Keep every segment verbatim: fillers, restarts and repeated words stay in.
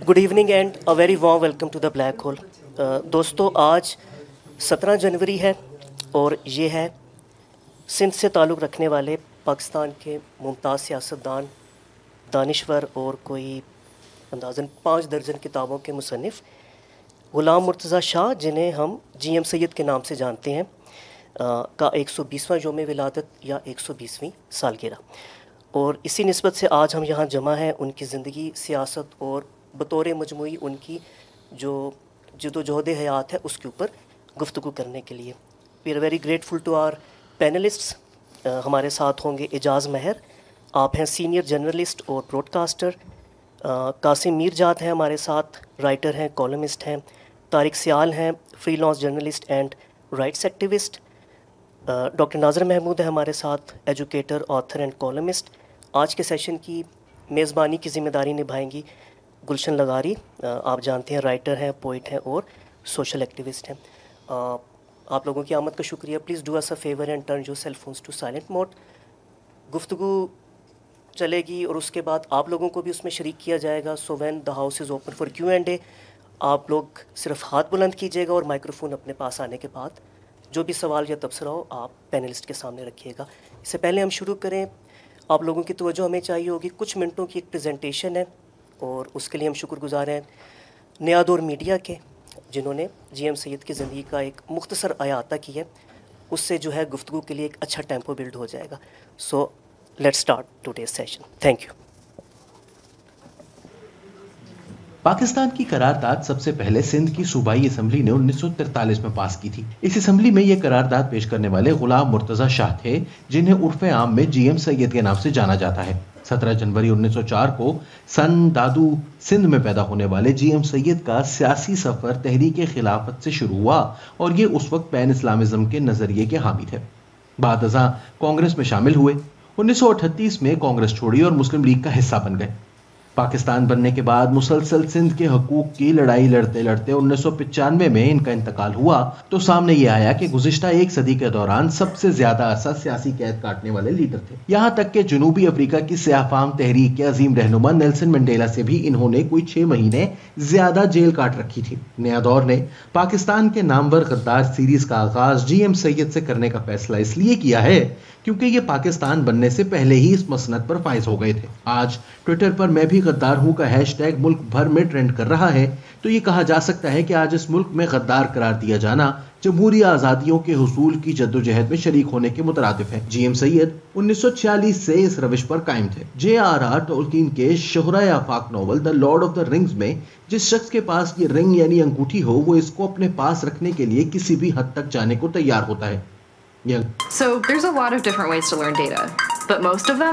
Good evening and a very warm welcome to the black hole. दोस्तों, आज सत्रह जनवरी है और ये है सिंध से ताल्लुक़ रखने वाले पाकिस्तान के मुमताज़ सियासतदान, दानिश्वर और कोई अंदाज़न पाँच दर्जन किताबों के मुसन्निफ़ ग़ुलाम मुर्तज़ा शाह, जिन्हें हम जी एम सैयद के नाम से जानते हैं, आ, का एक सौ बीसवां यौम विलादत या एक सौ बीसवीं सालगिरह। और इसी निस्बत से आज हम यहाँ जमा हैं उनकी ज़िंदगी, सियासत और बतौर मजमूई उनकी जो जदोजहद हयात है उसके ऊपर गुफ्तगू करने के लिए। We are very grateful to our panelists. हमारे साथ होंगे एजाज़ महर, आप हैं सीनियर जर्नलिस्ट और ब्रॉडकास्टर। कासिम मीरजात हैं हमारे साथ, राइटर हैं, कॉलमिस्ट हैं। तारिक सियाल हैं, freelance journalist and rights activist. Doctor Nazar Mahmood है हमारे साथ, एजुकेटर, ऑथर एंड कॉलमिस्ट। आज के सेशन की मेज़बानी की ज़िम्मेदारी निभाएंगी गुलशन लगारी। आप जानते हैं राइटर हैं, पोइट हैं और सोशल एक्टिविस्ट हैं। आप लोगों की आमद का शुक्रिया। Please do us a favour and turn your cell phones to silent mode. गुफ्तगू चलेगी और उसके बाद आप लोगों को भी उसमें शरीक किया जाएगा। So when the house is open for Q and A, आप लोग सिर्फ हाथ बुलंद कीजिएगा और माइक्रोफोन अपने पास आने के बाद जो भी सवाल या तबसरा हो आप पैनलिस्ट के सामने रखिएगा। इससे पहले हम शुरू करें, आप लोगों की तवज्जो हमें चाहिए होगी। कुछ मिनटों की एक प्रेजेंटेशन है और उसके लिए हम शुक्रगुजार हैं नया दौर मीडिया के, जिन्होंने जी एम सैयद की ज़िंदगी का एक मुख्तसर अहाता की है। उससे जो है गुफ्तगू के लिए एक अच्छा टेम्पो बिल्ड हो जाएगा। So let's start today's session. Thank you. Pakistan की करारदाद सबसे पहले सिंध की सूबाई असम्बली ने उन्नीस सौ तैंतालीस में पास की थी। इस असम्बली में यह करारदाद पेश करने वाले गुलाम मुर्तज़ा शाह थे, जिन्हें उर्फ़े आम में जी एम सैयद के नाम से जाना जाता है। सत्रह जनवरी उन्नीस सौ चार को सन दादू सिंध में पैदा होने वाले जी एम सैयद का सियासी सफर तहरीक खिलाफत से शुरू हुआ और ये उस वक्त पैन इस्लामिज्म के नजरिए के हामी थे। बाद अज़ां कांग्रेस में शामिल हुए। उन्नीस सौ अठतीस में कांग्रेस छोड़ी और मुस्लिम लीग का हिस्सा बन गए। पाकिस्तान बनने के बाद मुसलसल सिंध के हकूक की लड़ाई लड़ते लड़ते उन्नीस सौ पचानवे में इनका इंतकाल हुआ तो सामने ये आया कि गुज़िश्ता एक सदी के दौरान सबसे ज्यादा अरसा सियासी कैद काटने वाले लीडर थे। यहाँ तक कि जनूबी अफ्रीका की सियाफाम तहरीक के अजीम रहनुमा नेल्सन मंडेला से भी इन्होंने कोई छह महीने ज्यादा जेल काट रखी थी। नया दौर ने पाकिस्तान के नामवर गद्दार सीरीज का आगाज जी एम सैयद से करने का फैसला इसलिए किया है क्योंकि ये पाकिस्तान बनने से पहले ही इस मसनद पर फाइज हो गए थे। आज ट्विटर पर मैं भी गद्दार हूं का हैशटैग मुल्क भर में ट्रेंड कर रहा है, तो ये कहा जा सकता है कि आज इस मुल्क में गद्दार करार दिया जाना जमहूरी आज़ादियों के हुसूल की जद्दोजहद में शरीक होने के मुतरादिफ है। जी एम सैयद उन्नीस सौ छियालीस से इस रविश पर कायम थे। जे आर आर टोल्किन के शोहरा आफाक novel the lord of the rings में जिस शख्स के पास ये रिंग यानी अंगूठी हो, वो इसको अपने पास रखने के लिए किसी भी हद तक जाने को तैयार होता है। Yeah. So there's a lot of different ways to learn data, but most of them.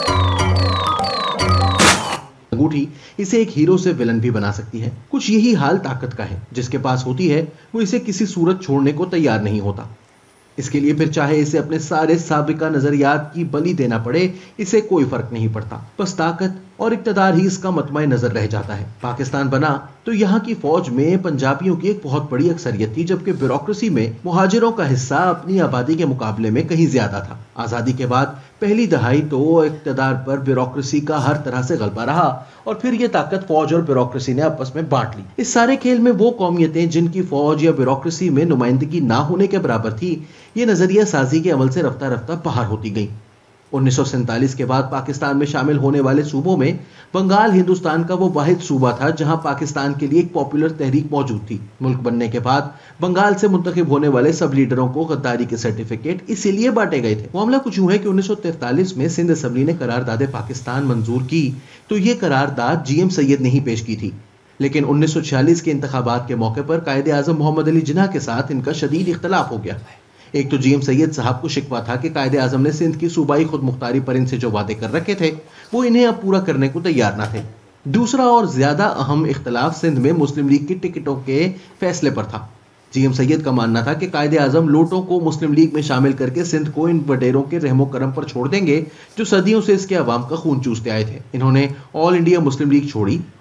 अंगूठी इसे एक हीरो से विलन भी बना सकती है। कुछ यही हाल ताकत का है। जिसके पास होती है वो इसे किसी सूरत छोड़ने को तैयार नहीं होता। इसके लिए फिर चाहे इसे अपने सारे साबिका नजरियात की बलि देना पड़े, इसे कोई फर्क नहीं पड़ता। बस ताकत और इक्तदार ही इसका मतमय नजर रह जाता है। पाकिस्तान बना तो यहाँ की फौज में पंजाबियों की एक बहुत बड़ी अक्सरियत थी, जबकि ब्यूरोक्रेसी में मुहाजिरों का हिस्सा अपनी आबादी के मुकाबले में कहीं ज्यादा था। आजादी के बाद पहली दहाई तो इक्तदार पर ब्यूरोक्रेसी का हर तरह से गलबा रहा और फिर यह ताकत फौज और ब्यूरोक्रेसी ने आपस में बांट ली। इस सारे खेल में वो कौमियतें जिनकी फौज या ब्यूरोक्रेसी में नुमाइंदगी ना होने के बराबर थी, ये नजरिया साजी के अमल से रफ्ता रफ्ता बाहर होती गई। उन्नीस सौ सैंतालीस के बाद पाकिस्तान में शामिल होने वाले सूबों में बंगाल हिंदुस्तान का वो वाहिद सूबा था जहां पाकिस्तान के लिए एक पॉपुलर तहरीक मौजूद थी। मुल्क बनने के बाद बंगाल से मुंतखब होने वाले सब लीडरों को गद्दारी के सर्टिफिकेट इसीलिए बांटे गए थे। मामला कुछ यूं है कि उन्नीस सौ तैंतालीस में सिंध असम्बली ने करारदाद पाकिस्तान मंजूर की तो ये करारदाद जी एम सैयद ने ही पेश की थी, लेकिन उन्नीस सौ छियालीस के इंतखाबात के मौके पर कायदे आजम मोहम्मद अली जिन्ना के साथ इनका शदीद इख्तलाफ हो गया। एक तो जी एम सैयद साहब को शिकवा था कि कायदे आजम ने सिंध की सूबाई खुद मुख्तारी पर इनसे जो वादे कर रखे थे वो इन्हें अब पूरा करने को तैयार ना थे। दूसरा और ज्यादा अहम इख्तलाफ सिंध में मुस्लिम लीग की टिकटों के फैसले पर था। जी एम सैयद का मानना था कि कायदे आजम लोटों को मुस्लिम लीग में शामिल करके सिंध को इन वडेरों के रहमो करम पर छोड़ देंगे जो सदियों से इसके अवाम का खून चूसते आए थे। इन्होंने ऑल इंडिया मुस्लिम लीग छोड़ी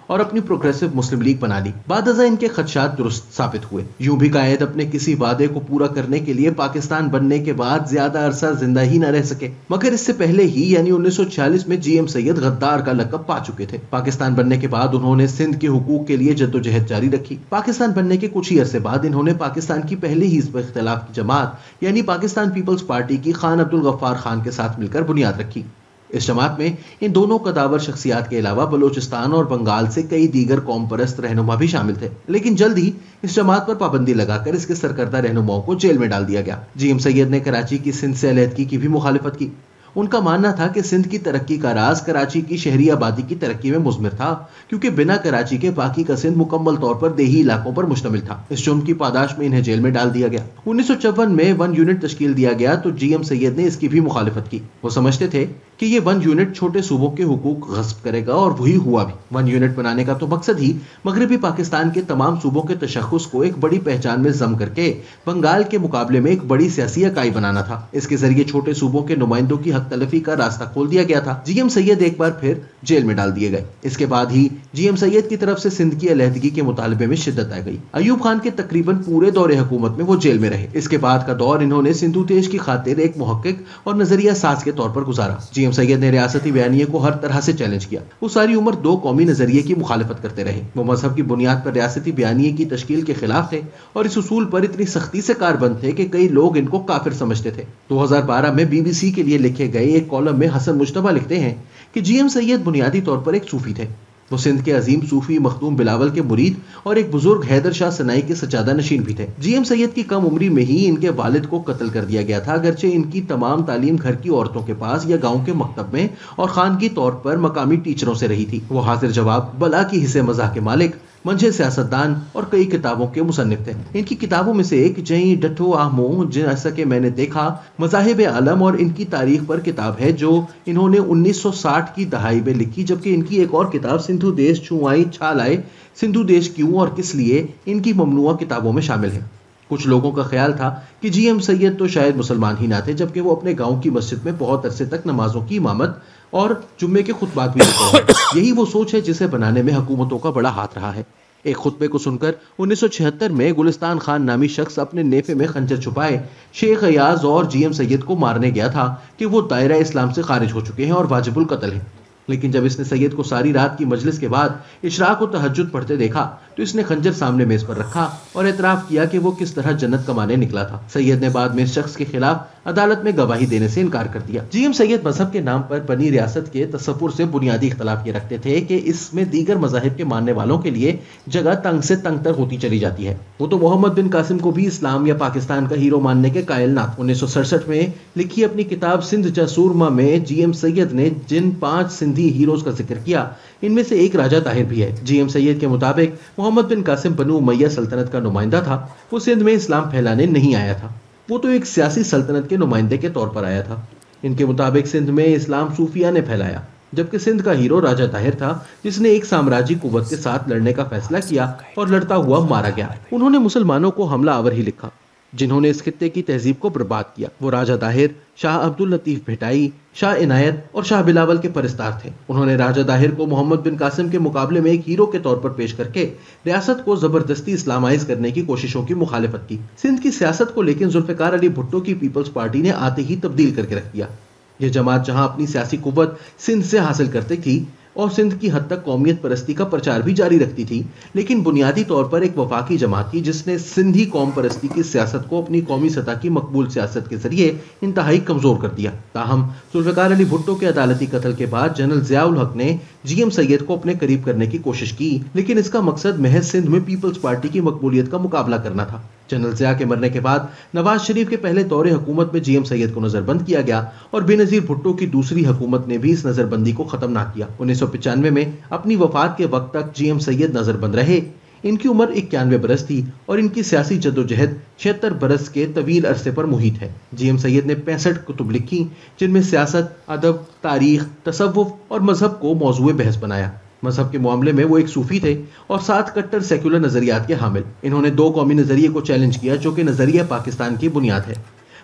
और अपनी प्रोग्रेसिव मुस्लिम लीग बना ली। बादअज़ा इनके खदशात दुरुस्त साबित हुए। यूं भी कायद अपने किसी वादे को पूरा करने के लिए पाकिस्तान बनने के बाद ज्यादा अरसा जिंदा ही न रह सके, मगर इससे पहले ही यानी उन्नीस सौ छियालीस में जीएम सैयद गद्दार का लक़ब पा चुके थे। पाकिस्तान बनने के बाद उन्होंने सिंध के हुकूक के लिए जद्दोजहद जारी रखी। पाकिस्तान बनने के कुछ ही अरसे बाद इन्होंने पाकिस्तान की पहली हिज़्ब इख्तिलाफ की जमात यानी पाकिस्तान पीपल्स पार्टी की खान अब्दुल गफ्फार खान के साथ मिलकर बुनियाद रखी। इस जमात में इन दोनों कदावर शख्सियात के अलावा बलूचिस्तान और बंगाल से कई दीगर कौम परस्त रहनुमा भी शामिल थे, लेकिन जल्द ही इस जमात पर पाबंदी लगाकर इसके सरकर्दा रहनुमाओं को जेल में डाल दिया गया। जीएम सैयद ने कराची की सिंध से अलहदगी की भी मुखालिफत की। उनका मानना था कि सिंध की तरक्की का राज कराची की शहरी आबादी की तरक्की में मुज़मिर था, क्योंकि बिना कराची के बाकी का सिंध मुकम्मल तौर पर देही इलाकों पर मुश्तमिल था। इस जुर्म की पादाश में इन्हें जेल में डाल दिया गया। उन्नीस सौ चौवन में वन यूनिट तश्कील दिया गया तो जीएम सैयद ने इसकी भी मुखालिफत की। वो समझते थे कि ये वन यूनिट छोटे सूबों के हुकूक गस्ब करेगा, और वही हुआ भी। वन यूनिट बनाने का तो मकसद ही मगरबी पाकिस्तान के तमाम सूबों के तशख्खुस को एक बड़ी पहचान में जम करके बंगाल के मुकाबले में एक बड़ी सियासी इकाई बनाना था। इसके जरिए छोटे सूबों के नुमाइंदों की हक तलफी का रास्ता खोल दिया गया था। जीएम सैयद एक बार फिर जेल में डाल दिए गए। इसके बाद ही जीएम सैयद की तरफ से सिंध की अलहदगी के मुतालबे में शिद्दत आ गई। अयूब खान के तकरीबन पूरे दौरे हुकूमत में वो जेल में रहे। इसके बाद का दौर इन्होंने सिंधु देश की खातिर एक मुहक्किक और नजरिया साज के तौर पर गुजारा। जीएम सैयद ने रियासती बयानिए को हर तरह से चैलेंज किया। वो सारी उम्र दो कौमी नजरिए की मुखालिफत करते रहे। वो मजहब की बुनियाद पर रियासती बयानिए की तश्कील के खिलाफ थे और इस उसूल पर इतनी सख्ती से कारबंद थे कि कई लोग इनको काफिर समझते थे। दो हजार बारह में बीबीसी के लिए लिखे गए एक कॉलम में हसन मुश्तबा लिखते हैं कि जीएम सैयद बुनियादी तौर पर एक सूफी थे। वो सिंध के अजीम सूफी मखदूम बिलावल के मुरीद और एक बुजुर्ग हैदर शाह सनाई के सजादा नशीन भी थे। जीएम सैयद की कम उम्री में ही इनके वालिद को कत्ल कर दिया गया था, अगरचे इनकी तमाम तालीम घर की औरतों के पास या गांव के मकतब में और खानगी तौर पर मकामी टीचरों से रही थी। वो हाजिर जवाब, बला की हिस्से मज़ाह के मालिक, मंझे सियासतदान और कई किताबों के मुसन्निफ थे। इनकी किताबों में से एक जई डठो आहमो जैसा कि मैंने देखा मज़ाहिब आलम और इनकी तारीख पर किताब है, जो इन्होंने उन्नीस सौ साठ की दहाई में लिखी, जबकि इनकी एक और किताब सिंधु देश छू आई छाल आए, सिंधु देश क्यों और किस लिए इनकी ममनुआ किताबों में शामिल है। कुछ लोगों का ख्याल था कि जीएम सैयद तो शायद मुसलमान ही ना थे, जबकि वो अपने गांव की मस्जिद में बहुत अरसे तक नमाजों की इमामत और जुम्मे के खुतबात भी देते रहे। यही वो सोच है जिसे बनाने में हुकूमतों का बड़ा हाथ रहा है। एक खुतबे को सुनकर उन्नीस सौ छिहत्तर में गुलिस्तान खान नामी शख्स अपने नेफे में खंजर छुपाए शेख अयाज और जीएम सैयद को मारने गया था कि वो दायरा इस्लाम से खारिज हो चुके हैं और वाजिबुल कत्ल हैं। लेकिन जब इसने सैयद को सारी रात की मजलिस के बाद इशराक और तहज्जुद पढ़ते देखा तो इसने खंजर सामने मेज पर रखा और एतराफ किया कि वो किस तरह जन्नत कमाने निकला था। सैयद ने बाद में इस शख्स के खिलाफ अदालत में गवाही देने से इनकार कर दिया। जीएम सैयद मजहब के नाम पर बनी रियासत के तसव्वुर से बुनियादी इख्तलाफ ये रखते थे कि इसमें दीगर मज़ाहिब के मानने वालों के लिए जगह तंग से तंग तर होती चली जाती है। वो तो मोहम्मद बिन कासिम को भी इस्लाम या पाकिस्तान का हीरो मानने के कायल ना थे। उन्नीस सौ सड़सठ में लिखी अपनी किताब सिंध जसूरमा में जीएम सैयद ने जिन पांच सिंधी हीरोज का जिक्र किया, इनमें से एक राजा ताहिर भी है। जीएम सैयद के मुताबिक मोहम्मद बिन कासिम बनु उमैया सल्तनत का नुमाइंदा था। वो सिंध में इस्लाम फैलाने नहीं आया था, वो तो एक सियासी सल्तनत के नुमाइंदे के तौर पर आया था। इनके मुताबिक सिंध में इस्लाम सूफिया ने फैलाया, जबकि सिंध का हीरो राजा ताहिर था, जिसने एक साम्राज्य कुव्वत के साथ लड़ने का फैसला किया और लड़ता हुआ मारा गया। उन्होंने मुसलमानों को हमला आवर ही लिखा, जिन्होंने इस खित्ते की तहजीब को बर्बाद किया। वो राजा ताहिर, शाह अब्दुल लतीफ भिटाई, शाह इनायत और शाह बिलावल के परिस्तार थे। उन्होंने राजा ताहिर को मोहम्मद बिन कासिम के मुकाबले में एक हीरो के तौर पर पेश करके रियासत को जबरदस्ती इस्लामाइज करने की कोशिशों की मुखालिफत की। सिंध की सियासत को लेकिन जुल्फिकार अली भुट्टो की पीपल्स पार्टी ने आते ही तब्दील करके रख दिया। यह जमात जहां अपनी सियासी कुव्वत सिंध से हासिल करती थी और सिंध की हद तक कौमियत परस्ती का प्रचार भी जारी रखती थी, लेकिन बुनियादी तौर पर एक वफाकी जमात थी जिसने सिंधी कौम परस्ती की सियासत को अपनी कौमी सतह की मकबूल सियासत के जरिए इंतहाई कमजोर कर दिया। ताहम जुल्फिकार अली भुट्टो के अदालती कत्ल के बाद जनरल ज़ियाउल हक ने जीएम सैयद को अपने करीब करने की कोशिश की, लेकिन इसका मकसद महज सिंध में पीपल्स पार्टी की मकबूलियत का मुकाबला करना था। जनरल ज़िया के मरने के बाद नवाज शरीफ के पहले दौरे हुकूमत में जीएम सैयद को नजरबंद किया गया और बेनजीर भुट्टो की दूसरी हुकूमत ने भी इस नजरबंदी को खत्म ना किया। उन्नीस सौ पचानवे में अपनी वफात के वक्त तक जीएम सैयद नजरबंद रहे। इनकी उम्र इक्यानवे बरस थी और इनकी सियासी जद्दोजहद छिहत्तर बरस के तवील अरसे पर मुहित है। जीएम सैयद ने पैंसठ कुतुब लिखी, जिनमें सियासत, अदब, तारीख, तसव्वुफ और मजहब को मौजूए बहस बनाया। मजहब के मामले में वो एक सूफी थे और सात कट्टर सेक्युलर नजरियात के हामिल। इन्होंने दो कौमी नजरिए को चैलेंज किया, जो कि नजरिया पाकिस्तान की बुनियाद है।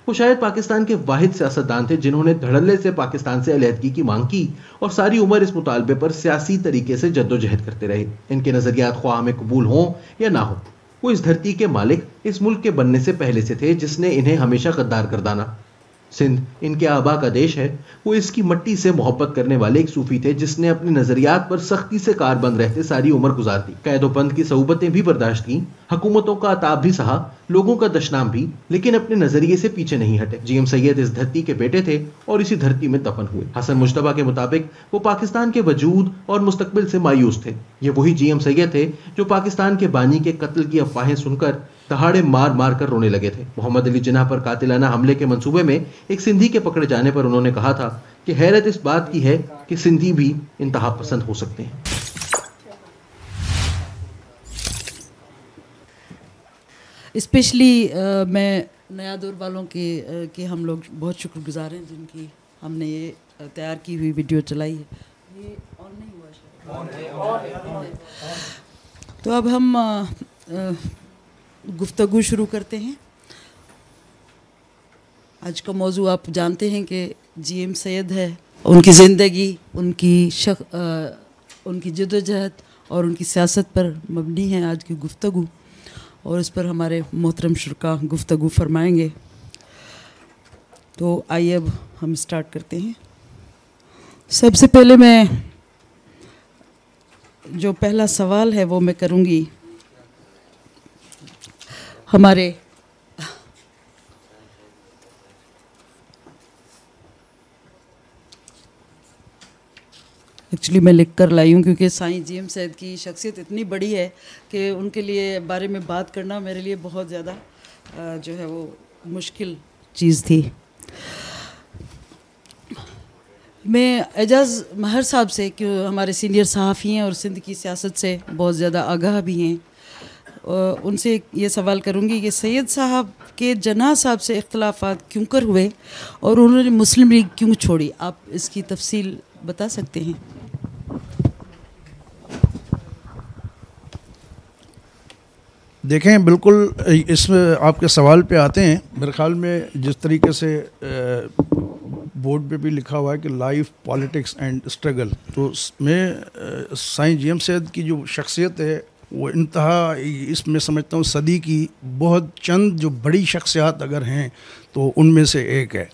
वो शायद पाकिस्तान के वाहिद सियासतदान थे जिन्होंने धड़ल्ले से पाकिस्तान से अलहदगी की मांग की और सारी उम्र इस मुतालबे पर सियासी तरीके से जद्दोजहद करते रहे। इनके नजरियात ख्वाह हमें कबूल हों या ना हो, वो इस धरती के मालिक इस मुल्क के बनने से पहले से थे जिसने इन्हें हमेशा गद्दार गर्दाना। सिंध इनके आबा का देश है। वो इसकी मट्टी से मोहब्बत करने वाले एक सूफी थे जिसने अपने नजरियात पर सख्ती से कारबंद रहते सारी उम्र गुजार दी। कैदोबंद की सऊबतें भी बर्दाश्त की, हुकूमतों का अताब भी सहा, लोगों का दशनाम भी, लेकिन अपने नजरिए से पीछे नहीं हटे। जी एम सैयद इस धरती के बेटे थे और इसी धरती में दफन हुए। हसन मुश्तबा के मुताबिक वो पाकिस्तान के वजूद और मुस्तकबिल से मायूस थे। ये वही जी एम सैयद थे जो पाकिस्तान के बानी के कत्ल की अफवाहें सुनकर दहाड़े मार मार कर रोने लगे थे। मोहम्मद अली जिन्ना पर कातिलाना हमले के मंसूबे में एक सिंधी के पकड़े जाने पर उन्होंने कहा था कि हैरत इस बात की है कि सिंधी भी इंतहा पसंद हो सकते हैं। स्पेशली uh, मैं नया दौर वालों के uh, के हम लोग बहुत शुक्रगुजार हैं जिनकी हमने ये uh, तैयार की हुई वीडियो चलाई है। ये ऑन नहीं हुआ शायद। तो अब हम uh, uh, गुफ्तगू शुरू करते हैं। आज का मौजू आप जानते हैं कि जी एम सैयद है। उनकी ज़िंदगी, उनकी शक, आ, उनकी जद्दोजहद और उनकी सियासत पर मबनी है आज की गुफ्तगू, और इस पर हमारे मोहतरम शुरका गुफ्तगू फरमाएंगे। तो आइए अब हम स्टार्ट करते हैं। सबसे पहले मैं जो पहला सवाल है वो मैं करूँगी हमारे एक्चुअली मैं लिख कर लाई हूँ क्योंकि साईं जी एम सैयद की शख्सियत इतनी बड़ी है कि उनके लिए बारे में बात करना मेरे लिए बहुत ज़्यादा जो है वो मुश्किल चीज़ थी। मैं एजाज़ महर साहब से, कि हमारे सीनियर सहाफ़ी हैं और सिंध की सियासत से बहुत ज़्यादा आगाह भी हैं, उनसे ये सवाल करूंगी कि सैयद साहब के जना साहब से इख्तलाफात क्यों कर हुए और उन्होंने मुस्लिम लीग क्यों छोड़ी? आप इसकी तफसील बता सकते हैं? देखें, बिल्कुल इसमें आपके सवाल पे आते हैं। मेरे ख्याल में जिस तरीके से बोर्ड पे भी लिखा हुआ है कि लाइफ, पॉलिटिक्स एंड स्ट्रगल, तो मैं साईं जी एम सैयद की जो शख्सियत है वो इंतहा, इसमें समझता हूँ सदी की बहुत चंद जो बड़ी शख्सियात अगर हैं तो उनमें से एक है।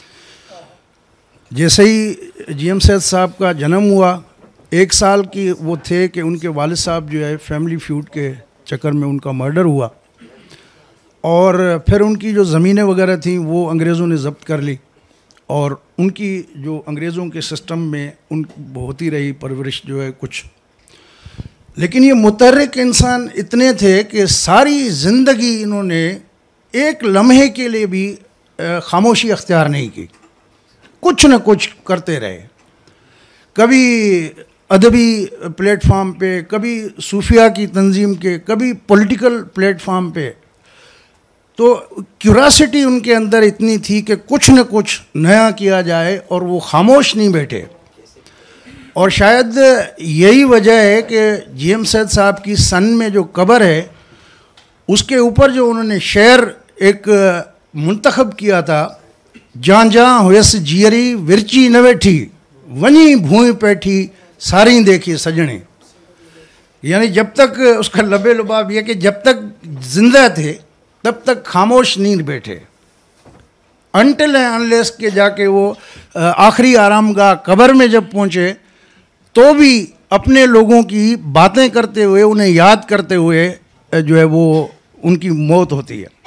जैसे ही जी एम सैयद साहब का जन्म हुआ, एक साल की वो थे कि उनके वालिद साहब जो है फैमिली फ्यूड के चक्कर में उनका मर्डर हुआ, और फिर उनकी जो ज़मीनें वगैरह थी वो अंग्रेज़ों ने ज़ब्त कर ली, और उनकी जो अंग्रेज़ों के सिस्टम में उन होती रही परवरिश जो है कुछ। लेकिन ये मुतहर्रिक इंसान इतने थे कि सारी ज़िंदगी इन्होंने एक लम्हे के लिए भी खामोशी अख्तियार नहीं की, कुछ न कुछ करते रहे। कभी अदबी प्लेटफार्म पे, कभी सूफिया की तंजीम के, कभी पॉलिटिकल प्लेटफार्म पे। तो क्यूरासिटी उनके अंदर इतनी थी कि कुछ न कुछ नया किया जाए, और वो खामोश नहीं बैठे। और शायद यही वजह है कि जी एम सैयद साहब की सन में जो कब्र है उसके ऊपर जो उन्होंने शेर एक मुंतखब किया था, जां जां हुयस जियरी विरची न वेठी वनी भूई पैठी सारी देखी सजने। यानी जब तक उसका लबे लुबाब यह कि जब तक जिंदा थे तब तक खामोश नहीं बैठे, अनटिल अनलेस के जाके वो आखिरी आरामगाह कब्र में जब पहुँचे तो भी अपने लोगों की बातें करते हुए, उन्हें याद करते हुए जो है वो उनकी मौत होती है।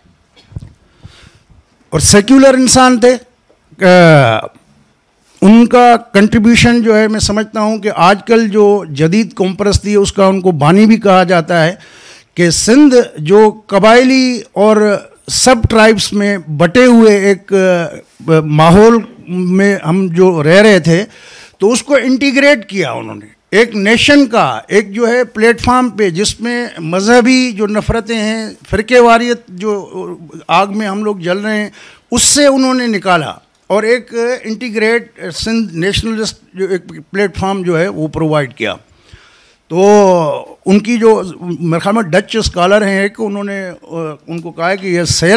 और सेक्युलर इंसान थे। उनका कंट्रीब्यूशन जो है मैं समझता हूँ कि आजकल जो जदीद कौम परस्ती है उसका उनको बानी भी कहा जाता है, कि सिंध जो कबायली और सब ट्राइब्स में बटे हुए एक माहौल में हम जो रह रहे थे तो उसको इंटीग्रेट किया उन्होंने एक नेशन का, एक जो है प्लेटफार्म पे जिसमें मजहबी जो नफ़रतें हैं, फ़िरक़ेवारियत जो आग में हम लोग जल रहे हैं उससे उन्होंने निकाला, और एक इंटीग्रेट सिंध नेशनलिस्ट जो एक प्लेटफार्म जो है वो प्रोवाइड किया। तो उनकी जो मेरे ख्याल में डच स्कॉलर हैं कि उन्होंने उनको कहा है कि ये सेल्फ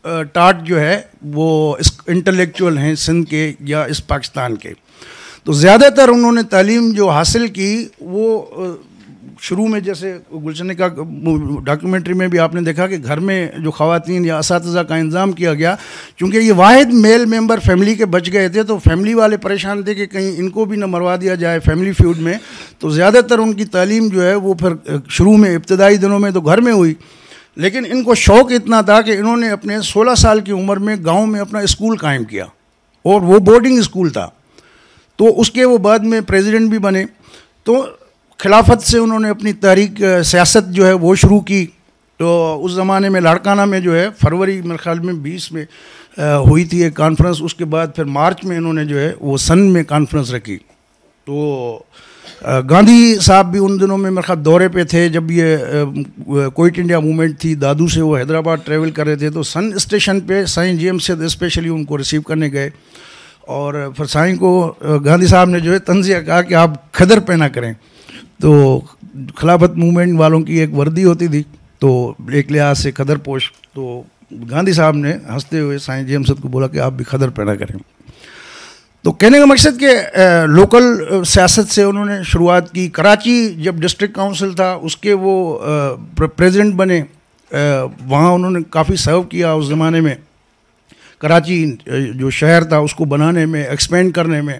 टाट जो है वो इस इंटेलेक्चुअल हैं सिंध के या इस पाकिस्तान के। तो ज़्यादातर उन्होंने तालीम जो हासिल की वो शुरू में, जैसे गुलशन ने कहा, डॉक्यूमेंट्री में भी आपने देखा कि घर में जो ख़वातीन या असातिज़ा का इंतज़ाम किया गया, चूँकि ये वाहिद मेल मेंबर फैमिली के बच गए थे तो फैमिली वाले परेशान थे कि कहीं इनको भी न मरवा दिया जाए फैमिली फ्यूड में। तो ज़्यादातर उनकी तालीम जो है वो फिर शुरू में इब्तदाई दिनों में तो घर में हुई, लेकिन इनको शौक़ इतना था कि इन्होंने अपने सोलह साल की उम्र में गाँव में अपना स्कूल कायम किया, और वो बोर्डिंग स्कूल था। तो उसके वो बाद में प्रेसिडेंट भी बने। तो खिलाफत से उन्होंने अपनी तहरीक सियासत जो है वो शुरू की। तो उस ज़माने में लाड़काना में जो है फरवरी मेरे ख्याल में बीस में आ, हुई थी एक कॉन्फ्रेंस। उसके बाद फिर मार्च में इन्होंने जो है वो सन में कॉन्फ्रेंस रखी। तो आ, गांधी साहब भी उन दिनों में मेरे ख्याल दौरे पे थे जब ये क्विट इंडिया मूवमेंट थी। दादू से वो हैदराबाद ट्रेवल कर रहे थे, तो सन स्टेशन पे Sain G M Syed specially उनको रिसीव करने गए, और फिर साईं को गांधी साहब ने जो है तंज़िया कहा कि आप खदर पहना करें। तो खिलाफत मूवमेंट वालों की एक वर्दी होती थी, तो एक लिहाज से खदर पोश। तो गांधी साहब ने हंसते हुए साईं जी एम सैयद को बोला कि आप भी खदर पहना करें। तो कहने का मकसद कि लोकल सियासत से उन्होंने शुरुआत की। कराची जब डिस्ट्रिक्ट काउंसिल था उसके वो प्रेसिडेंट बने, वहाँ उन्होंने काफ़ी सर्व किया उस ज़माने में। कराची जो शहर था उसको बनाने में, एक्सपेंड करने में,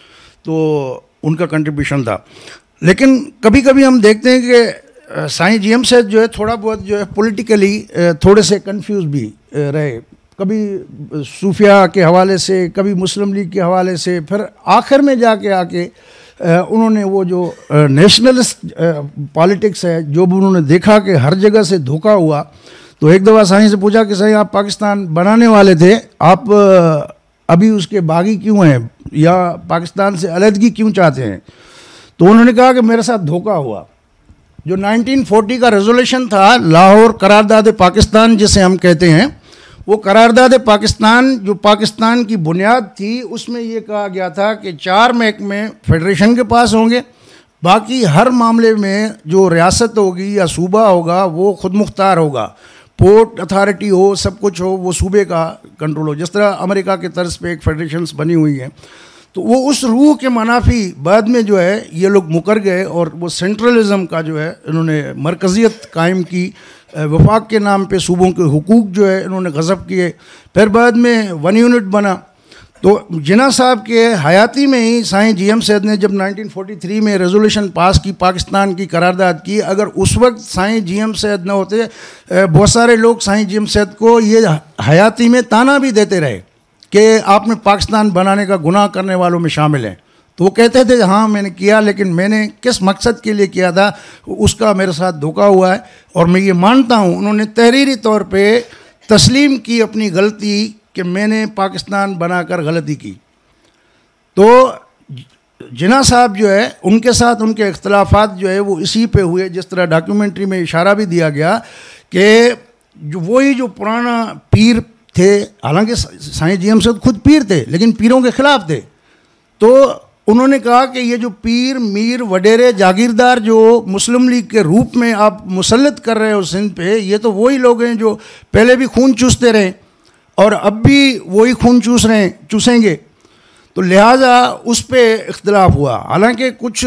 तो उनका कंट्रीब्यूशन था। लेकिन कभी कभी हम देखते हैं कि साईं जी एम सैयद जो है थोड़ा बहुत जो है पॉलिटिकली थोड़े से कंफ्यूज भी रहे, कभी सूफिया के हवाले से, कभी मुस्लिम लीग के हवाले से। फिर आखिर में जाके आके उन्होंने वो जो नेशनलिस्ट पॉलिटिक्स है, जो भी उन्होंने देखा कि हर जगह से धोखा हुआ, तो एक दफ़ा साईं से पूछा कि साईं आप पाकिस्तान बनाने वाले थे, आप अभी उसके बागी क्यों हैं या पाकिस्तान से अलहदगी क्यों चाहते हैं? तो उन्होंने कहा कि मेरे साथ धोखा हुआ। जो नाइनटीन फोर्टी का रेजोल्यूशन था, लाहौर करारदाद पाकिस्तान जिसे हम कहते हैं, वो करारदाद पाकिस्तान जो पाकिस्तान की बुनियाद थी, उसमें ये कहा गया था कि चार महकमे फेडरेशन के पास होंगे, बाकी हर मामले में जो रियासत होगी या सूबा होगा वो खुद मुख्तार होगा। पोर्ट अथॉरिटी हो, सब कुछ हो, वो सूबे का कंट्रोल हो, जिस तरह अमेरिका के तर्ज पे एक फेडरेशंस बनी हुई है। तो वो उस रूह के मनाफी बाद में जो है ये लोग मुकर गए, और वो सेंट्रलिज्म का जो है इन्होंने मरकज़ियत कायम की। वफाक के नाम पे सूबों के हुकूक जो है इन्होंने गज़ब किए। फिर बाद में वन यूनिट बना। तो जिन्ना साहब के हयाती में ही साईं जी एम सैयद ने जब नाइनटीन फोर्टी थ्री में रेजोल्यूशन पास की, पाकिस्तान की करारदाद की, अगर उस वक्त साईं जी एम सैयद न होते, बहुत सारे लोग साईं जी एम सैयद को ये हयाती में ताना भी देते रहे कि आपने पाकिस्तान बनाने का गुनाह करने वालों में शामिल हैं। तो वो कहते थे हाँ मैंने किया, लेकिन मैंने किस मकसद के लिए किया था उसका मेरे साथ धोखा हुआ है, और मैं ये मानता हूँ उन्होंने तहरीरी तौर पे तस्लीम की अपनी गलती कि मैंने पाकिस्तान बनाकर गलती की। तो जिन्ना साहब जो है उनके साथ उनके इख्तलाफात जो है वो इसी पे हुए, जिस तरह डॉक्यूमेंट्री में इशारा भी दिया गया कि जो वही जो पुराना पीर थे, हालांकि साईं जी एम सैयद खुद पीर थे लेकिन पीरों के ख़िलाफ़ थे। तो उन्होंने कहा कि ये जो पीर, मीर, वडेरे, जागीरदार जो मुस्लिम लीग के रूप में आप मुसल्लत कर रहे हो सिंध पे, ये तो वही लोग हैं जो पहले भी खून चूसते रहे और अब भी वही खून चूस रहे हैं, चूसेंगे। तो लिहाजा उस पर इख्तलाफ हुआ। हालांकि कुछ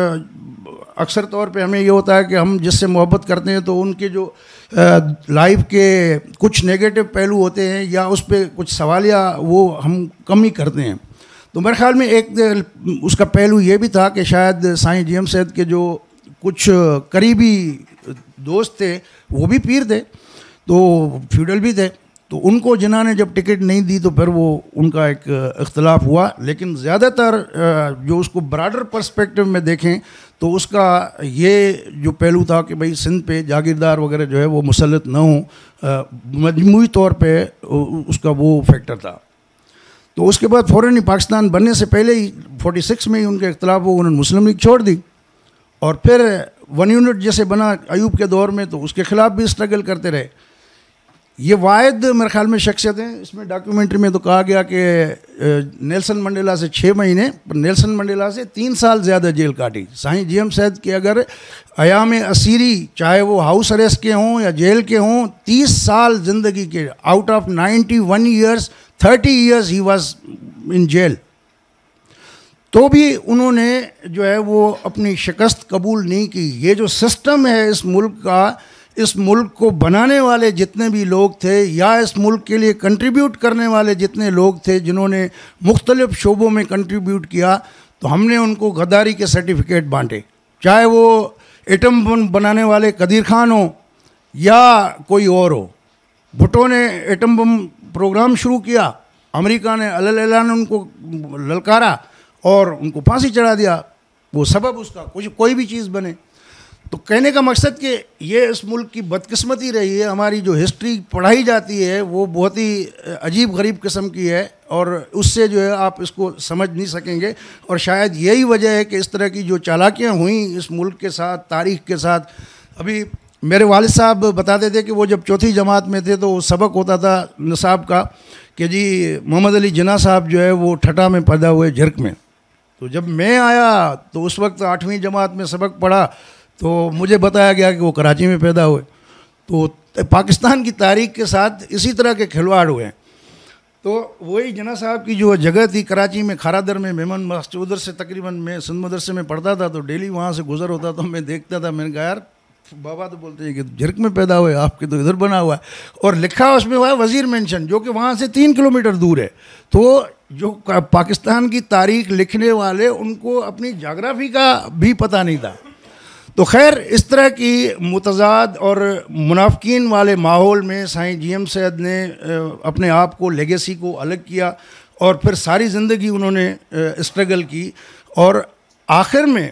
अक्सर तौर पे हमें ये होता है कि हम जिससे मोहब्बत करते हैं तो उनके जो लाइफ के कुछ नेगेटिव पहलू होते हैं या उस पर कुछ सवालिया वो हम कम ही करते हैं। तो मेरे ख्याल में एक उसका पहलू ये भी था कि शायद साईं जी एम सैयद के जो कुछ करीबी दोस्त थे वो भी पीर थे, तो फ्यूडल भी थे। तो उनको जिन्ना ने जब टिकट नहीं दी तो फिर वो उनका एक इख्तलाफ हुआ। लेकिन ज़्यादातर जो उसको ब्रॉडर पर्सपेक्टिव में देखें तो उसका ये जो पहलू था कि भाई सिंध पे जागीरदार वगैरह जो है वो मुसल्लत न हो, मजमूई तौर पे उसका वो फैक्टर था। तो उसके बाद फ़ौरन ही पाकिस्तान बनने से पहले ही फोर्टी सिक्स में ही उनके इख्तलाफ हो, उन्होंने मुस्लिम लीग छोड़ दी और फिर वन यूनिट जैसे बना अयूब के दौर में तो उसके ख़िलाफ़ भी स्ट्रगल करते रहे। ये वाहिद मेरे ख्याल में शख्सियत हैं। इसमें डॉक्यूमेंट्री में तो कहा गया कि नेल्सन मंडेला से छः महीने पर नेल्सन मंडेला से तीन साल ज़्यादा जेल काटी। साईं जी एम सैद के अगर अयाम असीरी चाहे वो हाउस अरेस्ट के हों या जेल के हों, तीस साल ज़िंदगी के out of ninety one years thirty years he was in jail, तो भी उन्होंने जो है वो अपनी शिकस्त कबूल नहीं की। ये जो सिस्टम है इस मुल्क का, इस मुल्क को बनाने वाले जितने भी लोग थे या इस मुल्क के लिए कंट्रीब्यूट करने वाले जितने लोग थे जिन्होंने मुख्तलिफ शोबों में कंट्रीब्यूट किया, तो हमने उनको गद्दारी के सर्टिफिकेट बांटे। चाहे वो एटम बम बनाने वाले कदीर खान हो या कोई और हो। भुट्टो ने एटम बम प्रोग्राम शुरू किया, अमेरिका ने अल-एलान उनको ललकारा और उनको फांसी चढ़ा दिया। वो सबब उसका कुछ कोई भी चीज़ बने। तो कहने का मकसद कि ये इस मुल्क की बदकिस्मती रही है। हमारी जो हिस्ट्री पढ़ाई जाती है वो बहुत ही अजीब गरीब किस्म की है और उससे जो है आप इसको समझ नहीं सकेंगे। और शायद यही वजह है कि इस तरह की जो चालाकियाँ हुई इस मुल्क के साथ, तारीख़ के साथ। अभी मेरे वालिद साहब बताते थे कि वो जब चौथी जमात में थे तो सबक होता था निसाब का कि जी मोहम्मद अली जिन्ना साहब जो है वो ठटा में पैदा हुए, झिरक में। तो जब मैं आया तो उस वक्त आठवीं जमात में सबक पढ़ा तो मुझे बताया गया कि वो कराची में पैदा हुए। तो पाकिस्तान की तारीख़ के साथ इसी तरह के खिलवाड़ हुए। तो वही जिन्ना साहब की जो जगह थी कराची में, खारादर में, मेमन मस्जिद, उधर से तकरीबन मैं सिंध मदरसे में पढ़ता था तो डेली वहाँ से गुजर होता तो मैं देखता था। मैंने कहा यार बाबा तो बोलते हैं कि झिरक में पैदा हुए, आपके तो इधर बना हुआ है। और लिखा उसमें हुआ है वज़ीर मेंशन, जो कि वहाँ से तीन किलोमीटर दूर है। तो जो पाकिस्तान की तारीख़ लिखने वाले उनको अपनी जाग्राफ़ी का भी पता नहीं था। तो खैर इस तरह की मुतज़ाद और मुनाफिकीन वाले माहौल में साईं जी एम सैद ने अपने आप को, लेगेसी को अलग किया और फिर सारी ज़िंदगी उन्होंने स्ट्रगल की और आखिर में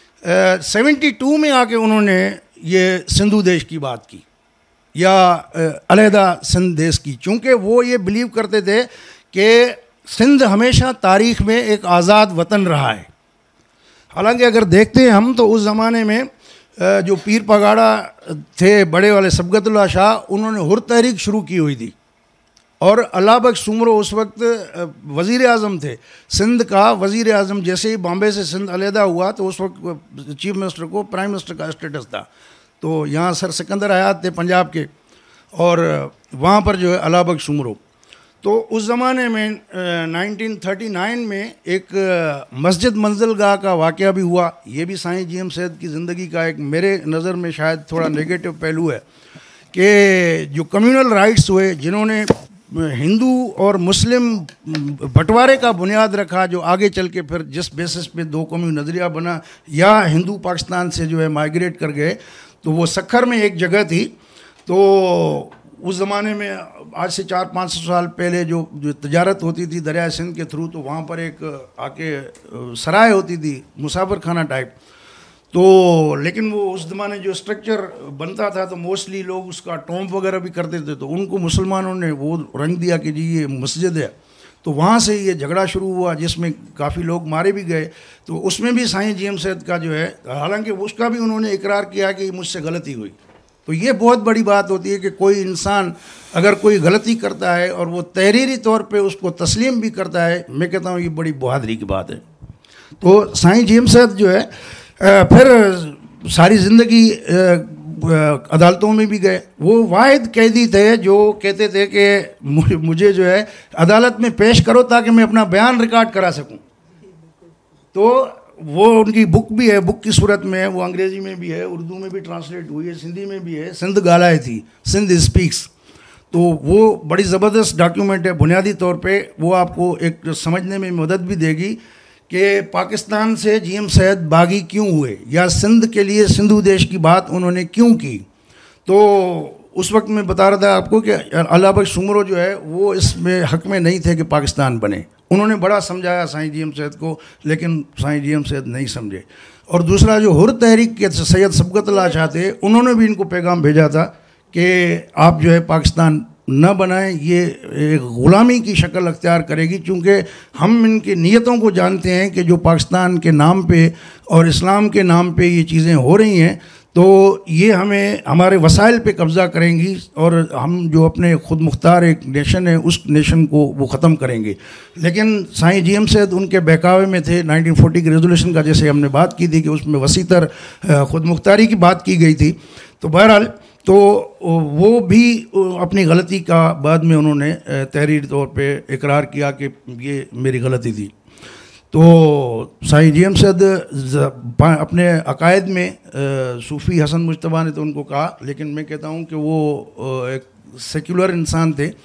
सेवेंटी टू में आके उन्होंने ये सिंधु देश की बात की या अलहदा सिंध देश की, चूँकि वो ये बिलीव करते थे कि सिंध हमेशा तारीख़ में एक आज़ाद वतन रहा है। हालांकि अगर देखते हैं हम तो उस ज़माने में जो पीर पगाड़ा थे बड़े वाले सबगतुल्लाह शाह, उन्होंने हुर तहरीक शुरू की हुई थी और अल्लाह बख्श सुमरो उस वक्त वज़ीर आज़म थे सिंध का। वज़ीर आज़म जैसे ही बॉम्बे से सिंध अलहदा हुआ तो उस वक्त चीफ मिनिस्टर को प्राइम मिनिस्टर का स्टेटस था। तो यहाँ सर सिकंदर हयात थे पंजाब के और वहाँ पर जो है अल्लाह बख्श सुमरो। तो उस ज़माने में नाइनटीन थर्टी नाइन में एक मस्जिद मंजिलगाह का वाक़या भी हुआ। ये भी साईं जी एम सैद की ज़िंदगी का एक मेरे नज़र में शायद थोड़ा नेगेटिव पहलू है कि जो कम्युनल राइट्स हुए, जिन्होंने हिंदू और मुस्लिम बंटवारे का बुनियाद रखा, जो आगे चल के फिर जिस बेसिस पे दो कौमी नज़रिया बना या हिंदू पाकिस्तान से जो है माइग्रेट कर गए। तो वो सखर में एक जगह थी। तो उस ज़माने में आज से चार पाँच सौ साल पहले जो जो तजारत होती थी दरिया सिंध के थ्रू, तो वहाँ पर एक आके सराय होती थी, मुसाफिर खाना टाइप। तो लेकिन वो उस ज़माने जो स्ट्रक्चर बनता था तो मोस्टली लोग उसका टॉम्ब वगैरह भी करते थे। तो उनको मुसलमानों ने वो रंग दिया कि जी ये मस्जिद है। तो वहाँ से ये झगड़ा शुरू हुआ जिसमें काफ़ी लोग मारे भी गए। तो उसमें भी साईं जी एम सैद का जो है, हालांकि उसका भी उन्होंने इकरार किया कि मुझसे गलती हुई। तो ये बहुत बड़ी बात होती है कि कोई इंसान अगर कोई गलती करता है और वो तहरीरी तौर पे उसको तस्लीम भी करता है, मैं कहता हूँ ये बड़ी बहादुरी की बात है। तो साईं जी एम सैद जो है फिर सारी ज़िंदगी अदालतों में भी गए। वो वाहिद कैदी थे जो कहते थे कि मुझे जो है अदालत में पेश करो ताकि मैं अपना बयान रिकॉर्ड करा सकूँ। तो वो उनकी बुक भी है, बुक की सूरत में है, वो अंग्रेज़ी में भी है, उर्दू में भी ट्रांसलेट हुई है, सिंधी में भी है। सिंध गालाए थी, सिंध स्पीक्स। तो वो बड़ी ज़बरदस्त डॉक्यूमेंट है। बुनियादी तौर पे वो आपको एक समझने में मदद भी देगी कि पाकिस्तान से जी एम सैद बागी क्यों हुए या सिंध के लिए सिंधु देश की बात उन्होंने क्यों की। तो उस वक्त मैं बता रहा था आपको कि अल्लाह बख्श सुमरो जो है वो इसमें हक़ में नहीं थे कि पाकिस्तान बने। उन्होंने बड़ा समझाया साईं जी एम सैद को, लेकिन साईं जी एम सैद नहीं समझे। और दूसरा जो हुर तहरीक के सैयद सबगतुल्लाह शाह थे, उन्होंने भी इनको पैगाम भेजा था कि आप जो है पाकिस्तान न बनाएं, ये एक ग़ुलामी की शक्ल अख्तियार करेगी। क्योंकि हम इनकी नीयतों को जानते हैं कि जो पाकिस्तान के नाम पे और इस्लाम के नाम पे ये चीज़ें हो रही हैं, तो ये हमें हमारे वसाइल पे कब्ज़ा करेंगी और हम जो अपने खुद मुख्तार एक नेशन है उस नेशन को वो ख़त्म करेंगे। लेकिन साईं जी एम सैयद उनके बहकावे में थे। नाइनटीन फोर्टी की रेजोल्यूशन का जैसे हमने बात की थी कि उसमें वसीतर खुद मुख्तारी की बात की गई थी। तो बहरहाल तो वो भी अपनी गलती का बाद में उन्होंने तहरीरी तौर पे इकरार किया कि ये मेरी गलती थी। तो साईं जी एम सैयद अपने अकायद में सूफ़ी हसन मुज्तबा ने तो उनको कहा, लेकिन मैं कहता हूँ कि वो एक सेक्युलर इंसान थे।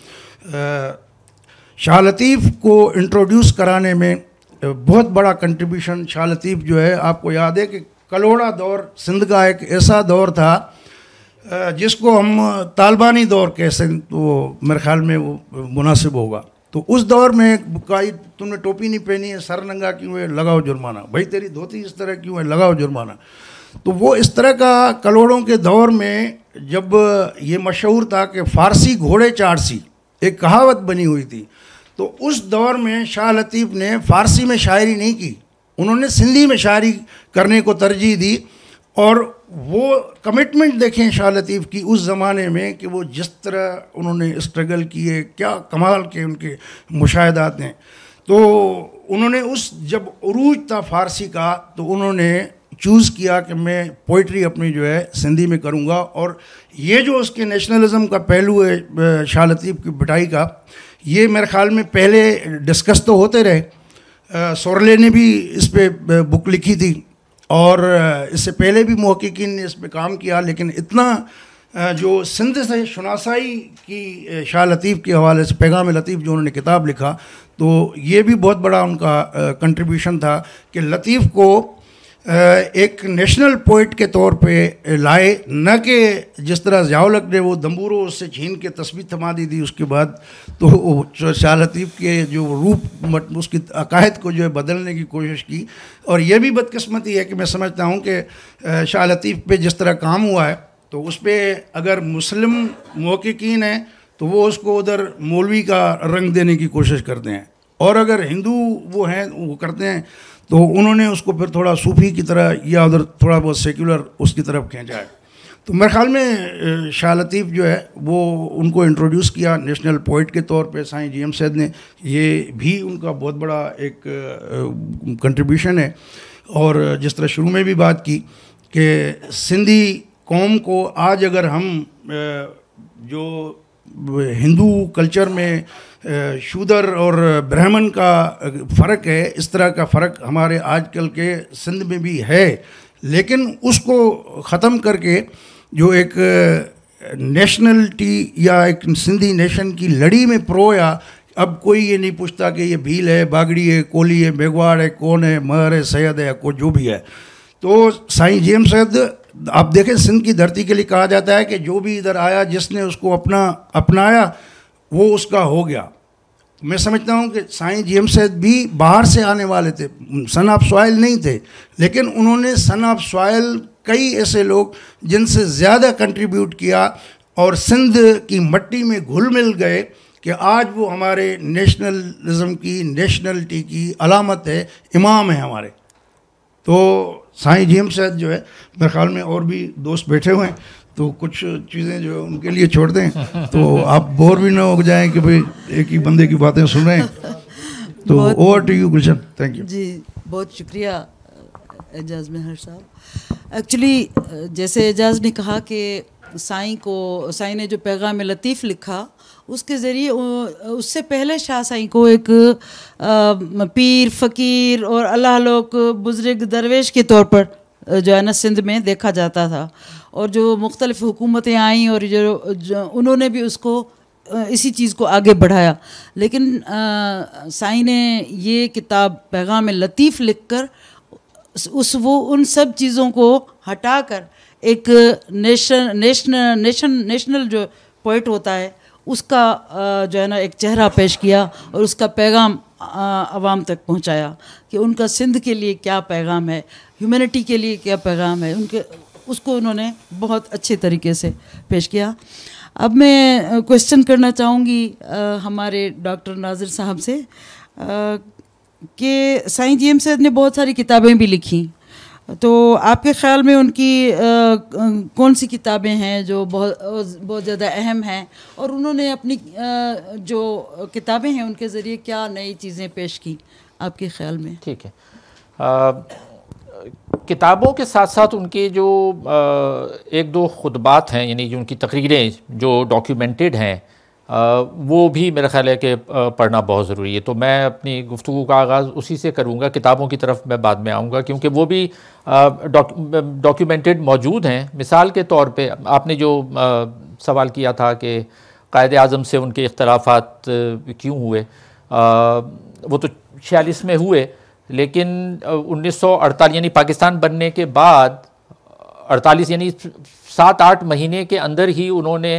शाह लतीफ़ को इंट्रोड्यूस कराने में बहुत बड़ा कंट्रीब्यूशन शाह लतीफ़ जो है, आपको याद है कि कलोड़ा दौर सिंध का एक ऐसा दौर था जिसको हम तालिबानी दौर कहते, तो मेरे ख्याल में वो मुनासिब होगा। तो उस दौर में काई तुमने टोपी नहीं पहनी है, सर नंगा क्यों है, लगाओ जुर्माना, भाई तेरी धोती इस तरह क्यों है, लगाओ जुर्माना। तो वो इस तरह का कलोड़ों के दौर में जब ये मशहूर था कि फ़ारसी घोड़े चारसी एक कहावत बनी हुई थी, तो उस दौर में शाह लतीफ़ ने फ़ारसी में शायरी नहीं की, उन्होंने सिंधी में शायरी करने को तरजीह दी। और वो कमिटमेंट देखें शाह लतीफ़ की उस ज़माने में कि वो जिस तरह उन्होंने स्ट्रगल किए, क्या कमाल के उनके मुशाहिदात हैं। तो उन्होंने उस जब उरूज था फ़ारसी का, तो उन्होंने चूज़ किया कि मैं पोइट्री अपनी जो है सिंधी में करूँगा। और ये जो उसके नेशनलिज़म का पहलू है शाह लतीफ़ की पिटाई का, ये मेरे ख़्याल में पहले डिस्कस तो होते रहे। सोरले ने भी इस पर बुक लिखी थी और इससे पहले भी मुहक्किकीन ने इस पर काम किया, लेकिन इतना जो सिंध से शुनासाई की शाह लतीफ़ के हवाले से पैगाम लतीफ़ जो उन्होंने किताब लिखा, तो ये भी बहुत बड़ा उनका कंट्रीब्यूशन था कि लतीफ़ को एक नेशनल पोइट के तौर पे लाए, न कि जिस तरह ज़ियाउल हक ने वो दम्बूरो उससे छीन के तस्बीह थमा दी थी उसके बाद। तो शाह लतीफ़ के जो रूप उसकी अकायद को जो है बदलने की कोशिश की। और ये भी बदकिस्मती है कि मैं समझता हूँ कि शाह लतीफ़ पे जिस तरह काम हुआ है, तो उस पर अगर मुस्लिम मुहक्किकीन हैं तो वो उसको उधर मौलवी का रंग देने की कोशिश करते हैं, और अगर हिंदू वो हैं वो करते हैं तो उन्होंने उसको फिर थोड़ा सूफ़ी की तरह या उधर थोड़ा बहुत सेक्युलर उसकी तरफ खींचा है। तो मेरे ख्याल में शाह लतीफ़ जो है वो उनको इंट्रोड्यूस किया नेशनल पोइट के तौर पे साईं जी एम सैयद ने, ये भी उनका बहुत बड़ा एक कंट्रीब्यूशन है। और जिस तरह शुरू में भी बात की कि सिंधी कौम को आज अगर हम जो हिंदू कल्चर में शूदर और ब्राह्मण का फ़र्क है, इस तरह का फ़र्क हमारे आजकल के सिंध में भी है, लेकिन उसको ख़त्म करके जो एक नेशनलिटी या एक सिंधी नेशन की लड़ी में परोया, अब कोई ये नहीं पूछता कि ये भील है, बागड़ी है, कोली है, मेघवाड़ है, कौन है, महर है, सैयद है या कोई जो भी है। तो साईं जी एम सैयद आप देखें सिंध की धरती के लिए कहा जाता है कि जो भी इधर आया जिसने उसको अपना अपनाया वो उसका हो गया। मैं समझता हूँ कि साईं जी एम सैयद भी बाहर से आने वाले थे, सन ऑफ सॉइल नहीं थे, लेकिन उन्होंने सन ऑफ सॉइल कई ऐसे लोग जिनसे ज़्यादा कंट्रीब्यूट किया और सिंध की मट्टी में घुल मिल गए कि आज वो हमारे नेशनलिज्म की, नेशनलिटी की अलामत है, इमाम है हमारे। तो साईं जी एम सैयद जो है मेरे ख्याल में और भी दोस्त बैठे हुए हैं, तो कुछ चीज़ें जो उनके लिए छोड़ दें तो आप बोर भी ना हो जाएं कि भाई एक ही बंदे की बातें सुन रहे हैं। तो over to you Gulshan. Thank you ji, बहुत शुक्रिया एजाज मेहर साहब। एक्चुअली जैसे एजाज ने कहा कि साईं को साईं ने जो पैगाम लतीफ़ लिखा उसके ज़रिए उससे पहले शाह साईं को एक आ, पीर फ़कीर और अल्लाह लोग बुज़ुर्ग दरवेश के तौर पर जो है ना सिंध में देखा जाता था, और जो मुख्तलिफ़ हुकूमतें आईं और जो, जो उन्होंने भी उसको इसी चीज़ को आगे बढ़ाया। लेकिन साईं ने ये किताब पैगाम लतीफ़ लिखकर उस वो उन सब चीज़ों को हटाकर एक नेशन नेशनल नेशन नेशनल जो पोइट होता है उसका जो है ना एक चेहरा पेश किया और उसका पैगाम आवाम तक पहुंचाया कि उनका सिंध के लिए क्या पैगाम है, ह्यूमैनिटी के लिए क्या पैगाम है, उनके उसको उन्होंने बहुत अच्छे तरीके से पेश किया। अब मैं क्वेश्चन करना चाहूँगी हमारे डॉक्टर नाज़िर साहब से कि साईं जी एम सैयद ने बहुत सारी किताबें भी लिखी, तो आपके ख़्याल में उनकी आ, कौन सी किताबें हैं जो बहुत बहुत ज़्यादा अहम हैं, और उन्होंने अपनी आ, जो किताबें हैं उनके ज़रिए क्या नई चीज़ें पेश की आपके ख़्याल में? ठीक है, आ, किताबों के साथ साथ उनके जो आ, एक दो खुतबात हैं, यानी जो उनकी तकरीरें जो डॉक्यूमेंटेड हैं, आ, वो भी मेरा ख्याल है कि पढ़ना बहुत ज़रूरी है। तो मैं अपनी गुफ्तगू का आगाज़ उसी से करूँगा, किताबों की तरफ मैं बाद में आऊँगा, क्योंकि वो भी डॉक्यूमेंटेड मौजूद हैं। मिसाल के तौर पे आपने जो आ, सवाल किया था कि कायद आज़म से उनके इख्तलाफात क्यों हुए, आ, वो तो छियालीस में हुए, लेकिन उन्नीस सौ अड़तालीस यानी पाकिस्तान बनने के बाद अड़तालीस यानी सात आठ महीने के अंदर ही उन्होंने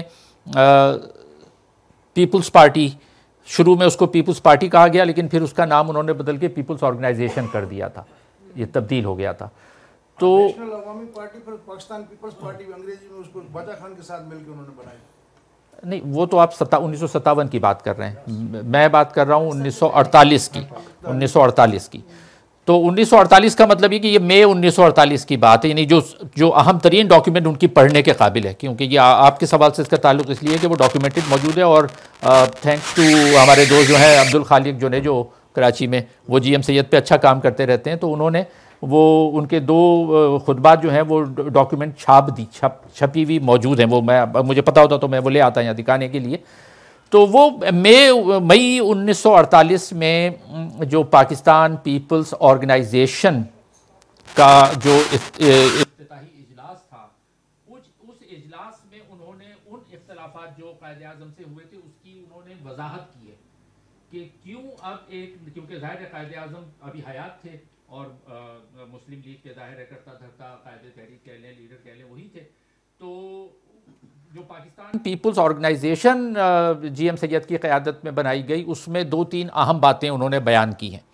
आ, पीपल्स पार्टी, शुरू में उसको पीपल्स पार्टी कहा गया, लेकिन फिर उसका नाम उन्होंने बदल के पीपल्स ऑर्गेनाइजेशन कर दिया था, ये तब्दील हो गया था। तो नेशनल अवामी पार्टी पर पाकिस्तान पीपल्स पार्टी अंग्रेजी में उसको बाचा खान के साथ मिलकर उन्होंने बनाई। नहीं, वो तो आप सत्ता उन्नीस सौ सत्तावन की बात कर रहे हैं, मैं बात कर रहा हूँ उन्नीस सौ अड़तालीस की उन्नीस सौ अड़तालीस की। तो उन्नीस सौ अड़तालीस का मतलब ये कि ये मई उन्नीस सौ अड़तालीस की बात है, यानी जो जो अहम तरीन डॉक्यूमेंट उनकी पढ़ने के काबिल है, क्योंकि ये आपके सवाल से इसका ताल्लुक इसलिए है कि वो डॉक्यूमेंटेड मौजूद है। और थैंक्स टू हमारे दोस्त जो हैं अब्दुल खालिक जो ने जो कराची में वो जी एम सैयद पे अच्छा काम करते रहते हैं, तो उन्होंने वो उनके दो खुतबात जो हैं वो डॉक्यूमेंट छाप दी, छप छपी हुई मौजूद हैं। वो मैं मुझे पता होता तो मैं वो ले आता यहाँ दिखाने के लिए। तो वो मई मई उन्नीस सौ अड़तालीस में जो पाकिस्तान पीपल्स ऑर्गेनाइजेशन का जो इफ्तिताही इजलास था, उस उस इजलास में उन्होंने उन इख्तलाफात जो कायद आज़म से हुए थे उसकी उन्होंने वजाहत की है कि क्यों अब एक, क्योंकि ज़ाहिर है कायद आज़म अभी हयात थे और आ, मुस्लिम लीग के ज़ाहिर है करता धरता कायद तहरीक कह लें, लीडर कह लें, वही थे। तो जो Pakistan people's organisation G M Syed की क़यादत में बनाई गई, उसमें दो तीन अहम बातें उन्होंने बयान की हैं।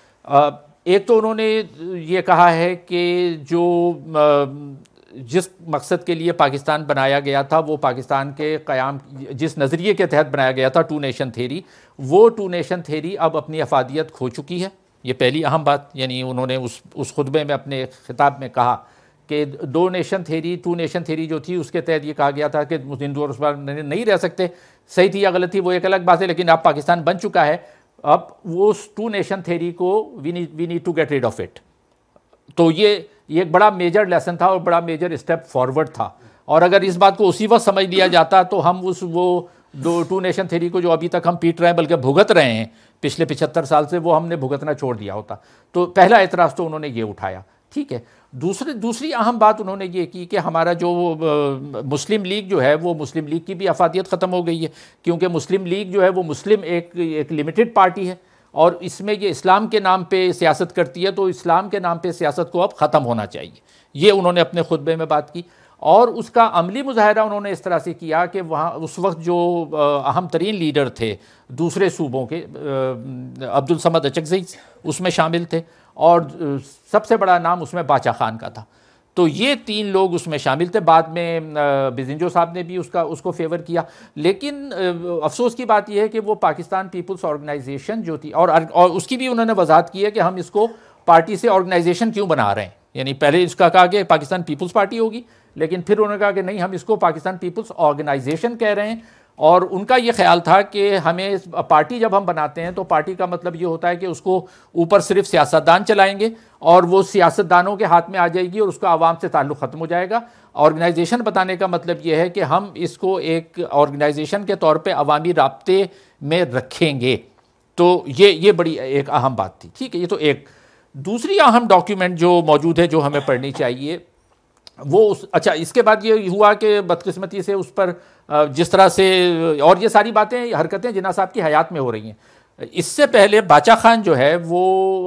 एक तो उन्होंने ये कहा है कि जो जिस मकसद के लिए पाकिस्तान बनाया गया था, वो पाकिस्तान के क़याम जिस नज़रिए के तहत बनाया गया था, टू नेशन थेरी, वो टू नेशन थेरी अब अपनी अफादियत खो चुकी है। ये पहली अहम बात, यानी उन्होंने उस उस खुतबे में अपने खिताब में कहा कि दो nation theory, two nation theory जो थी उसके तहत ये कहा गया था कि हिंदू और मुसलमान नहीं रह सकते। सही थी या गलत थी वो एक अलग बात है, लेकिन अब पाकिस्तान बन चुका है, अब वो टू नेशन थेरी को we need we need to get rid of it. तो ये ये एक बड़ा मेजर लेसन था और बड़ा मेजर स्टेप फॉरवर्ड था। और अगर इस बात को उसी वक्त समझ लिया जाता तो हम उस वो दो टू नेशन थेरी को जो अभी तक हम पीट रहे हैं, बल्कि भुगत रहे हैं पिछले पिछहत्तर साल से, वो हमने भुगतना छोड़ दिया होता। तो पहला एतराज़ तो उन्होंने ये उठाया, ठीक है। दूसरी दूसरी अहम बात उन्होंने ये की कि हमारा जो आ, मुस्लिम लीग जो है, वो मुस्लिम लीग की भी अफादियत ख़त्म हो गई है, क्योंकि मुस्लिम लीग जो है वो मुस्लिम एक एक लिमिटेड पार्टी है और इसमें ये इस्लाम के नाम पे सियासत करती है, तो इस्लाम के नाम पे सियासत को अब ख़त्म होना चाहिए। ये उन्होंने अपने खुतबे में बात की। और उसका अमली मुजाहरा उन्होंने इस तरह से किया कि वहाँ उस वक्त जो अहम तरीन लीडर थे दूसरे सूबों के, अब्दुल समद अचकज़ई उसमें शामिल थे और सबसे बड़ा नाम उसमें बाचा खान का था। तो ये तीन लोग उसमें शामिल थे। बाद में बिजिंजो साहब ने भी उसका उसको फेवर किया। लेकिन अफसोस की बात यह है कि वो पाकिस्तान पीपल्स ऑर्गेनाइजेशन जो थी, और, और उसकी भी उन्होंने वजाहत की है कि हम इसको पार्टी से ऑर्गेनाइजेशन क्यों बना रहे हैं। यानी पहले इसका कहा कि पाकिस्तान पीपल्स पार्टी होगी, लेकिन फिर उन्होंने कहा कि नहीं, हम इसको पाकिस्तान पीपल्स ऑर्गेनाइजेशन कह रहे हैं। और उनका ये ख्याल था कि हमें पार्टी जब हम बनाते हैं तो पार्टी का मतलब ये होता है कि उसको ऊपर सिर्फ सियासतदान चलाएंगे और वो सियासतदानों के हाथ में आ जाएगी और उसका आवाम से ताल्लुक़ ख़त्म हो जाएगा। ऑर्गेनाइजेशन बताने का मतलब ये है कि हम इसको एक ऑर्गेनाइजेशन के तौर पे अवामी राब्ते में रखेंगे। तो ये ये बड़ी एक अहम बात थी, ठीक है। ये तो एक। दूसरी अहम डॉक्यूमेंट जो मौजूद है, जो हमें पढ़नी चाहिए, वो उस अच्छा इसके बाद ये हुआ कि बदकिस्मती से उस पर जिस तरह से, और ये सारी बातें हरकतें जिन्ना साहब की हयात में हो रही हैं। इससे पहले बाचा खान जो है वो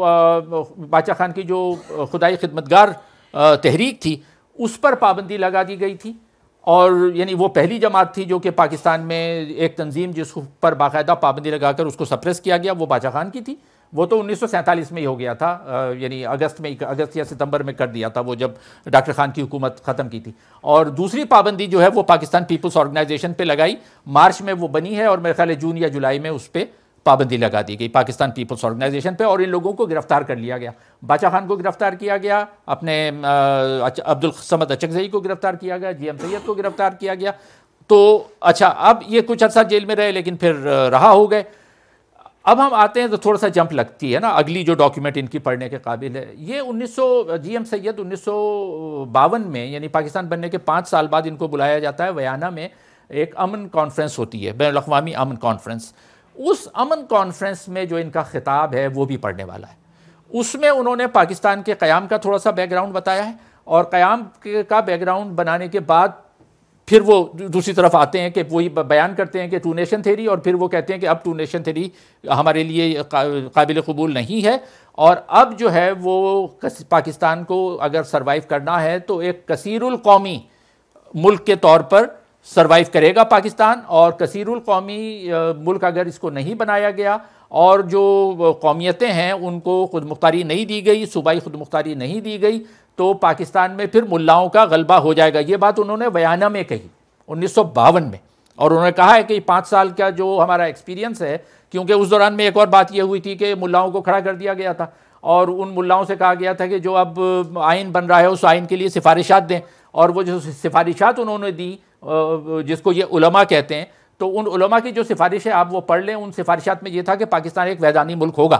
बाचा खान की जो खुदाई खिदमतगार तहरीक थी उस पर पाबंदी लगा दी गई थी। और यानी वो पहली जमात थी जो कि पाकिस्तान में एक तंजीम जिस पर बाकायदा पाबंदी लगाकर उसको सप्रेस किया गया, वो बाचा खान की थी। वो तो उन्नीस सौ सैंतालीस में ही हो गया था, यानी अगस्त में अगस्त या सितंबर में कर दिया था वो, जब डॉक्टर खान की हुकूमत ख़त्म की थी। और दूसरी पाबंदी जो है वो पाकिस्तान पीपल्स ऑर्गेनाइजेशन पे लगाई, मार्च में वो बनी है और मेरे ख्याल है जून या जुलाई में उस पर पाबंदी लगा दी गई पाकिस्तान पीपल्स ऑर्गेनाइजेशन पे, और इन लोगों को गिरफ्तार कर लिया गया। बाचा खान को गिरफ्तार किया गया, अपने अब्दुल समद अचकज़ई को गिरफ्तार किया गया, जी एम सैयद को गिरफ्तार किया गया। तो अच्छा, अब ये कुछ अर्सा जेल में रहे लेकिन फिर रहा हो गए। अब हम आते हैं तो थोड़ा सा जंप लगती है ना, अगली जो डॉक्यूमेंट इनकी पढ़ने के काबिल है, ये उन्नीस सौ जी एम सैयद उन्नीस सौ बावन में, यानी पाकिस्तान बनने के पाँच साल बाद इनको बुलाया जाता है वयाना में। एक अमन कॉन्फ्रेंस होती है, बैनुल अक़वामी अमन कॉन्फ्रेंस। उस अमन कॉन्फ्रेंस में जो इनका खिताब है वो भी पढ़ने वाला है। उसमें उन्होंने पाकिस्तान के क़याम का थोड़ा सा बैकग्राउंड बताया है, और क़याम का बैकग्राउंड बनाने के बाद फिर वो दूसरी तरफ आते हैं कि वही बयान करते हैं कि टू नेशन थ्योरी, और फिर वो कहते हैं कि अब टू नेशन थ्योरी हमारे लिए काबिल कबूल नहीं है, और अब जो है वो पाकिस्तान को अगर सर्वाइव करना है तो एक कसीरुल कौमी मुल्क के तौर पर सर्वाइव करेगा पाकिस्तान। और कसीरुल कौमी मुल्क अगर इसको नहीं बनाया गया और जो कौमियतें हैं उनको खुद मुख्तारी नहीं दी गई, सूबाई खुद मुख्तारी नहीं दी गई, तो पाकिस्तान में फिर मुल्लाओं का गलबा हो जाएगा। ये बात उन्होंने बयाना में कही उन्नीस सौ बावन में, और उन्होंने कहा है कि पाँच साल का जो हमारा एक्सपीरियंस है, क्योंकि उस दौरान में एक और बात ये हुई थी कि मुल्लाओं को खड़ा कर दिया गया था, और उन मुल्लाओं से कहा गया था कि जो अब आइन बन रहा है उस आइन के लिए सिफारिशात दें, और वो जो सिफारिशात उन्होंने दी, जिसको ये उलमा कहते हैं, तो उन उलमा की जो सिफारिश है आप वो पढ़ लें। उन सिफारिशात में ये था कि पाकिस्तान एक वैधानी मुल्क होगा।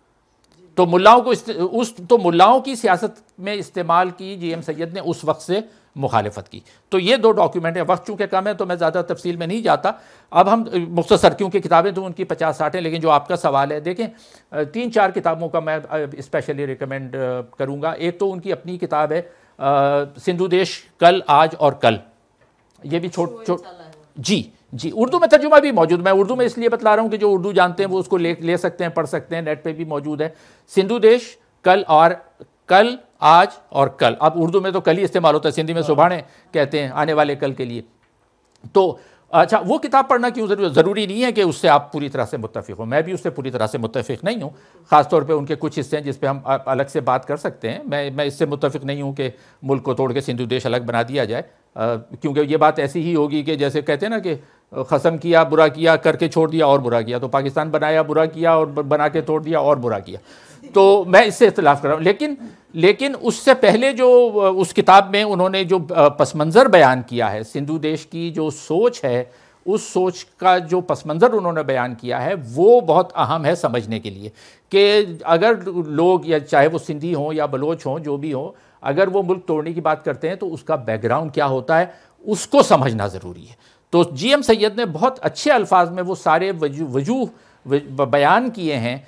तो मुल्लाओं को उस तो मुल्लाओं की सियासत में इस्तेमाल की जी एम सैयद ने उस वक्त से मुखालफत की। तो ये दो डॉक्यूमेंट हैं। वक्त चूँकि कम है तो मैं ज़्यादा तफसील में नहीं जाता। अब हम मुख्तसर, क्योंकि किताबें तो उनकी पचास साठ हैं, लेकिन जो आपका सवाल है, देखें तीन चार किताबों का मैं स्पेशली रिकमेंड करूँगा। एक तो उनकी अपनी किताब है सिंधु देश कल आज और कल, ये भी छोट छोट जी जी उर्दू में तर्जुमा भी मौजूद। मैं उर्दू में इसलिए बतला रहा हूँ कि जो उर्दू जानते हैं वो उसको ले ले सकते हैं, पढ़ सकते हैं, नेट पे भी मौजूद है। सिंधु देश कल और कल आज और कल, अब उर्दू में तो कल ही इस्तेमाल होता है, सिंधी में सुभाणे कहते हैं आने वाले कल के लिए। तो अच्छा, वो किताब पढ़ना क्यों ज़रूरी ज़रूरी नहीं है कि उससे आप पूरी तरह से मुत्तफ़िक़ हो। मैं भी उससे पूरी तरह से मुत्तफ़िक़ नहीं हूँ। ख़ास तौर पे उनके कुछ हिस्से हैं जिस पे हम अलग से बात कर सकते हैं। मैं मैं इससे मुत्तफ़िक़ नहीं हूँ कि मुल्क को तोड़ के सिंधु देश अलग बना दिया जाए, क्योंकि ये बात ऐसी ही होगी कि जैसे कहते हैं ना कि ख़सम किया, बुरा किया, करके छोड़ दिया और बुरा किया। तो पाकिस्तान बनाया, बुरा किया, और बना के तोड़ दिया और बुरा किया। तो मैं इससे इख्तिलाफ़ कर रहा हूँ। लेकिन लेकिन उससे पहले जो उस किताब में उन्होंने जो पस मंज़र बयान किया है, सिंधु देश की जो सोच है, उस सोच का जो पस मंज़र उन्होंने बयान किया है वो बहुत अहम है समझने के लिए कि अगर लोग, या चाहे वो सिंधी हों या बलोच हों, जो भी हों, अगर वो मुल्क तोड़ने की बात करते हैं तो उसका बैकग्राउंड क्या होता है उसको समझना ज़रूरी है। तो जी एम सैयद ने बहुत अच्छे अल्फाज में वो सारे वजूह बयान किए हैं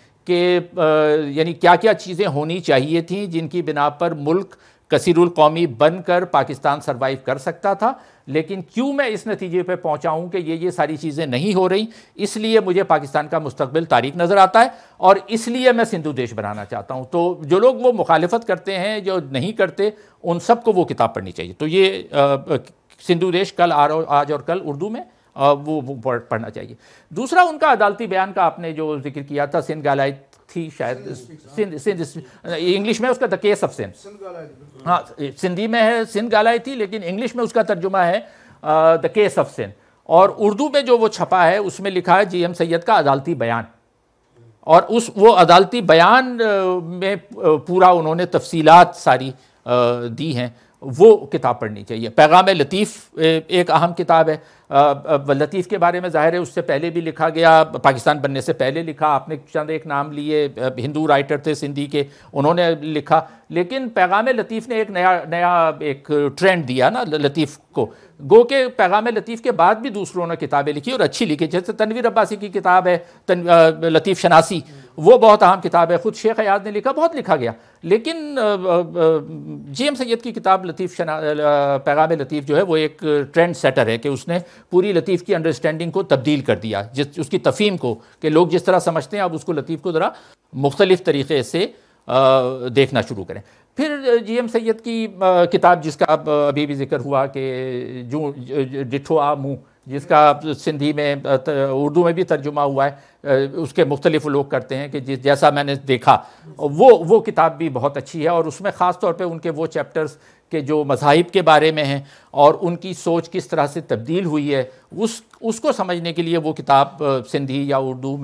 कि यानी क्या क्या चीज़ें होनी चाहिए थी जिनकी बिना पर मुल्क कसीरुल कौमी बनकर पाकिस्तान सर्वाइव कर सकता था। लेकिन क्यों मैं इस नतीजे पे पहुंचा हूं कि ये ये सारी चीज़ें नहीं हो रही, इसलिए मुझे पाकिस्तान का मुस्तकबिल तारीक नज़र आता है, और इसलिए मैं सिंधु देश बनाना चाहता हूं। तो जो लोग वो मुखालिफत करते हैं, जो नहीं करते, उन सबको वो किताब पढ़नी चाहिए। तो ये आ, सिंधु देश कल आज और कल उर्दू में आ, वो, वो पढ़ना चाहिए। दूसरा उनका अदालती बयान का आपने जो जिक्र किया था, सिंध गालाइत थी शायद, सिंध सिंध इंग्लिश में उसका द केस ऑफ सिंध, हाँ सिंधी में है सिंध गालाई थी, लेकिन इंग्लिश में उसका तर्जुमा है द केस ऑफ सिंध। और उर्दू में जो वो छपा है उसमें लिखा है जी एम सैयद का अदालती बयान, और उस वो अदालती बयान में पूरा उन्होंने तफसीलात सारी दी हैं। वो किताब पढ़नी चाहिए। पैगाम लतीफ़ एक अहम किताब है। लतीफ़ के बारे में ज़ाहिर है उससे पहले भी लिखा गया, पाकिस्तान बनने से पहले लिखा। आपने चंद एक नाम लिए, हिंदू राइटर थे सिंधी के, उन्होंने लिखा। लेकिन पैगाम लतीफ़ ने एक नया नया एक ट्रेंड दिया ना लतीफ़ को। गो के पैगाम लतीफ़ के बाद भी दूसरों ने किताबें लिखी और अच्छी लिखी। जैसे तनवीर अब्बासी की किताब है तन, लतीफ़ शनासी, वो बहुत अहम किताब है। ख़ुद शेख अयाद ने लिखा, बहुत लिखा गया। लेकिन जी एम सैयद की किताब लतीफ़ शना पैगाम लतीफ़ जो है वो एक ट्रेंड सेटर है कि उसने पूरी लतीफ़ की अंडरस्टैंडिंग को तब्दील कर दिया, जिस उसकी तफ़हीम को, कि लोग जिस तरह समझते हैं अब उसको लतीफ़ को ज़रा मुख्तलिफ़ तरीक़े से आ, देखना शुरू करें। फिर जी एम सैयद की आ, किताब जिसका अभी भी जिक्र हुआ कि जो डिठो आ मुँह, जिसका सिंधी में उर्दू में भी तर्जुमा हुआ है, उसके मुख्तलिफ लोग करते हैं कि जिस जैसा मैंने देखा, वो वो किताब भी बहुत अच्छी है। और उसमें ख़ास तौर पे उनके वो चैप्टर्स के जो मज़ाहिब के बारे में हैं और उनकी सोच किस तरह से तब्दील हुई है, उस उसको समझने के लिए वो किताब सिंधी या उर्दू में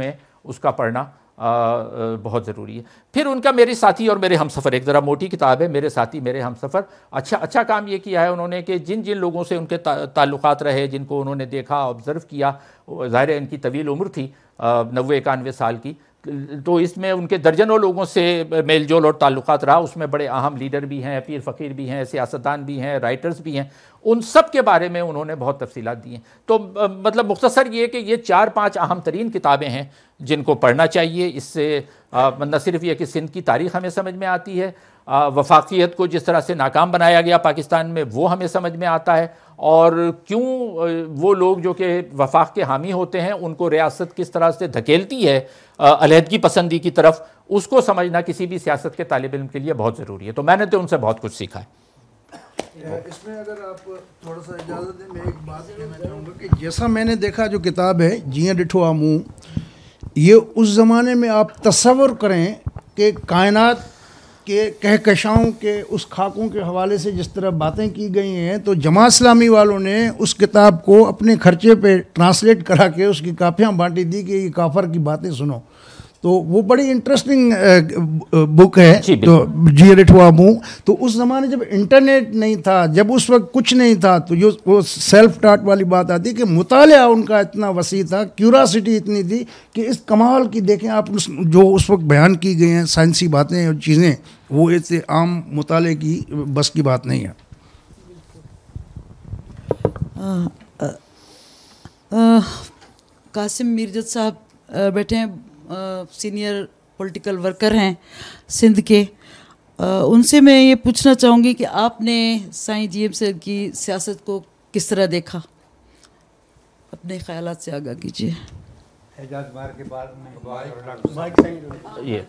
उसका पढ़ना आ, बहुत ज़रूरी है। फिर उनका मेरे साथी और मेरे हमसफ़र, एक ज़रा मोटी किताब है, मेरे साथी मेरे हमसफ़र। अच्छा अच्छा काम ये किया है उन्होंने कि जिन जिन लोगों से उनके ता, ताल्लुकात रहे, जिनको उन्होंने देखा, ऑब्ज़र्व किया, ज़ाहिर है इनकी तवील उम्र थी नब्बे इक्यानवे साल की, तो इसमें उनके दर्जनों लोगों से मेल जोल और ताल्लुकात रहा। उसमें बड़े अहम लीडर भी हैं, पीर फ़कीर भी हैं, सियासतदान भी हैं, राइटर्स भी हैं, उन सब के बारे में उन्होंने बहुत तफसीलात दी हैं। तो मतलब मुख्तसर ये कि ये चार पांच अहम तरीन किताबें हैं जिनको पढ़ना चाहिए। इससे न सिर्फ ये कि सिंध की तारीख़ हमें समझ में आती है, वफाकियत को जिस तरह से नाकाम बनाया गया पाकिस्तान में वो हमें समझ में आता है, और क्यों वो लोग जो कि वफाक के हामी होते हैं उनको रियासत किस तरह से धकेलती है अलहदगी पसंदी की तरफ, उसको समझना किसी भी सियासत के तालिब इल्म के लिए बहुत ज़रूरी है। तो मैंने तो उनसे बहुत कुछ सीखा है। इसमें अगर आप थोड़ा सा इजाज़त दें, मैं एक बात कहना चाहूँगा कि जैसा मैंने देखा जो किताब है जियां डिठो आमू, ये उस ज़माने में आप तस्वर करें कि कायनात के कहकशाओं के उस खाकों के हवाले से जिस तरह बातें की गई हैं, तो जमात इस्लामी वालों ने उस किताब को अपने खर्चे पे ट्रांसलेट करा के उसकी कापियाँ बांटी दी कि ये काफर की बातें सुनो। तो वो बड़ी इंटरेस्टिंग बुक है तो जी रिठवा मुँह। तो उस ज़माने जब इंटरनेट नहीं था, जब उस वक्त कुछ नहीं था, तो जो वो सेल्फ टाट वाली बात आती कि मुतालिया उनका इतना वसी था, क्यूरासिटी इतनी थी कि इस कमाल की देखें आप उस, जो उस वक्त बयान की गई हैं साइंसी बातें और चीज़ें, वो इतने आम मुताले की बस की बात नहीं है। कासिम मीरजत साहब बैठे हैं, सीनियर पॉलिटिकल वर्कर हैं सिंध के। आ, उनसे मैं ये पूछना चाहूँगी कि आपने साईं जी एम सैयद की सियासत को किस तरह देखा, अपने ख्यालात से आगाह कीजिए। एजाज मार के बाद ये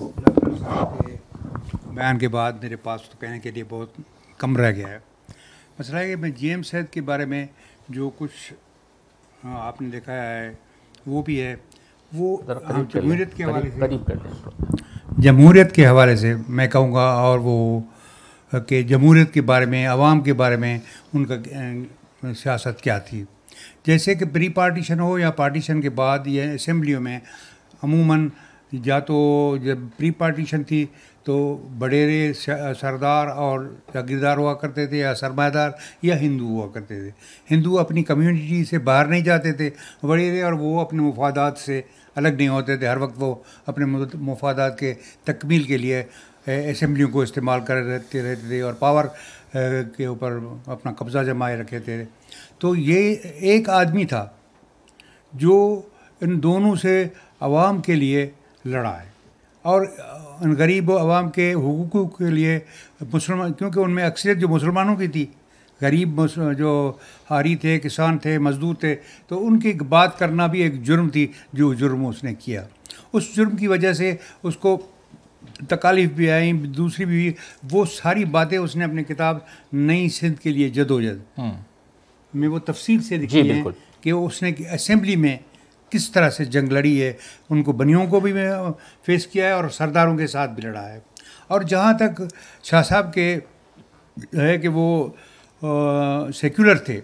बयान के बाद मेरे पास तो कहने के लिए बहुत कम रह गया है। मसला है कि मैं जी एम सैयद के बारे में जो कुछ आपने देखा है वो भी है, वो जमहूरियत के हवाले से जमहूरियत के हवाले से मैं कहूँगा, और वो कि जमहूरियत के बारे में, आवाम के बारे में उनका सियासत क्या थी। जैसे कि प्री पार्टीशन हो या पार्टीशन के बाद या असेंबलियों में अमूमन, या तो जब प्री पार्टीशन थी तो बड़ेरे सरदार और जागीरदार हुआ करते थे, या सरमायादार या हिंदू हुआ करते थे। हिंदू अपनी कम्युनिटी से बाहर नहीं जाते थे बड़ेरे, और वो अपने मुफादात से अलग नहीं होते थे। हर वक्त वो अपने मुफादात के तकमील के लिए असेंबलियों को इस्तेमाल कर रहते रहते थे और पावर के ऊपर अपना कब्ज़ा जमाए रखे थे। तो ये एक आदमी था जो इन दोनों से आवाम के लिए लड़ा है, और गरीब आवाम के हुकूक़ के लिए मुसलमान, क्योंकि उनमें अक्सरियत जो मुसलमानों की थी, गरीब जो हारी थे, किसान थे, मजदूर थे, तो उनकी बात करना भी एक जुर्म थी जो जुर्म उसने किया। उस जुर्म की वजह से उसको तकालीफ भी आई, दूसरी भी, वो सारी बातें उसने अपनी किताब नई सिंध के लिए जदोजहद में वो तफसील से लिखी है कि उसने असेंबली में किस तरह से जंग लड़ी है, उनको बनियों को भी फेस किया है और सरदारों के साथ भी लड़ा है। और जहाँ तक शाह साहब के है कि वो सेक्युलर थे,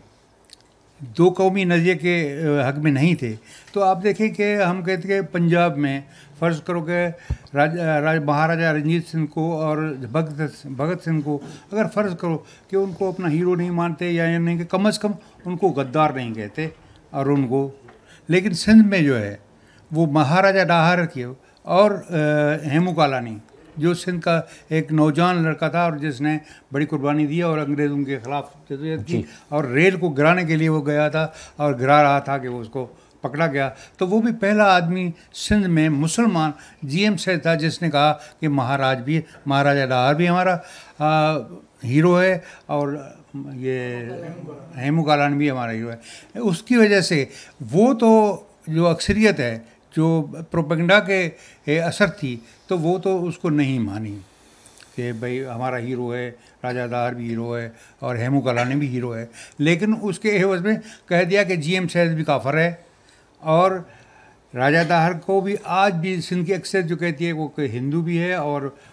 दो कौमी नज़रिए के हक में नहीं थे, तो आप देखें कि हम कहते हैं पंजाब में फ़र्ज़ करो कि राज, राज महाराजा रंजीत सिंह को और भगत भगत सिंह को अगर फ़र्ज़ करो कि उनको अपना हीरो नहीं मानते, या नहीं कि कम अज़ कम उनको गद्दार नहीं कहते, और उनको, लेकिन सिंध में जो है वो महाराजा डाहर की और हेमू कालानी, जो सिंध का एक नौजवान लड़का था और जिसने बड़ी कुर्बानी दी और अंग्रेज़ों के ख़िलाफ़ जदोजहद की, और रेल को गिराने के लिए वो गया था और गिरा रहा था कि वो उसको पकड़ा गया। तो वो भी पहला आदमी सिंध में मुसलमान जी एम सैयद था जिसने कहा कि महाराज भी, महाराजा डाहर भी हमारा आ, हीरो है, और ये हेमू कालानी भी हमारा हीरो है। उसकी वजह से वो तो जो अक्सरियत है, जो प्रोपेगेंडा के असर थी, तो वो तो उसको नहीं मानी कि भाई हमारा हीरो है, राजा डाहर भी हीरो है और हेमू कालानी भी हीरो है। लेकिन उसके एवज में कह दिया कि जी एम सैयद भी काफर है, और राजा डाहर को भी आज भी सिंध की अक्सर जो कहती है वो हिंदू भी है और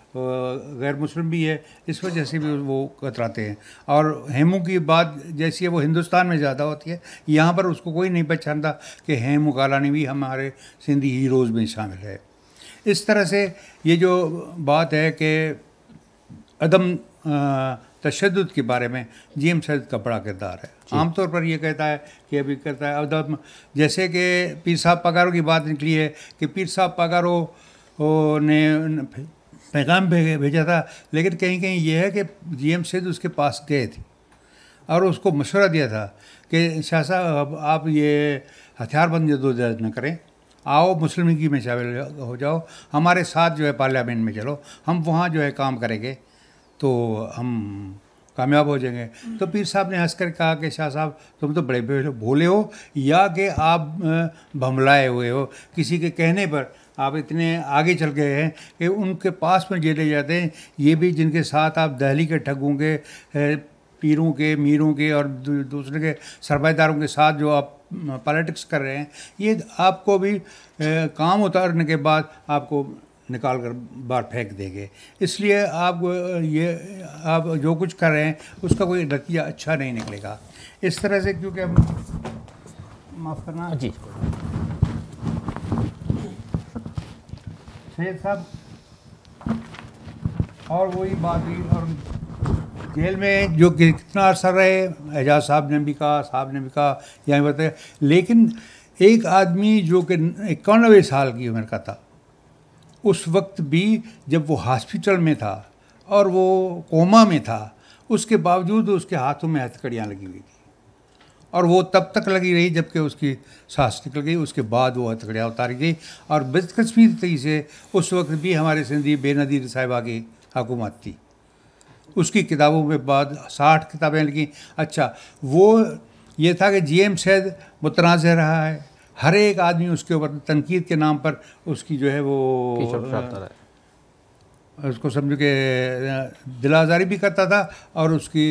गैर मुस्लिम भी है, इस वजह से भी वो कतराते हैं। और हेमू की बात जैसी है वो हिंदुस्तान में ज़्यादा होती है, यहाँ पर उसको कोई नहीं पहचानता कि हेमू कालानी भी हमारे सिंधी हीरोज़ में शामिल है। इस तरह से ये जो बात है कि अदम तशद्दुद के बारे में जी एम सैयद का बड़ा किरदार है। आमतौर पर ये कहता है कि अभी कहता है अदम, जैसे कि पीर साहब पगारो की बात निकली है कि पीर साहब पगारो ने पैगाम भेजा था, लेकिन कहीं कहीं ये है कि जी एम सैयद उसके पास गए थे और उसको मशवरा दिया था कि शाह साहब आप ये हथियारबंद जद्दोजहद न करें, आओ मुस्लिम लीग में शामिल हो जाओ, हमारे साथ जो है पार्लियामेंट में चलो, हम वहाँ जो है काम करेंगे तो हम कामयाब हो जाएंगे। तो पीर साहब ने हंस कर कहा कि शाह साहब तुम तो बड़े भोले हो, या कि आप भमलाए हुए हो, किसी के कहने पर आप इतने आगे चल गए हैं कि उनके पास में जे ले जाते हैं। ये भी जिनके साथ आप दहली के ठगों के, पीरों के, मीरों के और दूसरे के सरमाएदारों के साथ जो आप पॉलिटिक्स कर रहे हैं, ये आपको भी ए, काम उतारने के बाद आपको निकाल कर बाहर फेंक देंगे। इसलिए आप ये आप जो कुछ कर रहे हैं उसका कोई नतीजा अच्छा नहीं निकलेगा। इस तरह से, क्योंकि हम माफ़ करना जी सैयद साहब, और वही बात हुई, और जेल में जो कितना अरसा रहे, एजाज साहब ने भी कहा, साहब ने भी कहा, यहाँ बताया, लेकिन एक आदमी जो कि इक्यानवे साल की उम्र का था, उस वक्त भी जब वो हॉस्पिटल में था और वो कोमा में था, उसके बावजूद उसके हाथों में हथकड़ियाँ लगी हुई थी और वो तब तक लगी रही जबकि उसकी सांस निकल गई। उसके बाद वो हथकड़ियाँ उतारी गई और बदकिस्मती से उस वक्त भी हमारे सिंधी बेनज़ीर साहिबा की हुकूमत थी। उसकी किताबों के बाद साठ किताबें लिखी। अच्छा, वो ये था कि जी एम सैयद मुतनाज़ रहा है, हर एक आदमी उसके ऊपर तनकीद के नाम पर उसकी जो है वो उसको समझो कि दिलाजारी भी करता था और उसकी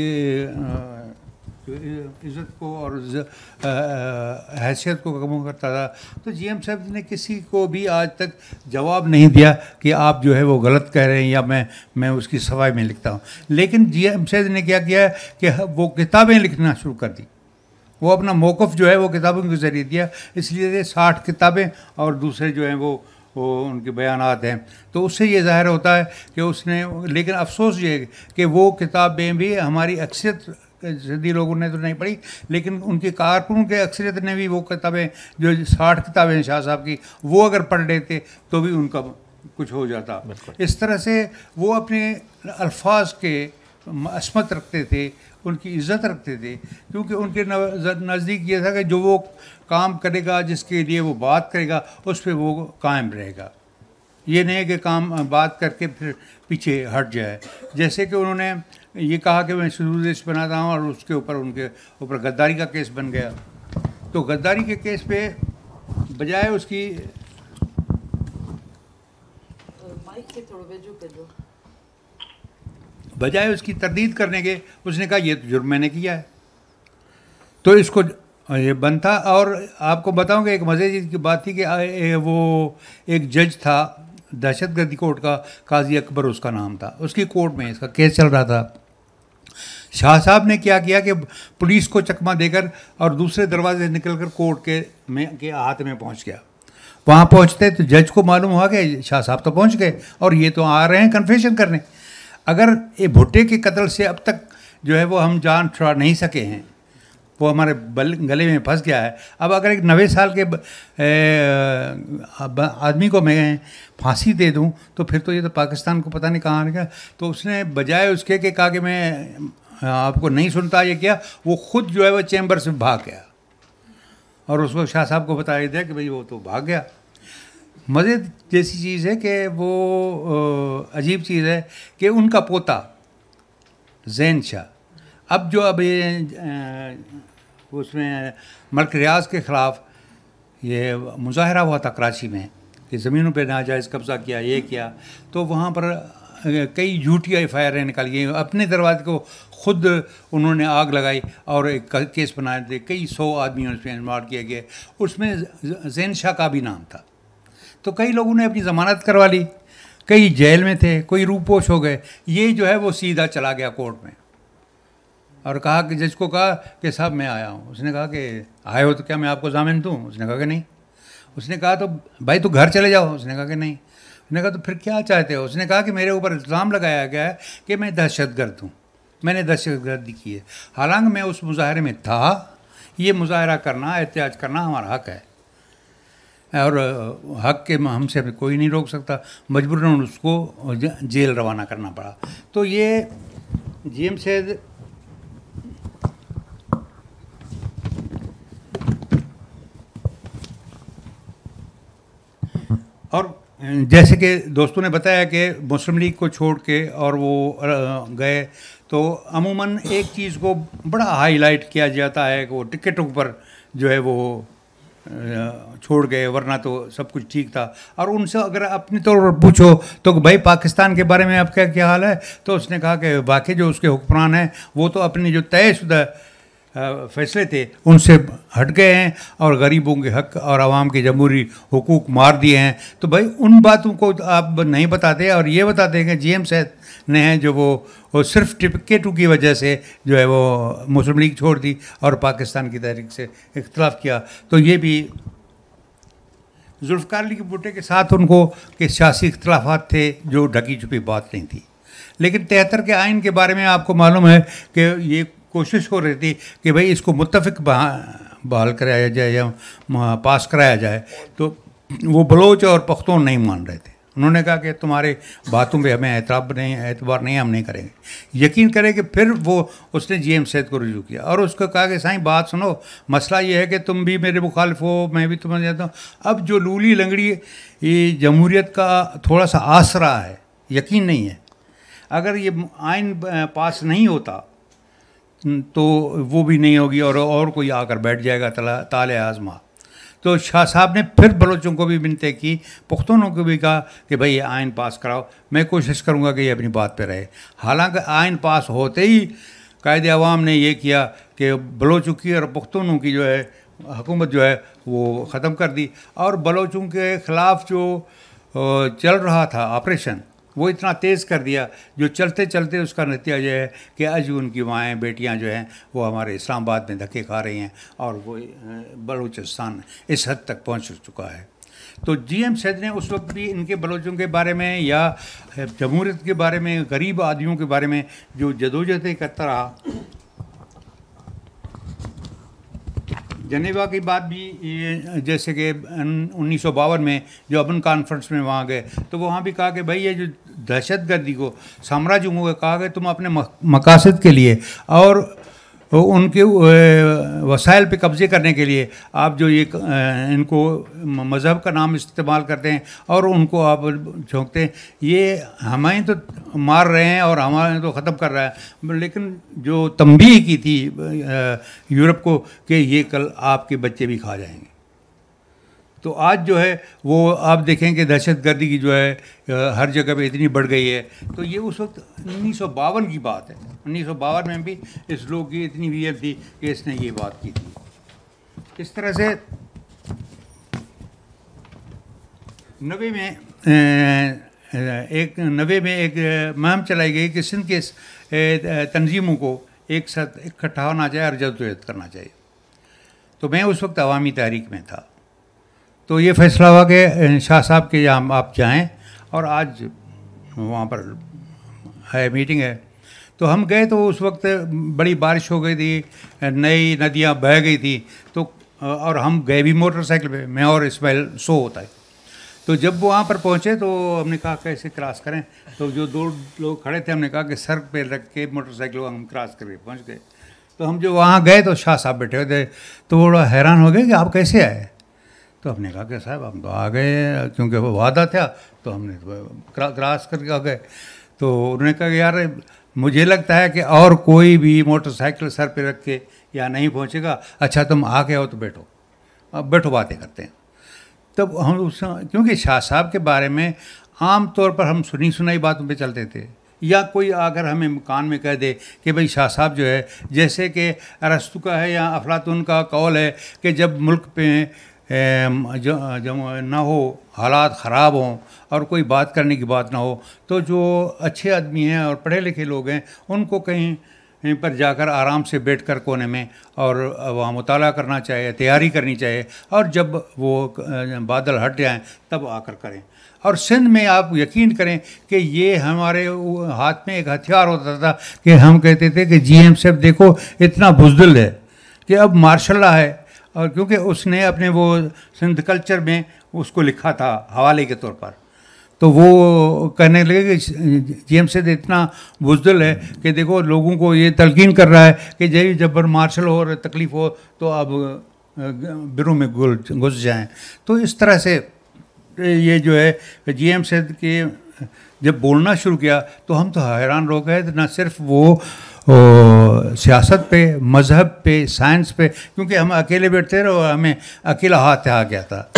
इज़्ज़त को और हैसियत को कम करता था। तो जी एम साहब ने किसी को भी आज तक जवाब नहीं दिया कि आप जो है वो गलत कह रहे हैं या मैं मैं उसकी सफाई में लिखता हूँ। लेकिन जी एम साहब ने क्या किया कि वो किताबें लिखना शुरू कर दी। वो अपना मौक़िफ़ जो है वो किताबों के ज़रिए दिया, इसलिए साठ किताबें और दूसरे जो हैं वो वो उनके बयानात हैं। तो उससे ये ज़ाहिर होता है कि उसने, लेकिन अफसोस ये है कि वो किताबें भी हमारी अक्सरियत सिंधी लोगों ने तो नहीं पढ़ी, लेकिन उनके कारकुन के अक्सरियत ने भी वो किताबें, जो साठ किताबें हैं शाह साहब की, वो अगर पढ़ लेते तो भी उनका कुछ हो जाता। इस तरह से वो अपने अल्फाज के असमत रखते थे, उनकी इज़्ज़त रखते थे, क्योंकि उनके नज़दीक ये था कि जो वो काम करेगा, जिसके लिए वो बात करेगा, उस पर वो कायम रहेगा। ये नहीं कि काम बात करके फिर पीछे हट जाए। जैसे कि उन्होंने ये कहा कि मैं शुरू देश बनाता हूँ और उसके ऊपर उनके ऊपर गद्दारी का केस बन गया। तो गद्दारी के केस पे बजाय उसकी बजाय उसकी तरदीद करने के, उसने कहा ये तो जुर्म मैंने किया है, तो इसको ये बनता। और आपको बताऊं कि एक मज़े की बात थी कि वो एक जज था दहशतगर्दी कोर्ट का, काजी अकबर उसका नाम था, उसकी कोर्ट में इसका केस चल रहा था। शाह साहब ने क्या किया कि पुलिस को चकमा देकर और दूसरे दरवाजे से निकलकर कोर्ट के में के हाथ में पहुंच गया। वहाँ पहुँचते तो जज को मालूम हुआ कि शाह साहब तो पहुँच गए और ये तो आ रहे हैं कन्फेशन करने। अगर ये भुट्टे के कत्ल से अब तक जो है वो हम जान छुड़ा नहीं सके हैं, वो हमारे बल गले में फंस गया है। अब अगर एक नब्बे साल के आदमी को मैं फांसी दे दूं तो फिर तो ये तो पाकिस्तान को पता नहीं कहाँ आने का। तो उसने बजाय उसके के कहा कि मैं आपको नहीं सुनता, ये किया, वो खुद जो है वो चैम्बर से भाग गया और उसको शाह साहब को बताया दिया कि भाई वो तो भाग गया। मज़े जैसी चीज़ है कि वो अजीब चीज़ है कि उनका पोता ज़ैन शाह, अब जो अब ये उसमें मलिक रियाज के ख़िलाफ़ ये मुजाहरा हुआ था कराची में कि ज़मीनों पे नाजायज़ कब्ज़ा किया, ये किया, तो वहाँ पर कई झूठी एफ आई आर निकाली गई। अपने दरवाजे को खुद उन्होंने आग लगाई और एक केस बनाए थे, कई सौ आदमियों उसमें इन्वॉल्व किया गया। उसमें ज़ैन शाह का भी नाम था। तो कई लोगों ने अपनी ज़मानत करवा ली, कई जेल में थे, कोई रूपोश हो गए। ये जो है वो सीधा चला गया कोर्ट में और कहा कि जज को कहा कि साहब मैं आया हूँ। उसने कहा कि आए हो तो क्या मैं आपको जामीन दूँ? उसने कहा कि नहीं। उसने कहा तो भाई तू घर चले जाओ। उसने कहा कि नहीं। उसने कहा तो फिर क्या चाहते हो? उसने कहा कि मेरे ऊपर इल्ज़ाम लगाया गया है कि मैं दहशतगर्द हूँ, मैंने दहशतगर्दी की है। हालांकि मैं उस मुजाहरे में था। ये मुजाहरा करना, एहतजाज करना हमारा हक है और हक के हमसे कोई नहीं रोक सकता। मजबूरन उसको जेल रवाना करना पड़ा। तो ये जीएम सैयद और जैसे कि दोस्तों ने बताया कि मुस्लिम लीग को छोड़ के और वो गए, तो अमूमन एक चीज़ को बड़ा हाईलाइट किया जाता है कि वो टिकटों पर जो है वो छोड़ गए, वरना तो सब कुछ ठीक था। और उनसे अगर अपनी तौर पर पूछो तो भाई पाकिस्तान के बारे में आपका क्या हाल है, तो उसने कहा कि वाकई जो उसके हुक्मरान हैं वो तो अपनी जो तयशुदा फैसले थे उनसे हट गए हैं और गरीबों के हक और आवाम के जमहूरी हुकूक मार दिए हैं। तो भाई उन बातों को आप नहीं बताते और ये बताते हैं कि जीएम सैयद ने हैं जो वो, वो सिर्फ टिकटों की वजह से जो है वो मुस्लिम लीग छोड़ दी और पाकिस्तान की तहरीक से इख्तलाफ किया। तो ये भी जुल्फ़िकार अली भुट्टो के साथ उनको के सियासी इख्तलाफात थे जो ढकी छुपी बात नहीं थी। लेकिन तिहत्तर के आइन के बारे में आपको मालूम है कि ये कोशिश हो रही थी कि भाई इसको मुत्तफ़िक बहाल कराया जाए या पास कराया जाए, तो वो बलोच और पख्तून नहीं मान रहे थे। उन्होंने कहा कि तुम्हारे बातों पे हमें एतराब नहीं एतबार नहीं हम नहीं करेंगे। यकीन करें कि फिर वो उसने जीएम सैयद को रुजू किया और उसको कहा कि साईं बात सुनो, मसला ये है कि तुम भी मेरे मुखालिफ हो, मैं भी तुम्हें जाता हूँ। अब जो लूली लंगड़ी ये जमहूरियत का थोड़ा सा आसरा है, यकीन नहीं है, अगर ये आइन पास नहीं होता तो वो भी नहीं होगी और और कोई आकर बैठ जाएगा ताले आज़मा। तो शाह साहब ने फिर बलोचों को भी विनती की, पुख्तूनों को भी कहा कि भाई ये आइन पास कराओ, मैं कोशिश करूँगा कि ये अपनी बात पे रहे। हालांकि आइन पास होते ही कायदे अवाम ने ये किया कि बलोचों की और पुख्तूनों की जो है हुकूमत जो है वो ख़त्म कर दी और बलोचों के ख़िलाफ़ जो चल रहा था ऑपरेशन वो इतना तेज़ कर दिया जो चलते चलते उसका नतीजा ये है कि आज उनकी माएँ बेटियाँ जो हैं वो हमारे इस्लामाबाद में धक्के खा रही हैं और वो बलूचिस्तान इस हद तक पहुंच चुका है। तो जीएम सैयद ने उस वक्त भी इनके बलोचों के बारे में या जमहूरियत के बारे में, गरीब आदमियों के बारे में जो जदोजहद करता रहा। जनेवा की बात भी ये जैसे कि उन्नीस सौ बावन में जो अमन कॉन्फ्रेंस में वहाँ गए तो वहाँ भी कहा कि भाई ये जो दहशतगर्दी को साम्राज्यों को कहा कि तुम अपने मकासद के लिए और उनके वसाइल पे कब्ज़े करने के लिए आप जो ये इनको मज़हब का नाम इस्तेमाल करते हैं और उनको आप झोंकते हैं, ये हमें तो मार रहे हैं और हमारे तो ख़त्म कर रहा है। लेकिन जो तंबीह की थी यूरोप को कि ये कल आपके बच्चे भी खा जाएंगे, तो आज जो है वो आप देखें कि दहशतगर्दी की जो है हर जगह पे इतनी बढ़ गई है। तो ये उस वक्त उन्नीस सौ बावन की बात है। उन्नीस सौ बावन में भी इस लोग की इतनी वीर थी कि इसने ये बात की थी। इस तरह से नबे में एक नबे में एक मुहिम चलाई गई कि सिंध के तंजीमों को एक साथ इकट्ठा होना चाहिए और जदोजहद करना चाहिए। तो मैं उस वक्त अवामी तहरीक में था। तो ये फैसला हुआ कि शाह साहब के यहाँ आप जाएं और आज वहाँ पर है मीटिंग है। तो हम गए तो उस वक्त बड़ी बारिश हो गई थी, नई नदियाँ बह गई थी। तो और हम गए भी मोटरसाइकिल पे, मैं और इस्माइल सो होता है। तो जब वहाँ पर पहुँचे तो हमने कहा कैसे क्रॉस करें, तो जो दो लोग खड़े थे हमने कहा कि सर पे रख के मोटरसाइकिल हम क्रॉस करके पहुँच गए। तो हम जो वहाँ गए तो शाह साहब बैठे हुए थे, तो बड़ा हैरान हो गए कि आप कैसे आए। तो हमने कहा कि साहब हम तो आ गए क्योंकि वो वादा था, तो हमने तो क्रॉस करके आ गए। तो उन्होंने कहा कि यार मुझे लगता है कि और कोई भी मोटरसाइकिल सर पे रख के यहाँ नहीं पहुँचेगा। अच्छा तुम आ गए हो तो बैठो, अब बैठो बातें करते हैं। तब हम उस क्योंकि शाह साहब के बारे में आम तौर पर हम सुनी सुनाई बातों पे चलते थे, या कोई अगर हमें कान में कह दे कि भाई शाह साहब जो है, जैसे कि अरस्तु का है या अफलातून का कौल है कि जब मुल्क पे जब जब ना हो, हालात ख़राब हों और कोई बात करने की बात ना हो, तो जो अच्छे आदमी हैं और पढ़े लिखे लोग हैं उनको कहीं यहीं पर जाकर आराम से बैठकर कोने में और वहाँ मुताला करना चाहिए, तैयारी करनी चाहिए, और जब वो बादल हट जाएं तब आकर करें। और सिंध में आप यकीन करें कि ये हमारे हाथ में एक हथियार होता था कि हम कहते थे कि जीएम साहब देखो इतना बुज़दिल है कि अब मार्शाल्लाह है, और क्योंकि उसने अपने वो सिंध कल्चर में उसको लिखा था हवाले के तौर पर, तो वो कहने लगे कि जीएम साहब इतना बुज़दिल है कि देखो लोगों को ये तलकीन कर रहा है कि जब जब मार्शल हो और तकलीफ़ हो तो अब बिरों में घुस जाएं। तो इस तरह से ये जो है जीएम साहब के जब बोलना शुरू किया तो हम तो हैरान रह गए। ना सिर्फ वो सियासत पे, मज़हब पे, साइंस पे, क्योंकि हम अकेले बैठते रहे और हमें अकेला हाथ आ गया था,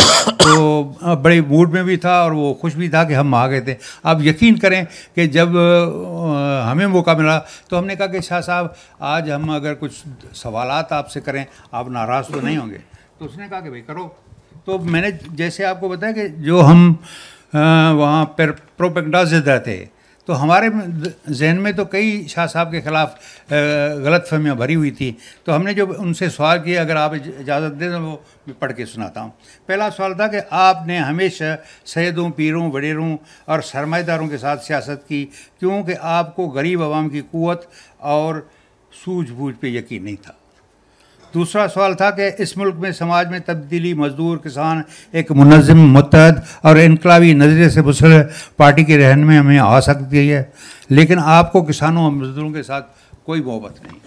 तो बड़े मूड में भी था और वो खुश भी था कि हम आ गए थे। आप यकीन करें कि जब हमें मौका मिला तो हमने कहा कि शाह साहब आज हम अगर कुछ सवालात आपसे करें आप नाराज़ तो नहीं होंगे? तो उसने कहा कि भाई करो। तो मैंने जैसे आपको बताया कि जो हम वहाँ पर प्रोपेगेंडा ज़्यादा थे, तो हमारे जहन में तो कई शाह साहब के ख़िलाफ़ गलत फहमियाँ भरी हुई थी। तो हमने जो उनसे सवाल किए, अगर आप इजाज़त दें तो वो मैं पढ़ के सुनाता हूँ। पहला सवाल था कि आपने हमेशा सैयदों, पीरों, वडेरों और सरमाएदारों के साथ सियासत की, क्योंकि आपको गरीब आवाम की क़ुव्वत और सूझबूझ पे यकीन नहीं था। दूसरा सवाल था कि इस मुल्क में समाज में तब्दीली, मजदूर, किसान एक मुनज़्ज़म, मुत्तहद और इनकलाबी नज़रिए से मुसल्ह पार्टी के रहनुमाई हमें आ सकती है, लेकिन आपको किसानों और मजदूरों के साथ कोई मोहब्बत नहीं।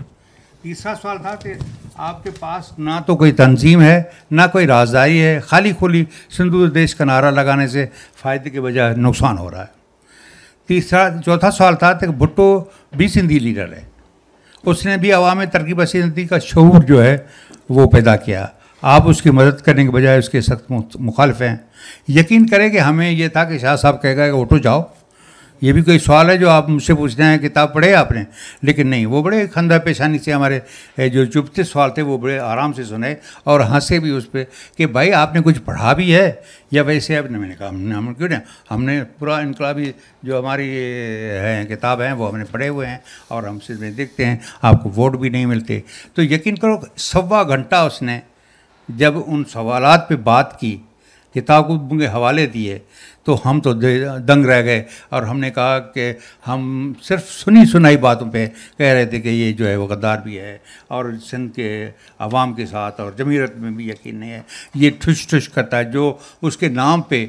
तीसरा सवाल था कि आपके पास ना तो कोई तंजीम है, ना कोई राजदारी है, खाली खुली सिंधु देश का नारा लगाने से फ़ायदे के बजाय नुकसान हो रहा है। तीसरा चौथा सवाल था कि भुट्टो भी सिंधी लीडर है, उसने भी अवामी तरक्की पसंदी का शऊर जो है वो पैदा किया, आप उसकी मदद करने के बजाय उसके सख्त मुखालिफ हैं। यकीन करें कि हमें ये था कि शाह साहब कहेगा कि उठो जाओ, ये भी कोई सवाल है जो आप मुझसे पूछते हैं किताब पढ़े आपने, लेकिन नहीं, वो बड़े खंदा पेशानी से हमारे जो चुभते सवाल थे वो बड़े आराम से सुने और हंसे भी उस पर कि भाई आपने कुछ पढ़ा भी है या वैसे आपने। मैंने कहा हमने हम क्यों नहीं, हमने पूरा इनकलाबी जो हमारी है किताब हैं वो हमने पढ़े हुए हैं और हम सिर्फ में देखते हैं, आपको वोट भी नहीं मिलते। तो यकीन करो सवा घंटा उसने जब उन सवालात पे बात की, किताबों के हवाले दिए, तो हम तो दंग रह गए और हमने कहा कि हम सिर्फ सुनी सुनाई बातों पे कह रहे थे कि ये जो है वो गद्दार भी है और सिंध के अवाम के साथ और जमीयत में भी यकीन नहीं है, ये ठुश ठुश करता है, जो उसके नाम पे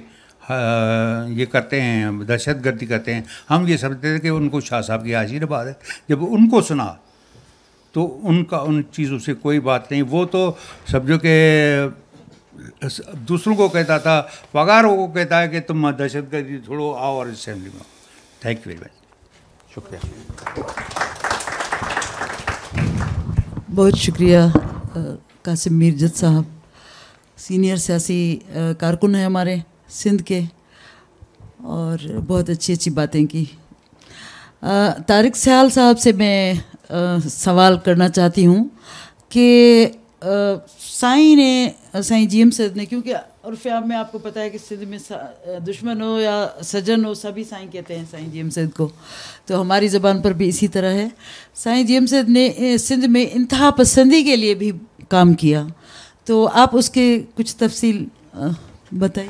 ये करते हैं, दहशत गर्दी करते हैं। हम ये समझते थे कि उनको शाह साहब की आशीर्वाद है। जब उनको सुना तो उनका उन चीज़ों से कोई बात नहीं, वो तो समझो कि दूसरों को कहता था, वगारों को कहता है कि तुम दहशत गर्दी छोड़ो, आओ और असेंबली में। Thank you very much. शुक्रिया। बहुत शुक्रिया कासिम मीरजत साहब, सीनियर सियासी कारकुन हैं हमारे सिंध के, और बहुत अच्छी अच्छी बातें की। तारिक सयाल साहब से मैं आ, सवाल करना चाहती हूँ कि साईं ने साईं जीएम सैयद ने, क्योंकि उर्फ़ आम में आपको पता है कि सिंध में दुश्मन हो या सजन हो सभी साईं कहते हैं साईं जीएम सैयद को, तो हमारी ज़बान पर भी इसी तरह है। साईं जीएम सैयद ने सिंध में इंतहा पसंदी के लिए भी काम किया, तो आप उसके कुछ तफसील बताइए।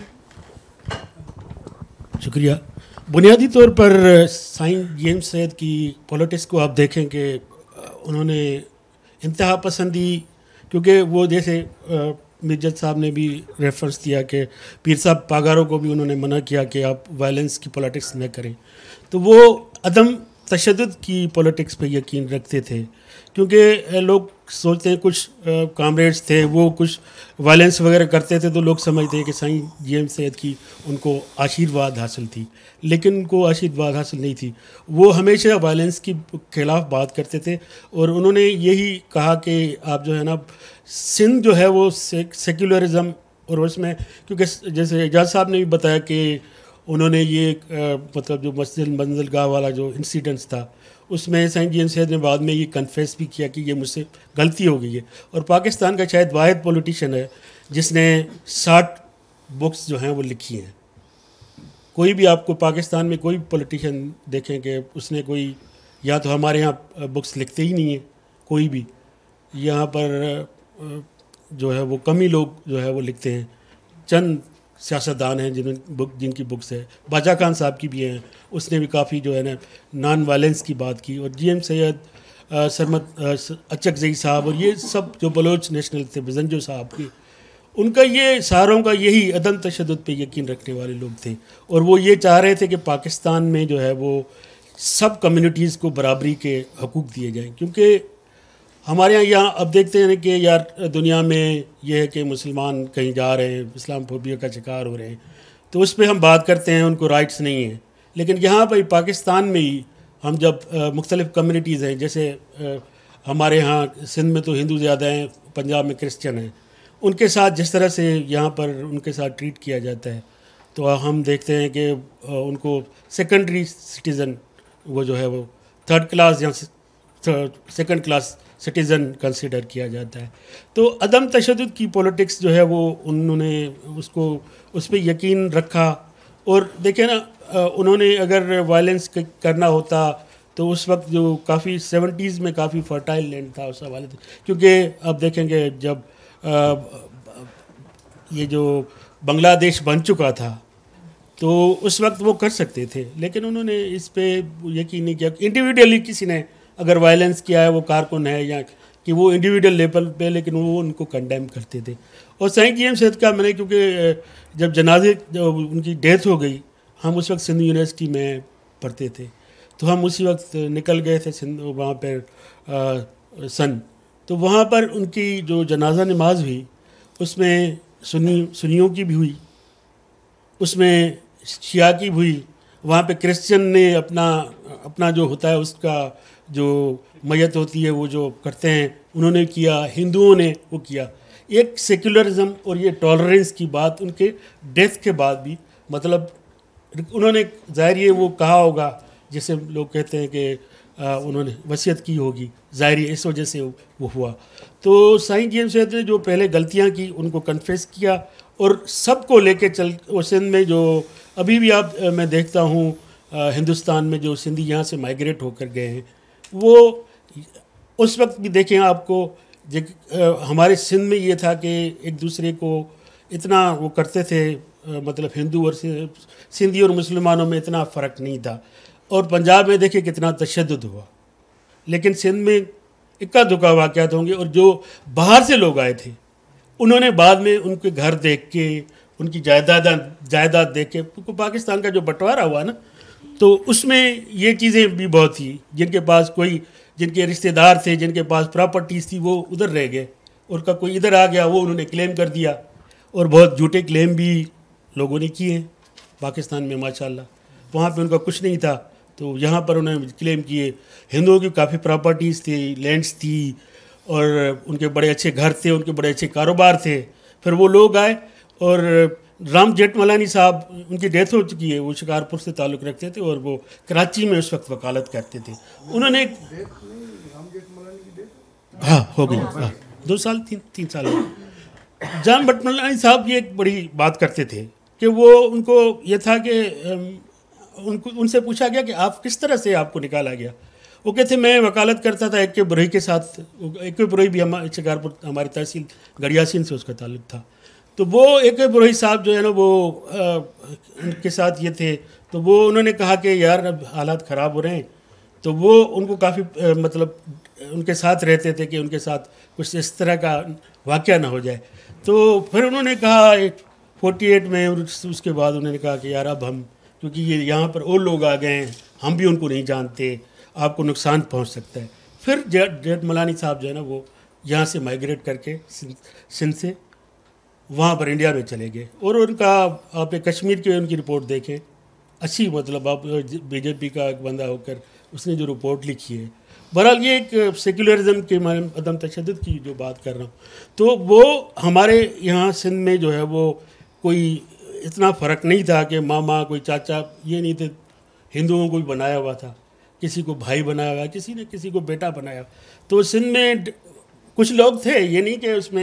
शुक्रिया। बुनियादी तौर पर साईं जीएम सैयद की पॉलिटिक्स को आप देखें कि उन्होंने इंतहा पसंदी, क्योंकि वो जैसे मिर्जत साहब ने भी रेफरेंस दिया कि पीर साहब पागारों को भी उन्होंने मना किया कि आप वायलेंस की पॉलिटिक्स न करें, तो वो अदम तशद्दुद की पॉलिटिक्स पे यकीन रखते थे, क्योंकि लोग सोचते हैं कुछ कामरेड्स थे वो कुछ वायलेंस वगैरह करते थे, तो लोग समझते हैं कि साईं जीएम सैयद की उनको आशीर्वाद हासिल थी, लेकिन उनको आशीर्वाद हासिल नहीं थी। वो हमेशा वायलेंस की खिलाफ बात करते थे और उन्होंने यही कहा कि आप जो है ना सिंध जो है वो से, सेक्युलरिज्म, और उसमें क्योंकि जैसे एजाज साहब ने भी बताया कि उन्होंने ये आ, मतलब जो मस्जिद मंजिलगाह वाला जो इंसिडेंट्स था उसमें साईं जीएम सैयद ने बाद में ये कन्फेस भी किया कि ये मुझसे गलती हो गई है, और पाकिस्तान का शायद वाहिद पॉलिटिशियन है जिसने साठ बुक्स जो हैं वो लिखी हैं। कोई भी आपको पाकिस्तान में कोई पॉलिटिशियन देखें कि उसने कोई, या तो हमारे यहाँ बुक्स लिखते ही नहीं है कोई भी, यहाँ पर जो है वो कम ही लोग जो है वो लिखते हैं। चंद सियासतदान हैं जिन बुक जिनकी बुक्स है, बाजा खान साहब की भी हैं, उसने भी काफ़ी जो है ना नॉन वायलेंस की बात की, और जी एम सैयद, सरमत अचकजई साहब, और ये सब जो बलोच नेशनल थे, बजंजो साहब की, उनका ये सारों का यही अदम तशद्दुद पे यकीन रखने वाले लोग थे। और वो ये चाह रहे थे कि पाकिस्तान में जो है वो सब कम्युनिटीज़ को बराबरी के हकूक़ दिए जाएं, क्योंकि हमारे यहाँ यहाँ अब देखते हैं कि यार दुनिया में ये है कि मुसलमान कहीं जा रहे हैं, इस्लामफोबिया का शिकार हो रहे हैं, तो उस पर हम बात करते हैं उनको राइट्स नहीं हैं। लेकिन यहाँ पर पाकिस्तान में ही हम जब मुख्तलिफ़ कम्युनिटीज़ हैं, जैसे आ, हमारे यहाँ सिंध में तो हिंदू ज़्यादा हैं, पंजाब में क्रिश्चियन हैं, उनके साथ जिस तरह से यहाँ पर उनके साथ ट्रीट किया जाता है, तो हम देखते हैं कि उनको सेकेंडरी सिटीज़न, वो जो है वो थर्ड क्लास या सेकंड क्लास सिटीज़न कंसिडर किया जाता है। तो अदम तशद्दुद की पॉलिटिक्स जो है वो उन्होंने उसको उस पर यकीन रखा। और देखें ना, उन्होंने अगर वायलेंस करना होता तो उस वक्त जो काफ़ी सेवेंटीज़ में काफ़ी फर्टाइल लैंड था उस हवाले से, क्योंकि अब देखेंगे जब आ, ये जो बांग्लादेश बन चुका था तो उस वक्त वो कर सकते थे, लेकिन उन्होंने इस पे यकीन नहीं किया। इंडिविजुअली किसी ने अगर वायलेंस किया है, वो कारकुन है या कि वो इंडिविजुअल लेवल पे, लेकिन वो उनको कंडेम करते थे। और साईं जी एम सैयद का मैंने, क्योंकि जब जनाजे जब उनकी डेथ हो गई, हम उस वक्त सिंध यूनिवर्सिटी में पढ़ते थे, तो हम उसी वक्त निकल गए थे सिंध वहाँ पर सन, तो वहाँ पर उनकी जो जनाजा नमाज हुई उसमें सुन्नी सुन्नियों की भी हुई, उसमें शिया की भी हुई, वहाँ पे क्रिश्चियन ने अपना अपना जो होता है उसका जो मैयत होती है वो जो करते हैं उन्होंने किया, हिंदुओं ने वो किया। एक सेक्युलरिज्म और ये टॉलरेंस की बात उनके डेथ के बाद भी, मतलब उन्होंने ज़ाहिर ये वो कहा होगा जैसे लोग कहते हैं कि आ, उन्होंने वसीयत की होगी, ज़ाहिर इस वजह से वो हुआ। तो साईं जी एम सैयद ने जो पहले गलतियां की उनको कन्फेस किया और सबको लेके चल, सिंध में जो अभी भी आप मैं देखता हूँ हिंदुस्तान में जो सिंधी यहाँ से माइग्रेट होकर गए हैं, वो उस वक्त भी देखें आपको, हमारे सिंध में ये था कि एक दूसरे को इतना वो करते थे, मतलब हिंदू और सिंधी और मुसलमानों में इतना फ़र्क नहीं था। और पंजाब में देखिए कितना तशद्दुद हुआ, लेकिन सिंध में इक्का दुक्का वाक़यात होंगे। और जो बाहर से लोग आए थे उन्होंने बाद में उनके घर देख के, उनकी जायदाद जायदाद देख के, क्योंकि पाकिस्तान का जो बंटवारा हुआ ना, तो उसमें ये चीज़ें भी बहुत थी, जिनके पास कोई जिनके रिश्तेदार थे, जिनके पास प्रॉपर्टीज़ थी, वो उधर रह गए, उनका कोई इधर आ गया, वो उन्होंने क्लेम कर दिया। और बहुत झूठे क्लेम भी लोगों ने किए हैं पाकिस्तान में माशाल्लाह, वहाँ पे उनका कुछ नहीं था, तो यहाँ पर उन्होंने क्लेम किए। हिंदुओं की काफ़ी प्रॉपर्टीज़ थी, लैंड्स थी, और उनके बड़े अच्छे घर थे, उनके बड़े अच्छे कारोबार थे। फिर वो लोग आए, और राम जेठमलानी साहब, उनकी डेथ हो चुकी है, वो शिकारपुर से ताल्लुक़ रखते थे और वो कराची में उस वक्त वकालत करते थे। उन्होंने हाँ हो गई, हाँ दो साल तीन तीन साल जाम जेठमलानी साहब ये एक बड़ी बात करते थे कि वो उनको ये था कि उनको उनसे पूछा गया कि आप किस तरह से आपको निकाला गया। वो कहते मैं वकालत करता था एक के बुरही के साथ, एक के बुरही भी हमारे शिकारपुर हमारी तहसील गड़ियासीन से उसका ताल्लुक़ था। तो वो एक के बुरही साहब जो है ना वो आ, उनके साथ ये थे, तो वो उन्होंने कहा कि यार अब हालात ख़राब हो रहे हैं, तो वो उनको काफ़ी मतलब उनके साथ रहते थे कि उनके साथ कुछ इस तरह का वाक़या ना हो जाए। तो फिर उन्होंने कहा फोर्टी एट में, उसके बाद उन्होंने कहा कि यार अब हम, क्योंकि ये यहाँ पर और लोग आ गए हैं, हम भी उनको नहीं जानते, आपको नुकसान पहुँच सकता है। फिर जेठमलानी साहब जो है ना वो यहाँ से माइग्रेट करके सिंध से वहाँ पर इंडिया में चले गए। और उनका आप कश्मीर की उनकी रिपोर्ट देखें, अच्छी, मतलब आप बीजेपी का एक बंदा होकर उसने जो रिपोर्ट लिखी है। बहरहाल ये एक सेक्युलरिज्म के अदम तशद्दुद की जो बात कर रहा हूँ, तो वो हमारे यहाँ सिंध में जो है वो कोई इतना फ़र्क नहीं था कि मामा कोई चाचा, ये नहीं थे। हिंदुओं को भी बनाया हुआ था, किसी को भाई बनाया हुआ, किसी ने किसी को बेटा बनाया। तो सिंध में कुछ लोग थे, ये नहीं कि उसमें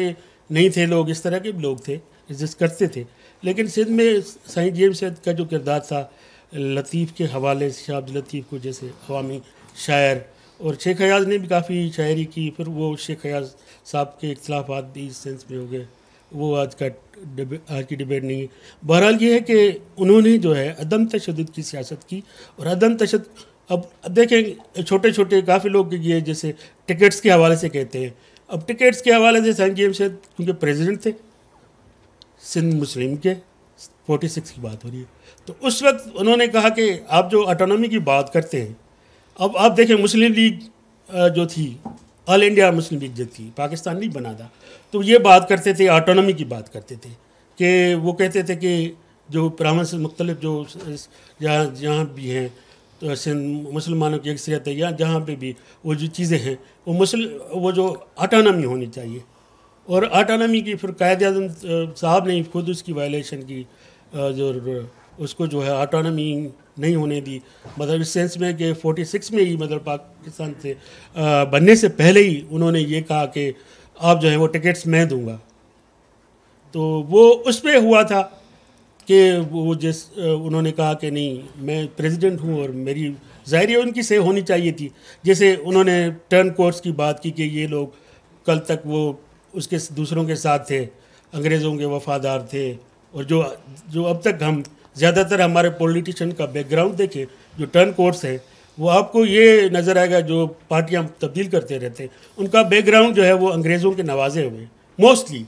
नहीं थे लोग, इस तरह के लोग थे, एग्जिस्ट करते थे। लेकिन सिंध में साईं जेम्स सैद का जो किरदार था, लतीफ़ के हवाले से, शाह अब्दुल लतीफ़ को जैसे अवामी शायर, और शेख हयाज ने भी काफ़ी शायरी की, फिर वो शेख हयाज साहब के इख्तलाफात भी इस सेंस में हो गए, वो आज का आज की डिबेट नहीं है। बहरहाल ये है कि उन्होंने जो है अदम तशद्दुद की सियासत की, और अदम तशद्दुद अब अब देखें छोटे छोटे काफ़ी लोग ये जैसे टिकट्स के हवाले से कहते हैं, अब टिकट्स के हवाले से साईं जेम्स सैद क्योंकि प्रेसिडेंट थे सिंध मुस्लिम के, फोर्टी सिक्स की बात हो रही है, तो उस वक्त उन्होंने कहा कि आप जो ऑटोनॉमी की बात करते हैं, अब आप देखें मुस्लिम लीग जो थी, ऑल इंडिया मुस्लिम लीग जो थी, पाकिस्तान नहीं बना था, तो ये बात करते थे, ऑटोनॉमी की बात करते थे, कि वो कहते थे कि जो ब्राह्मण से मुख्तलिफ जो जहाँ जहाँ भी हैं तो सिंध मुसलमानों की अक्सरियत है, या जहाँ पे भी वो जो चीज़ें हैं वो मुस्लिम वो जो ऑटोनॉमी होनी चाहिए, और ऑटोनॉमी की फिर कायद आज़म साहब ने खुद उसकी वायलेशन की, जो उसको जो है ऑटोनॉमी नहीं होने दी, मतलब इस सेंस में कि फोर्टी सिक्स में ही मतलब पाकिस्तान से बनने से पहले ही उन्होंने ये कहा कि आप जो है वो टिकट्स मैं दूंगा, तो वो उस पर हुआ था कि वो जिस उन्होंने कहा कि नहीं मैं प्रेसिडेंट हूँ और मेरी ज़ाहिर उनकी से होनी चाहिए थी, जैसे उन्होंने टर्न कोर्स की बात की कि ये लोग कल तक वो उसके दूसरों के साथ थे, अंग्रेज़ों के वफादार थे, और जो जो अब तक हम ज़्यादातर हमारे पॉलिटिशियन का बैकग्राउंड देखें, जो टर्न कोर्स है वो आपको ये नज़र आएगा, जो पार्टियां तब्दील करते रहते हैं उनका बैकग्राउंड जो है वो अंग्रेज़ों के नवाजे हुए, मोस्टली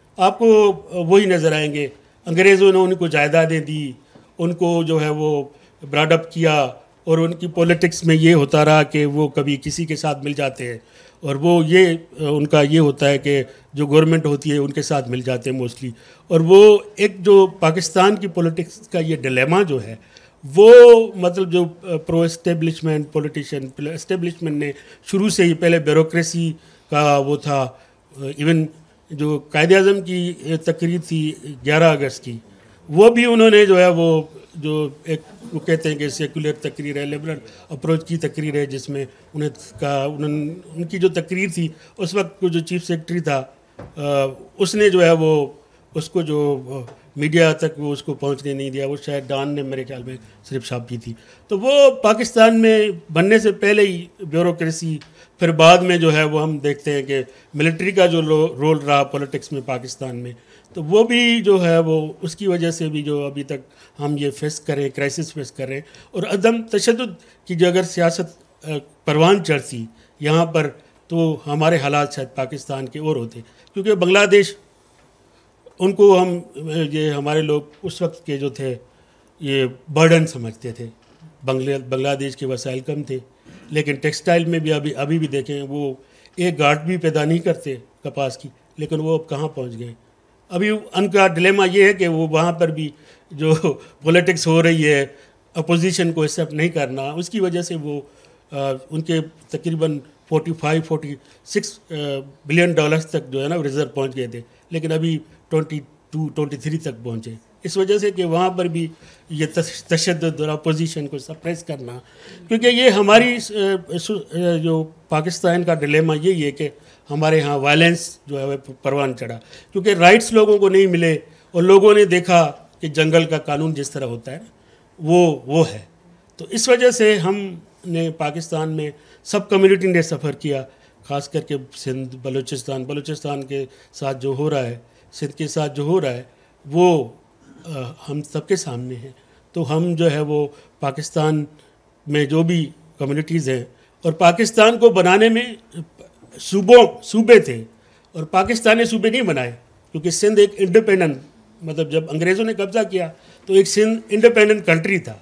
आपको वही नज़र आएंगे। अंग्रेज़ों ने उनको जायदादें दी, उनको जो है वो ब्रॉडअप किया, और उनकी पॉलिटिक्स में ये होता रहा कि वो कभी किसी के साथ मिल जाते हैं, और वो ये उनका ये होता है कि जो गवर्नमेंट होती है उनके साथ मिल जाते हैं मोस्टली, और वो एक जो पाकिस्तान की पॉलिटिक्स का ये डिलेमा जो है वो मतलब जो प्रो एस्टेब्लिशमेंट पॉलिटिशियन एस्टेब्लिशमेंट ने शुरू से ही पहले ब्यूरोक्रेसी का वो था, इवन जो कायदे आज़म की तकरीर थी ग्यारह अगस्त की, वो भी उन्होंने जो है वो जो एक वो कहते हैं कि सेकुलर तकरीर है, लिबरल अप्रोच की तकरीर है, जिसमें उन्हें का उन्होंने उनकी जो तकरीर थी उस वक्त को जो चीफ सेक्रेटरी था आ, उसने जो है वो उसको जो मीडिया तक वो उसको पहुंचने नहीं दिया, वो शायद डॉन ने मेरे ख्याल में सिर्फ छापी थी। तो वो पाकिस्तान में बनने से पहले ही ब्यूरोक्रेसी, फिर बाद में जो है वो हम देखते हैं कि मिलिट्री का जो रोल रहा पॉलिटिक्स में पाकिस्तान में, तो वो भी जो है वो उसकी वजह से भी जो अभी तक हम ये फेस करें, क्राइसिस फेस करें, और अदम तशद्दुद की जो अगर सियासत परवान चढ़ती यहाँ पर तो हमारे हालात शायद पाकिस्तान के और होते, क्योंकि बांग्लादेश उनको हम ये हमारे लोग उस वक्त के जो थे ये बर्डन समझते थे। बांग्ला बांग्लादेश के वसाइल कम थे, लेकिन टेक्सटाइल में भी अभी अभी भी देखें वो एक गांठ भी पैदा नहीं करते कपास की, लेकिन वो अब कहाँ पहुँच गए। अभी उनका डिलेमा ये है कि वो वहाँ पर भी जो पॉलिटिक्स हो रही है, अपोजिशन को एक्सेप्ट नहीं करना, उसकी वजह से वो आ, उनके तकरीबन पैंतालीस छियालीस बिलियन डॉलर्स तक जो है ना रिजर्व पहुँच गए थे, लेकिन अभी बाईस तेईस तक पहुँचे, इस वजह से कि वहाँ पर भी ये तशद्दुद और अपोजिशन को सप्रेस करना, क्योंकि ये हमारी जो पाकिस्तान का डिलेमा यही है कि हमारे यहाँ वायलेंस जो है वह परवान चढ़ा, क्योंकि राइट्स लोगों को नहीं मिले, और लोगों ने देखा कि जंगल का कानून जिस तरह होता है वो वो है। तो इस वजह से हमने पाकिस्तान में सब कम्युनिटी ने सफ़र किया, ख़ास करके सिंध बलूचिस्तान बलूचिस्तान के साथ जो हो रहा है, सिंध के साथ जो हो रहा है वो आ, हम सबके सामने है। तो हम जो है वो पाकिस्तान में जो भी कम्युनिटीज़ हैं, और पाकिस्तान को बनाने में सूबों सूबे थे, और पाकिस्तान ने सूबे नहीं बनाए, क्योंकि सिंध एक इंडिपेंडेंट, मतलब जब अंग्रेज़ों ने कब्ज़ा किया तो एक सिंध इंडिपेंडेंट कंट्री था,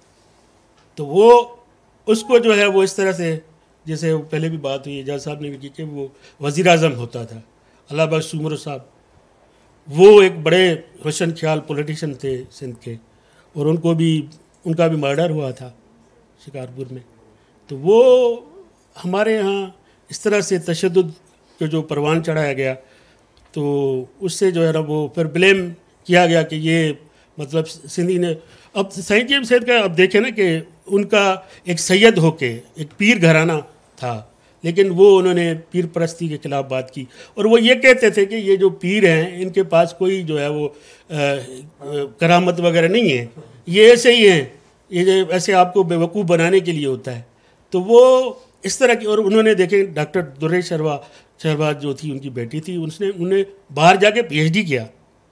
तो वो उसको जो है वो इस तरह से, जैसे पहले भी बात हुई, एजाज साहब ने भी की कि वो वज़ीर आज़म होता था अल्लाह बख्श उमर साहब, वो एक बड़े रोशन ख्याल पॉलिटिशियन थे सिंध के, और उनको भी उनका भी मर्डर हुआ था शिकारपुर में। तो वो हमारे यहाँ इस तरह से तशद्दुद के जो परवान चढ़ाया गया, तो उससे जो है ना वो फिर ब्लेम किया गया कि ये मतलब सिंधी ने, अब साईं जेम्स सैद का अब देखें ना कि उनका एक सैयद होके एक पीर घराना था, लेकिन वो उन्होंने पीर परस्ती के खिलाफ बात की और वो ये कहते थे कि ये जो पीर हैं इनके पास कोई जो है वो आ, करामत वगैरह नहीं है, ये ऐसे ही हैं, ये ऐसे आपको बेवकूफ़ बनाने के लिए होता है। तो वो इस तरह की, और उन्होंने देखे डॉक्टर दुर्रे शर्मा शर्मा जो थी उनकी बेटी थी, उसने उन्हें बाहर जाके पीएचडी किया,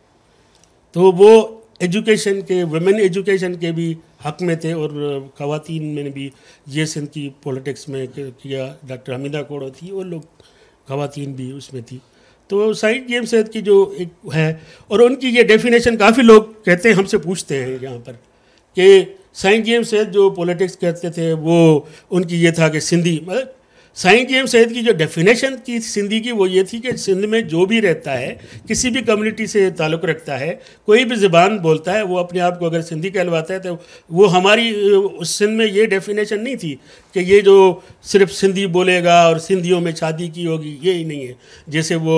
तो वो एजुकेशन के, वुमेन एजुकेशन के भी हक में थे और ख़वातीन में भी ये सिंध की पॉलिटिक्स में किया। डॉक्टर हमीदा कोड़ो थी, वो लोग ख़वातीन भी उसमें थी। तो साइंस जेम्स सैयद की जो एक है, और उनकी ये डेफिनेशन काफ़ी लोग कहते हैं, हमसे पूछते हैं यहाँ पर कि साइंस जेम्स सैयद जो पॉलिटिक्स करते थे वो उनकी ये था कि सिंधी, मतलब साइंस जेम्स सैयद की जो डेफिनेशन की सिंधी की वो ये थी कि सिंध में जो भी रहता है, किसी भी कम्युनिटी से ताल्लुक़ रखता है, कोई भी ज़बान बोलता है, वो अपने आप को अगर सिंधी कहलवाता है तो वो हमारी उस सिंध में ये डेफिनेशन नहीं थी कि ये जो सिर्फ सिंधी बोलेगा और सिंधियों में शादी की होगी, ये ही नहीं है। जैसे वो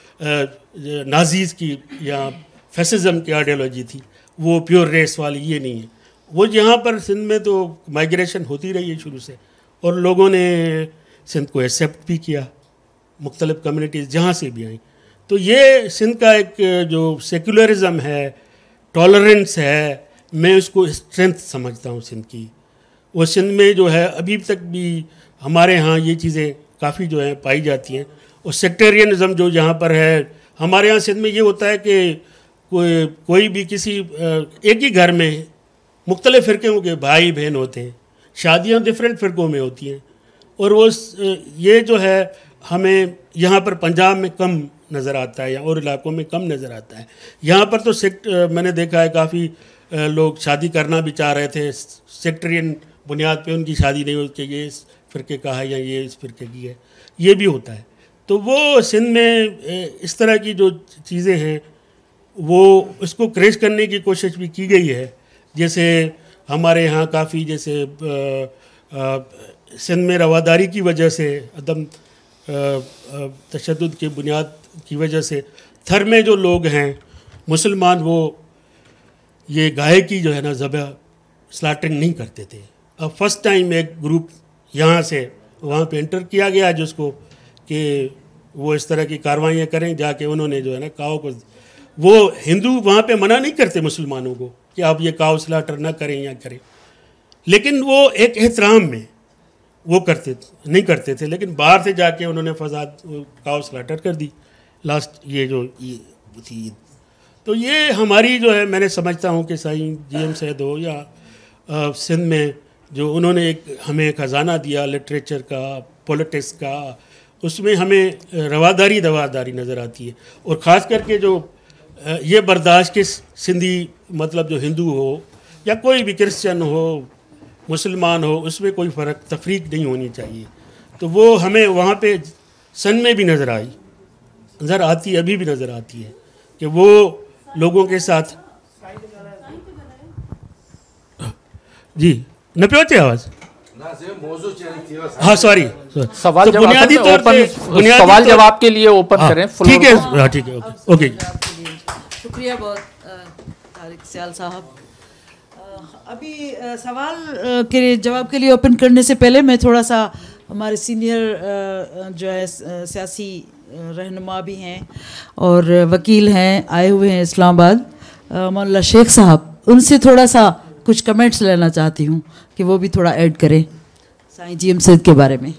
नाजीज़ की या फैसिज़म की आइडियोलॉजी थी, वो प्योर रेस वाली, ये नहीं है। वो यहाँ पर सिंध में तो माइग्रेशन होती रही है शुरू से, और लोगों ने सिंध को एक्सेप्ट भी किया, मुख्तलिफ़ कम्युनिटीज़ जहाँ से भी आई। तो ये सिंध का एक जो सेकुलरिज़म है, टॉलरेंस है, मैं उसको स्ट्रेंथ समझता हूँ सिंध की। वो सिंध में जो है अभी तक भी हमारे यहाँ ये चीज़ें काफ़ी जो है पाई जाती हैं। और सेक्टेरियनिज़म जो यहाँ पर है, हमारे यहाँ सिंध में ये होता है कि कोई कोई भी किसी एक ही घर में मुख्तलिफ़ फ़िरक़ों के भाई बहन होते हैं, शादियाँ डिफरेंट फ़िरक़ों में होती हैं, और वो ये जो है हमें यहाँ पर पंजाब में कम नज़र आता है या और इलाकों में कम नज़र आता है। यहाँ पर तो सेक्ट मैंने देखा है काफ़ी लोग शादी करना भी चाह रहे थे, सेक्टरियन बुनियाद पे उनकी शादी नहीं होती, ये इस फ़िरके का है या ये इस फ़िरके की है, ये भी होता है। तो वो सिंध में इस तरह की जो चीज़ें हैं वो उसको क्रेश करने की कोशिश भी की गई है। जैसे हमारे यहाँ काफ़ी जैसे आ, आ, सिंध में रवादारी की वजह से, अदम तशद्दुद की बुनियाद की वजह से थर में जो लोग हैं मुसलमान, वो ये गाय की जो है ना ज़बह स्लाटरिंग नहीं करते थे। अब फर्स्ट टाइम एक ग्रुप यहाँ से वहाँ पे एंटर किया गया जिसको कि वो इस तरह की कार्रवाइयाँ करें, जाके उन्होंने जो है ना काव को, वो हिंदू वहाँ पे मना नहीं करते मुसलमानों को कि आप ये काव स्लाटर ना करें या करें, लेकिन वो एक एहतराम में वो करते थे, नहीं करते थे। लेकिन बाहर से जाके उन्होंने फसाद काव स्लाटर कर दी लास्ट ये जो ये थी। तो ये हमारी जो है, मैंने समझता हूँ कि साईं जी एम सैयद हो या आ, सिंध में जो उन्होंने एक हमें ख़जाना दिया लिटरेचर का, पॉलिटिक्स का, उसमें हमें रवादारी दवादारी नज़र आती है। और ख़ास करके जो ये बर्दाश्त के सिंधी, मतलब जो हिंदू हो या कोई भी क्रिश्चियन हो, मुसलमान हो, उसमें कोई फ़र्क तफरीक नहीं होनी चाहिए। तो वो हमें वहाँ पे सन में भी नज़र आई, नज़र आती है, अभी भी नज़र आती है कि वो लोगों के साथ जी न पे आवाज़ हाँ सॉरी सवाल तो बुनियादी तौर पे सवाल जवाब के लिए ओपन करें। ठीक है, हाँ ठीक है, ओके। शुक्रिया बहुत तारिक सियाल साहब। अभी सवाल के जवाब के लिए ओपन करने से पहले मैं थोड़ा सा, हमारे सीनियर जो है सियासी रहनुमा भी हैं और वकील हैं, आए हुए हैं इस्लामाबाद, मौलाना शेख साहब, उनसे थोड़ा सा कुछ कमेंट्स लेना चाहती हूँ कि वो भी थोड़ा ऐड करें साईं जी एम सैयद के बारे में।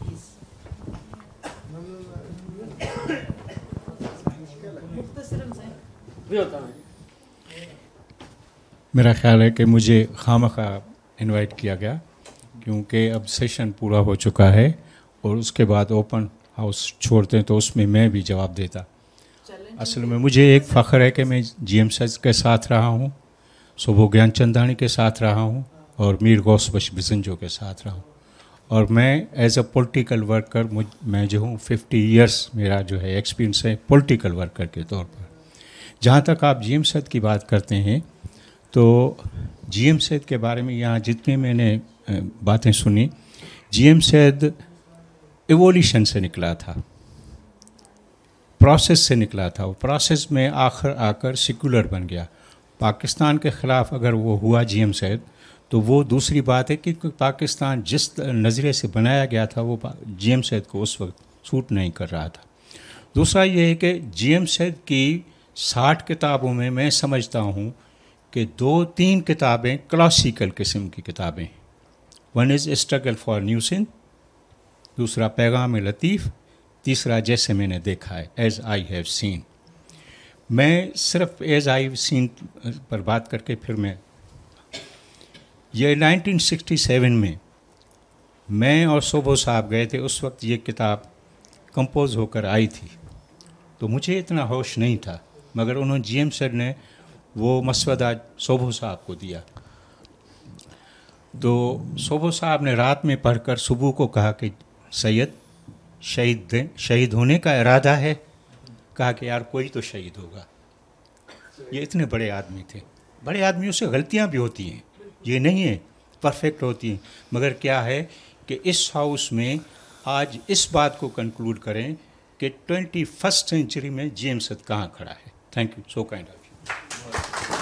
मेरा ख़्याल है कि मुझे खामखा इनवाइट किया गया, क्योंकि अब सेशन पूरा हो चुका है और उसके बाद ओपन हाउस छोड़ते हैं तो उसमें मैं भी जवाब देता। असल में मुझे एक फ़ख्र है कि मैं जी एम सैयद के साथ रहा हूँ, सुबह ज्ञान चंदानी के साथ रहा हूँ और मीर गौस बख्श बिजंजो के साथ रहा हूँ। और मैं एज अ पॉलिटिकल वर्कर, मुझ मैं जो हूँ फिफ्टी इयर्स मेरा जो है एक्सपीरियंस है पॉलिटिकल वर्कर के तौर पर। जहाँ तक आप जी एम सैयद की बात करते हैं, तो जी एम सैयद के बारे में यहाँ जितने मैंने बातें सुनी, जी एम सैयद एवोल्यूशन से निकला था, प्रोसेस से निकला था। वो प्रोसेस में आखिर आकर सेकुलर बन गया। पाकिस्तान के ख़िलाफ़ अगर वो हुआ जी एम सैयद, तो वो दूसरी बात है कि पाकिस्तान जिस नज़रिए से बनाया गया था वो जी एम सैद को उस वक्त सूट नहीं कर रहा था। दूसरा ये है कि जी एम सैद की साठ किताबों में मैं समझता हूँ कि दो तीन किताबें क्लासिकल किस्म की किताबें, one is struggle for new Sindh, दूसरा पैगाम लतीफ़, तीसरा जैसे मैंने देखा है, एज़ आई हैव सीन। मैं सिर्फ एज़ आई सीन पर बात करके फिर मैं ये नाइनटीन सिक्सटी सेवन में मैं और सोबो साहब गए थे, उस वक्त ये किताब कंपोज होकर आई थी, तो मुझे इतना होश नहीं था, मगर उन्होंने जी एम सैद ने वो मसवदा सोबो साहब को दिया। तो सोबो साहब ने रात में पढ़कर सुबह को कहा कि सैयद शहीद दें, शहीद होने का इरादा है? कहा कि यार कोई तो शहीद होगा। ये इतने बड़े आदमी थे, बड़े आदमियों से गलतियां भी होती हैं, ये नहीं है परफेक्ट होती हैं, मगर क्या है कि इस हाउस में आज इस बात को कंक्लूड करें कि ट्वेंटी फर्स्ट सेंचुरी में जी एम सैद कहाँ खड़ा है। Thank you, so kind of you.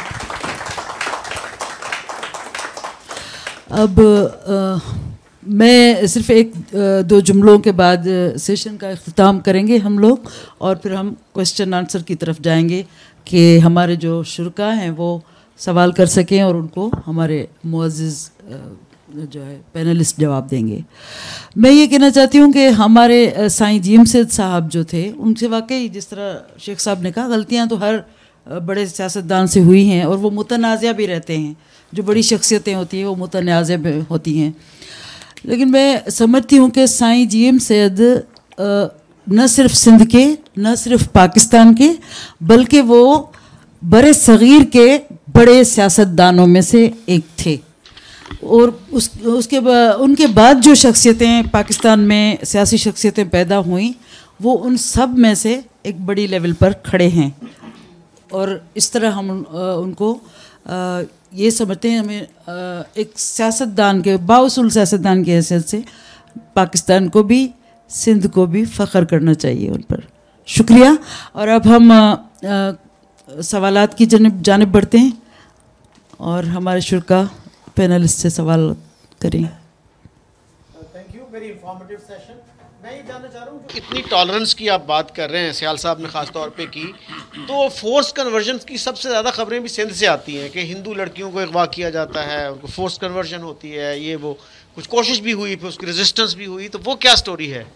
अब आ, मैं सिर्फ एक दो जुमलों के बाद सेशन का इख्तिताम करेंगे हम लोग, और फिर हम क्वेश्चन आंसर की तरफ जाएंगे कि हमारे जो शुरका हैं वो सवाल कर सकें और उनको हमारे मुअज़्ज़िज़ जो है पैनलिस्ट जवाब देंगे। मैं ये कहना चाहती हूँ कि हमारे साईं जी एम सैद साहब जो थे, उनसे वाकई जिस तरह शेख साहब ने कहा, गलतियाँ तो हर बड़े सियासतदान से हुई हैं और वो मुतनाज़ा भी रहते हैं। जो बड़ी शख्सियतें होती हैं वो मुतनाज़ा भी होती हैं, लेकिन मैं समझती हूँ कि साईं जी एम सैद न सिर्फ सिंध के, न सिर्फ पाकिस्तान के, बल्कि वो बड़े सग़ीर के बड़े सियासतदानों में से एक थे। और उस उसके बाद उनके बाद जो शख्सियतें पाकिस्तान में सियासी शख्सियतें पैदा हुई, वो उन सब में से एक बड़ी लेवल पर खड़े हैं। और इस तरह हम उनको आ, ये समझते हैं, हमें आ, एक सियासतदान के, बाउसूल सियासतदान की हैसियत से पाकिस्तान को भी, सिंध को भी फ़ख्र करना चाहिए उन पर। शुक्रिया। और अब हम आ, आ, सवालात की जानिब जानिब बढ़ते हैं और हमारे शुरका पैनलिस्ट से सवाल करें। Thank you, very informative session. मैं ये जानना चाह रहा हूँ, इतनी टॉलरेंस की आप बात कर रहे हैं, सियाल साहब ने ख़ास तौर पे की, तो फोर्स कन्वर्जन की सबसे ज़्यादा खबरें भी सिंध से आती हैं कि हिंदू लड़कियों को अगवा किया जाता है, उनको फोर्स कन्वर्जन होती है, ये वो कुछ कोशिश भी हुई, फिर उसकी रेजिस्टेंस भी हुई, तो वो क्या स्टोरी है?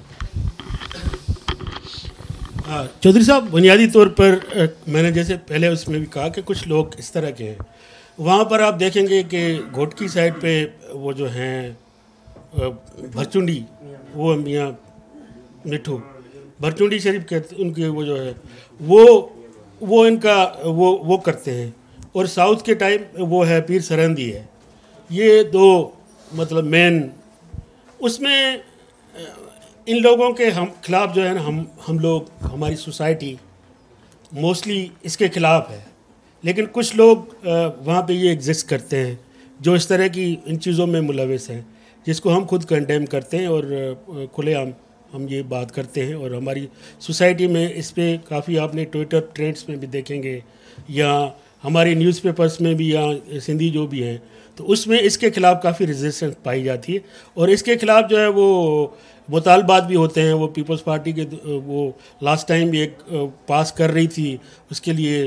चौधरी साहब, बुनियादी तौर पर मैंने जैसे पहले उसमें भी कहा कि कुछ लोग इस तरह के हैं। वहाँ पर आप देखेंगे कि घोटकी साइड पे वो जो हैं भरचुंडी, वो मियाँ मिठू भरचुंडी शरीफ के, उनके वो जो है वो वो इनका वो वो करते हैं। और साउथ के टाइम वो है पीर सरहंदी है। ये दो मतलब मेन, उसमें इन लोगों के हम खिलाफ जो है ना, हम हम लोग, हमारी सोसाइटी मोस्टली इसके ख़िलाफ़ है, लेकिन कुछ लोग वहाँ पे ये एग्जिस्ट करते हैं जो इस तरह की इन चीज़ों में मुलविस हैं, जिसको हम खुद कंडेम करते हैं और खुलेआम हम ये बात करते हैं। और हमारी सोसाइटी में इस पर काफ़ी आपने ट्विटर ट्रेंड्स में भी देखेंगे, या हमारी न्यूज़पेपर्स में भी, या सिंधी जो भी हैं, तो उसमें इसके ख़िलाफ़ काफ़ी रेजिस्टेंस पाई जाती है। और इसके ख़िलाफ़ जो है वो मुतालबात भी होते हैं। वो पीपल्स पार्टी के वो लास्ट टाइम भी एक पास कर रही थी उसके लिए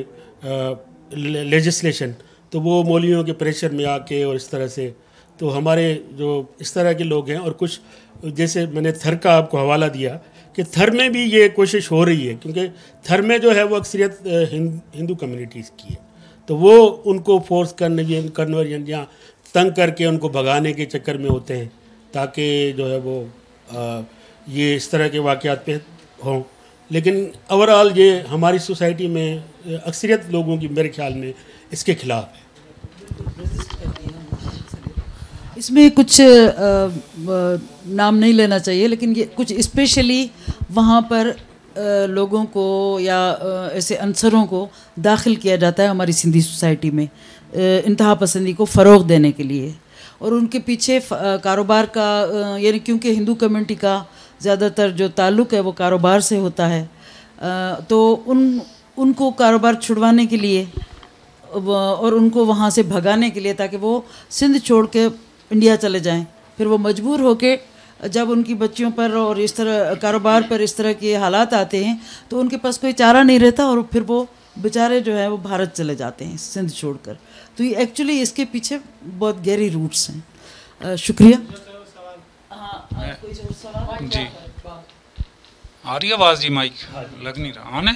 लेजिस्लेशन, तो वो मौलवियों के प्रेशर में आके और इस तरह से, तो हमारे जो इस तरह के लोग हैं, और कुछ जैसे मैंने थर का आपको हवाला दिया कि थर में भी ये कोशिश हो रही है, क्योंकि थर में जो है वो अक्सरियत हिंदू कम्युनिटीज़ की है, तो वो उनको फोर्स करने कन्वर्जन या तंग करके उनको भगाने के चक्कर में होते हैं, ताकि जो है वो आ, ये इस तरह के वाक़यात पे हों। लेकिन ओवरऑल ये हमारी सोसाइटी में अक्सरियत लोगों की मेरे ख्याल में इसके ख़िलाफ़ है। इसमें कुछ आ, नाम नहीं लेना चाहिए, लेकिन ये कुछ स्पेशली वहाँ पर आ, लोगों को या आ, ऐसे अंसरों को दाखिल किया जाता है हमारी सिंधी सोसाइटी में इंतहा पसंदी को फ़रोग़ देने के लिए, और उनके पीछे कारोबार का, यानी क्योंकि हिंदू कम्युनिटी का ज़्यादातर जो ताल्लुक़ है वो कारोबार से होता है, तो उन उनको कारोबार छुड़वाने के लिए और उनको वहाँ से भगाने के लिए, ताकि वो सिंध छोड़ के इंडिया चले जाएं। फिर वो मजबूर होके जब उनकी बच्चियों पर और इस तरह कारोबार पर इस तरह के हालात आते हैं तो उनके पास कोई चारा नहीं रहता और फिर वो बेचारे जो है वो भारत चले जाते हैं सिंध छोड़कर। तो ये एक्चुअली इसके पीछे बहुत गहरी रूट्स हैं। शुक्रिया। हाँ, कोई और सवाल? जी आ रही आवाज़ जी? माइक लग नहीं रहा, ऑन है?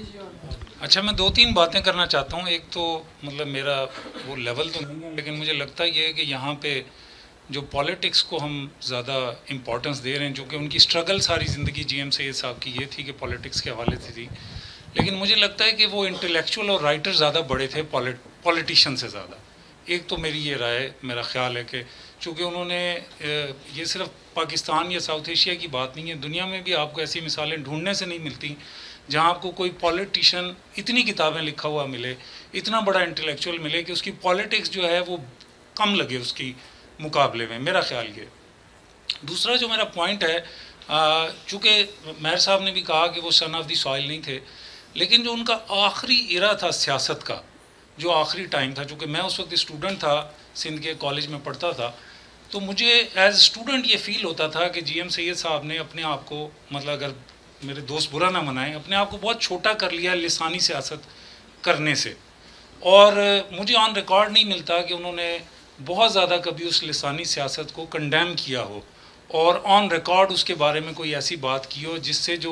अच्छा, मैं दो तीन बातें करना चाहता हूँ। एक तो मतलब मेरा वो लेवल तो नहीं है, लेकिन मुझे लगता ये है कि यहाँ पे जो पॉलिटिक्स को हम ज़्यादा इम्पोर्टेंस दे रहे हैं, जो कि उनकी स्ट्रगल सारी ज़िंदगी जीएम सैयद साहब की ये थी कि पॉलिटिक्स के हवाले से थी, लेकिन मुझे लगता है कि वो इंटेलेक्चुअल और राइटर ज़्यादा बड़े थे पॉलिटिशियन से ज़्यादा। एक तो मेरी ये राय, मेरा ख्याल है कि चूँकि उन्होंने ये सिर्फ पाकिस्तान या साउथ एशिया की बात नहीं है, दुनिया में भी आपको ऐसी मिसालें ढूंढने से नहीं मिलती जहाँ आपको कोई पॉलिटिशियन इतनी किताबें लिखा हुआ मिले, इतना बड़ा इंटेलेक्चुअल मिले कि उसकी पॉलिटिक्स जो है वो कम लगे उसकी मुकाबले में, मेरा ख्याल ये। दूसरा जो मेरा पॉइंट है, चूँकि महर साहब ने भी कहा कि वो सन ऑफ द सॉइल नहीं थे, लेकिन जो उनका आखिरी इरा था सियासत का, जो आखिरी टाइम था, चूँकि मैं उस वक्त स्टूडेंट था, सिंध के कॉलेज में पढ़ता था, तो मुझे एज स्टूडेंट ये फ़ील होता था कि जी एम सैयद साहब ने अपने आप को, मतलब अगर मेरे दोस्त बुरा ना मनाएं, अपने आप को बहुत छोटा कर लिया लिसानी सियासत करने से। और मुझे ऑन रिकॉर्ड नहीं मिलता कि उन्होंने बहुत ज़्यादा कभी उस लिसानी सियासत को कंडेम किया हो और ऑन रिकॉर्ड उसके बारे में कोई ऐसी बात की हो जिससे जो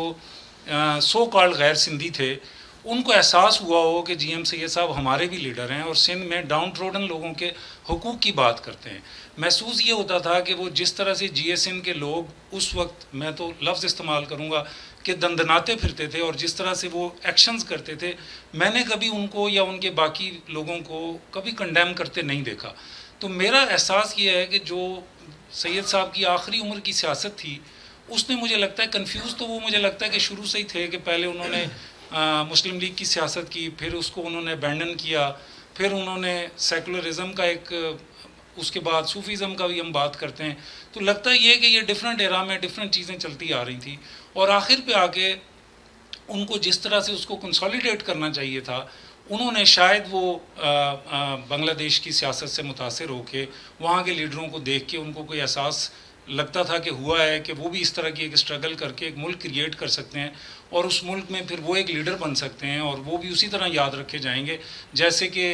सो कॉल्ड गैर सिंधी थे उनको एहसास हुआ हो कि जी एम सैयद साहब हमारे भी लीडर हैं और सिंध में डाउन ट्रोडन लोगों के हुकूक की बात करते हैं। महसूस ये होता था कि वो जिस तरह से जी एस एन के लोग उस वक्त, मैं तो लफ्ज़ इस्तेमाल करूँगा कि दंदनाते फिरते थे और जिस तरह से वो एक्शंस करते थे, मैंने कभी उनको या उनके बाकी लोगों को कभी कंडेम करते नहीं देखा। तो मेरा एहसास ये है कि जो सैयद साहब की आखिरी उम्र की सियासत थी उसने, मुझे लगता है कंफ्यूज तो वो मुझे लगता है कि शुरू से ही थे कि पहले उन्होंने आ, मुस्लिम लीग की सियासत की, फिर उसको उन्होंने अबैंडन किया, फिर उन्होंने सेकुलरिज्म का एक, उसके बाद सूफीज़म का भी हम बात करते हैं, तो लगता है ये कि ये डिफरेंट एरा में डिफरेंट चीज़ें चलती आ रही थी और आखिर पे आके उनको जिस तरह से उसको कंसोलिडेट करना चाहिए था, उन्होंने शायद वो बांग्लादेश की सियासत से मुतासिर होकर वहाँ के लीडरों को देख के उनको कोई एहसास लगता था कि हुआ है कि वो भी इस तरह की एक स्ट्रगल करके एक मुल्क क्रिएट कर सकते हैं और उस मुल्क में फिर वो एक लीडर बन सकते हैं और वो भी उसी तरह याद रखे जाएंगे जैसे कि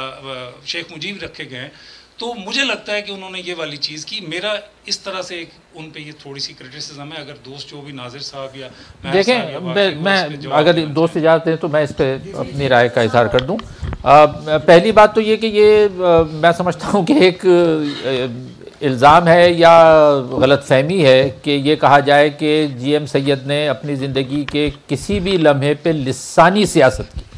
शेख मुजीब रखे गए। तो मुझे लगता है कि उन्होंने ये वाली चीज़ की। मेरा इस तरह से एक उन पे ये थोड़ी सी क्रिटिसिज्म है। अगर दोस्त जो भी नाजिर साहब या देखें, मैं, मैं अगर दोस्त इजाज़त दें तो मैं इस पर अपनी राय का इजहार कर दूं। पहली बात तो ये कि ये आ, मैं समझता हूँ कि एक इल्ज़ाम है या गलतफहमी है कि ये कहा जाए कि जी एम सैयद ने अपनी ज़िंदगी के किसी भी लम्हे पे लिसानी सियासत की।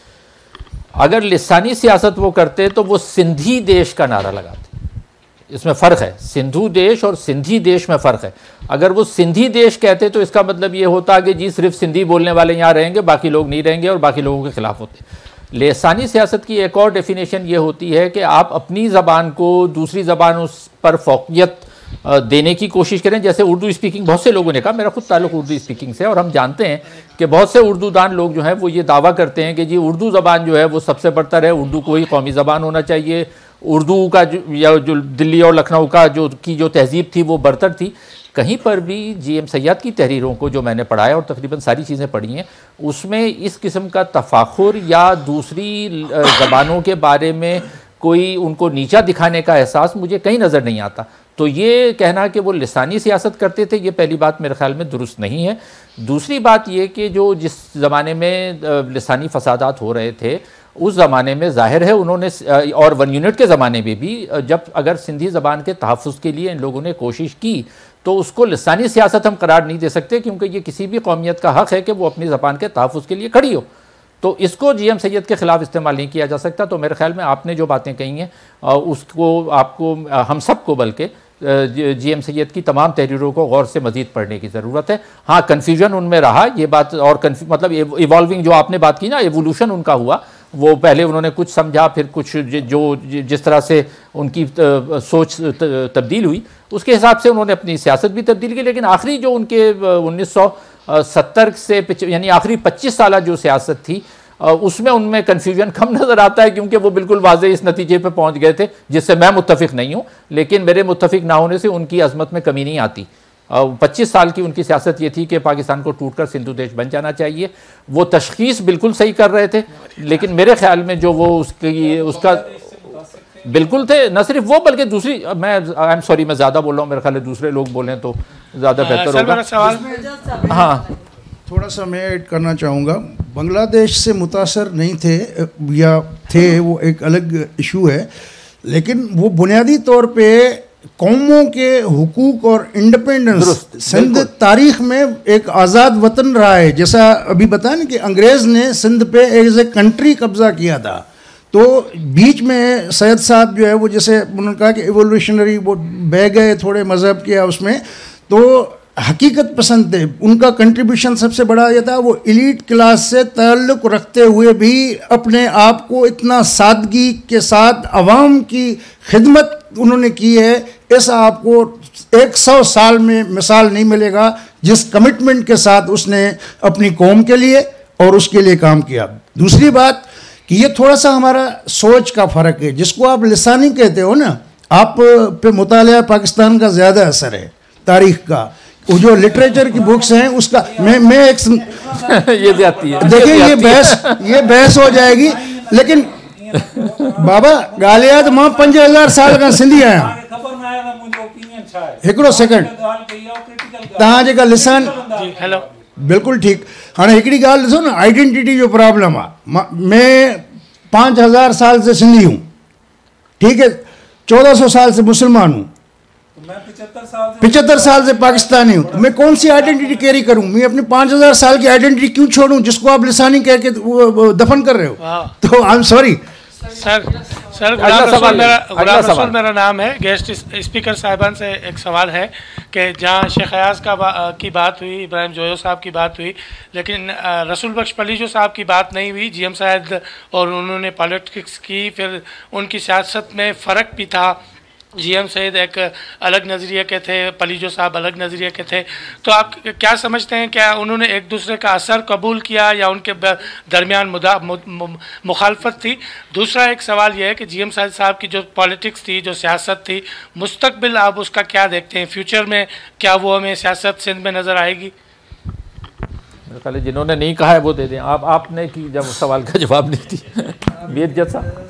अगर लिसानी सियासत वो करते तो वो सिंधी देश का नारा लगाते। इसमें फ़र्क है, सिंधु देश और सिंधी देश में फ़र्क है। अगर वो सिंधी देश कहते तो इसका मतलब ये होता कि जी सिर्फ सिंधी बोलने वाले यहाँ रहेंगे, बाकी लोग नहीं रहेंगे और बाकी लोगों के ख़िलाफ़ होते। लिसानी सियासत की एक और डेफिनेशन ये होती है कि आप अपनी ज़बान को दूसरी ज़बान उस पर फ़ौक़ियत देने की कोशिश करें। जैसे उर्दू स्पीकिंग, बहुत से लोगों ने कहा, मेरा खुद ताल्लुक़ उर्दू स्पीकिंग से, और हम जानते हैं कि बहुत से उर्दू दान लोग जो हैं वो ये दावा करते हैं कि जी उर्दू ज़बान जो है वो सबसे बरतर है, उर्दू को ही कौमी ज़बान होना चाहिए, उर्दू का जो या जो दिल्ली और लखनऊ का जो की जो तहज़ीब थी वो बरतर थी। कहीं पर भी जी एम सैयद की तहरीरों को जो मैंने पढ़ा है और तकरीबन सारी चीज़ें पढ़ी हैं, उसमें इस किस्म का तफाखुर या दूसरी ज़बानों के बारे में कोई उनको नीचा दिखाने का एहसास मुझे कहीं नज़र नहीं आता। तो ये कहना कि वो लिसानी सियासत करते थे, ये पहली बात मेरे ख़्याल में दुरुस्त नहीं है। दूसरी बात ये कि जो जिस ज़माने में लिसानी फसादात हो रहे थे उस ज़माने में ज़ाहिर है उन्होंने, और वन यूनिट के ज़माने में भी, जब अगर सिंधी ज़बान के तहफ़्फ़ुज़ के लिए इन लोगों ने कोशिश की तो उसको लिसानी सियासत हम करार नहीं दे सकते, क्योंकि ये किसी भी कौमियत का हक़ है कि वो अपनी ज़बान के तहफ़्फ़ुज़ के लिए खड़ी हो। तो इसको जी एम सैयद के ख़िलाफ़ इस्तेमाल नहीं किया जा सकता। तो मेरे ख़्याल में आपने जो बातें कही हैं उसको आपको, हम सब को बल्कि जी एम सैयद की तमाम तहरीरों को गौर से मज़ीद पढ़ने की ज़रूरत है। हाँ, कन्फ्यूजन उनमें रहा, ये बात, और मतलब इवॉल्विंग जो आपने बात की ना, एवोल्यूशन उनका हुआ। वो पहले उन्होंने कुछ समझा, फिर कुछ जो जिस तरह से उनकी सोच तब्दील हुई उसके हिसाब से उन्होंने अपनी सियासत भी तब्दील की। लेकिन आखिरी जो उनके उन्नीस सौ सत्तर से यानी आखिरी पच्चीस साल जो सियासत थी उसमें उनमें कन्फ्यूजन कम नज़र आता है, क्योंकि वो बिल्कुल वाज़े इस नतीजे पे पहुंच गए थे जिससे मैं मुत्तफिक नहीं हूं, लेकिन मेरे मुत्तफिक ना होने से उनकी अजमत में कमी नहीं आती। पच्चीस साल की उनकी सियासत ये थी कि पाकिस्तान को टूटकर सिंधु देश बन जाना चाहिए। वो तशखीस बिल्कुल सही कर रहे थे, लेकिन मेरे ख्याल में जो वो उसकी उसका बिल्कुल थे, न सिर्फ वो बल्कि दूसरी, मैं आई एम सॉरी मैं ज़्यादा बोल रहा हूँ, मेरे ख्याल है दूसरे लोग बोलें तो ज़्यादा बेहतर होगा। हाँ, थोड़ा सा मैं ऐड करना चाहूँगा। बांग्लादेश से मुतासर नहीं थे या थे, वो एक अलग इशू है, लेकिन वो बुनियादी तौर पे कौमों के हुकूक और इंडिपेंडेंस, सिंध तारीख में एक आज़ाद वतन रहा है। जैसा अभी बताया ना कि अंग्रेज़ ने सिंध पे एज ए कंट्री कब्ज़ा किया था, तो बीच में सैयद साहब जो है वो जैसे उन्होंने कहा कि एवोल्यूशनरी वो बह गए थोड़े मज़हब किया उसमें, तो हकीकत पसंद थे। उनका कंट्रीब्यूशन सबसे बड़ा ये था, वो एलीट क्लास से ताल्लुक़ रखते हुए भी अपने आप को इतना सादगी के साथ अवाम की खिदमत उन्होंने की है, ऐसा आपको एक सौ साल में मिसाल नहीं मिलेगा जिस कमिटमेंट के साथ उसने अपनी कौम के लिए और उसके लिए काम किया। दूसरी बात कि ये थोड़ा सा हमारा सोच का फ़र्क है, जिसको आप लिसानी कहते हो ना, आप पे मुतालिया पाकिस्तान का ज़्यादा असर है तारीख़ का, वो जो लिटरेचर की बुक्स हैं उसका मैं मैं एक ये जाती है, देखिए ये बहस ये बहस हो जाएगी, लेकिन बाबा गालियात मां पंज हज़ार साल का सिंधी आया। हिकिड़ो सेकंड, तव्हां जेका लिसान हेलो बिल्कुल ठीक। हाँ हिकिड़ी ॻाल्हि ॾिसो न, आइडेंटिटी जो प्रॉब्लम आहे। मैं पाँच हज़ार साल से सिंधी हूँ, ठीक है, चौदह सौ साल से मुसलमान हूँ, पिछहत्तर साल से पाकिस्तानी हूँ, मैं कौन सी आइडेंटिटी कैरी करूँ? मैं अपनी पाँच हज़ार साल की आइडेंटिटी क्यों छोड़ूँ जिसको आप लिसानी कह के दफन कर रहे हो? तो I am sorry sir. Sir Ghulam Rasool मेरा गुलाम रसूल मेरा नाम है। गेस्ट स्पीकर साहिबान से एक सवाल है कि जहाँ शेख अयाज का बा, की बात हुई, इब्राहिम जोयो साहब की बात हुई, लेकिन रसूल बख्श पलीजो साहब की बात नहीं हुई। जी एम साहब और उन्होंने पॉलिटिक्स की, फिर उनकी सियासत में फ़र्क भी था। जी एम सैयद एक अलग नज़रिए के थे, पलीजो साहब अलग नज़रिए के थे, तो आप क्या समझते हैं, क्या उन्होंने एक दूसरे का असर कबूल किया या उनके दरमियान मुदा मुखालफत थी? दूसरा एक सवाल यह है कि जी एम सैयद साहब की जो पॉलिटिक्स थी, जो सियासत थी, मुस्तकबिल आप उसका क्या देखते हैं? फ्यूचर में क्या वो हमें सियासत सिंध में नज़र आएगी? मेरे ख्याल है जिन्होंने नहीं कहा है वो दे दें। आप आपने की जब सवाल का जवाब नहीं दिया। मीर जज साहब,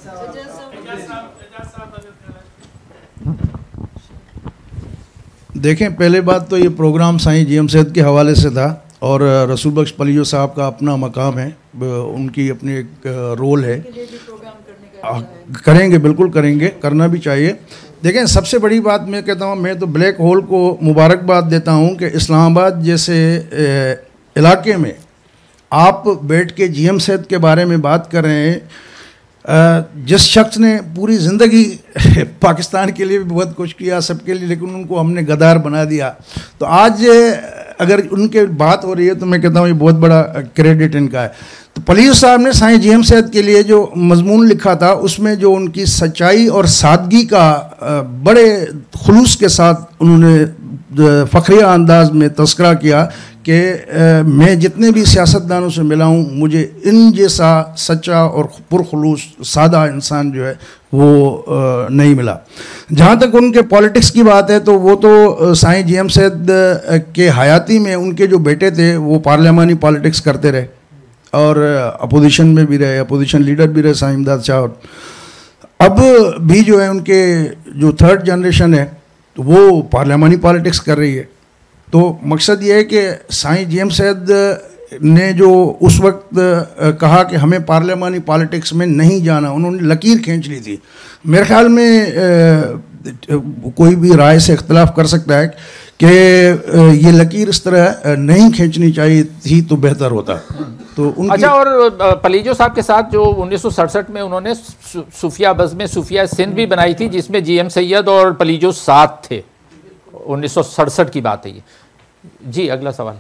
देखें, पहले बात तो ये programme Sain G M Syed के हवाले से था और रसूल बख्श पलीजो साहब का अपना मकाम है, उनकी अपनी एक रोल है, करेंगे, बिल्कुल करेंगे, करना भी चाहिए। देखें, सबसे बड़ी बात मैं कहता हूँ, मैं तो ब्लैक होल को मुबारकबाद देता हूँ कि इस्लामाबाद जैसे इलाके में आप बैठ के जी एम सैयद के बारे में बात कर रहे हैं, जिस शख्स ने पूरी ज़िंदगी पाकिस्तान के लिए भी बहुत कुछ किया, सबके लिए, लेकिन उनको हमने गद्दार बना दिया। तो आज अगर उनके बात हो रही है तो मैं कहता हूँ ये बहुत बड़ा क्रेडिट इनका है। तो पलीजो साहब ने साईं जी एम सैयद के लिए जो मजमून लिखा था उसमें जो उनकी सच्चाई और सादगी का बड़े खुलूस के साथ उन्होंने फ़ख्रिया अंदाज में तस्करा किया कि मैं जितने भी सियासतदानों से मिला हूँ, मुझे इन जैसा सच्चा और पुरखुलूस सादा इंसान जो है वो नहीं मिला। जहाँ तक उनके पॉलिटिक्स की बात है तो वो तो साईं जी एम सैयद के हयाती में उनके जो बेटे थे वो पार्लियामानी पॉलिटिक्स करते रहे और अपोजिशन में भी रहे, अपोजिशन लीडर भी रहे साईं इमदाद शाह। और अब भी जो है उनके जो थर्ड जनरेशन है तो वो पार्लियामानी पॉलिटिक्स कर रही है। तो मकसद ये है कि साईं जी एम सैयद ने जो उस वक्त कहा कि हमें पार्लियामानी पॉलिटिक्स में नहीं जाना, उन्होंने लकीर खींच ली थी। मेरे ख्याल में कोई भी राय से इख्तलाफ कर सकता है कि ये लकीर इस तरह नहीं खींचनी चाहिए थी तो बेहतर होता। तो उनकी अच्छा, और पलीजो साहब के साथ जो उन्नीस सौ सड़सठ में उन्होंने सूफिया बज़्म सूफिया सिंध भी बनाई थी जिसमें जी एम सैयद और पलीजो साथ थे, उन्नीस सौ सड़सठ की बात है ये। जी अगला सवाल।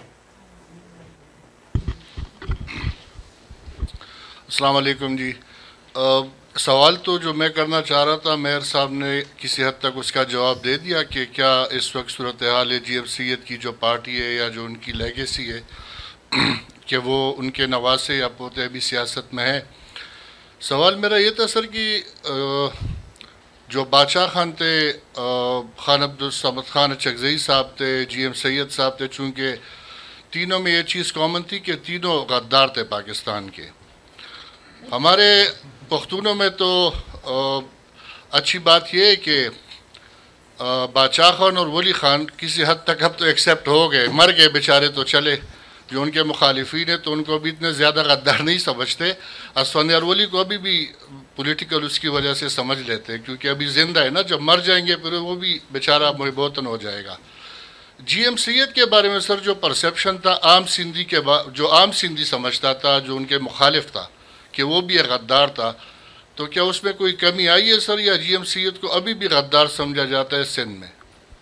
अस्सलाम वालेकुम जी। आ, सवाल तो जो मैं करना चाह रहा था मेयर साहब ने किसी हद तक उसका जवाब दे दिया कि क्या इस वक्त सूरत हाल है जी एम सैयद की जो पार्टी है या जो उनकी लेगेसी है। कि वो उनके नवासे या पोते भी सियासत में हैं। सवाल मेरा ये था सर कि जो बादशाह खान थे, खान अब्दुल समद खान चकजई साहब थे, जी एम सैयद साहब थे, चूँकि तीनों में ये चीज़ कॉमन थी कि तीनों गद्दार थे पाकिस्तान के। हमारे पख्तूनों में तो अच्छी बात यह है कि बादशाह खान और वली खान किसी हद तक अब तो एक्सेप्ट हो गए, मर गए बेचारे तो चले। जो उनके मुखालिफिन हैं तो उनको अभी इतने ज़्यादा गद्दार नहीं समझते। असफंद अरवली को अभी भी पॉलिटिकल उसकी वजह से समझ लेते हैं, क्योंकि अभी ज़िंदा है ना, जब मर जाएंगे फिर वो भी बेचारा मुहबतन हो जाएगा। जी एम सैयद के बारे में सर जो परसेप्शन था आम सिंधी के बा जो आम सिंधी समझता था, जो उनके मुखालिफ था कि वो भी एक गद्दार था, तो क्या उसमें कोई कमी आई है सर, या जी एम सैयद को अभी भी गद्दार समझा जाता है सिंध में?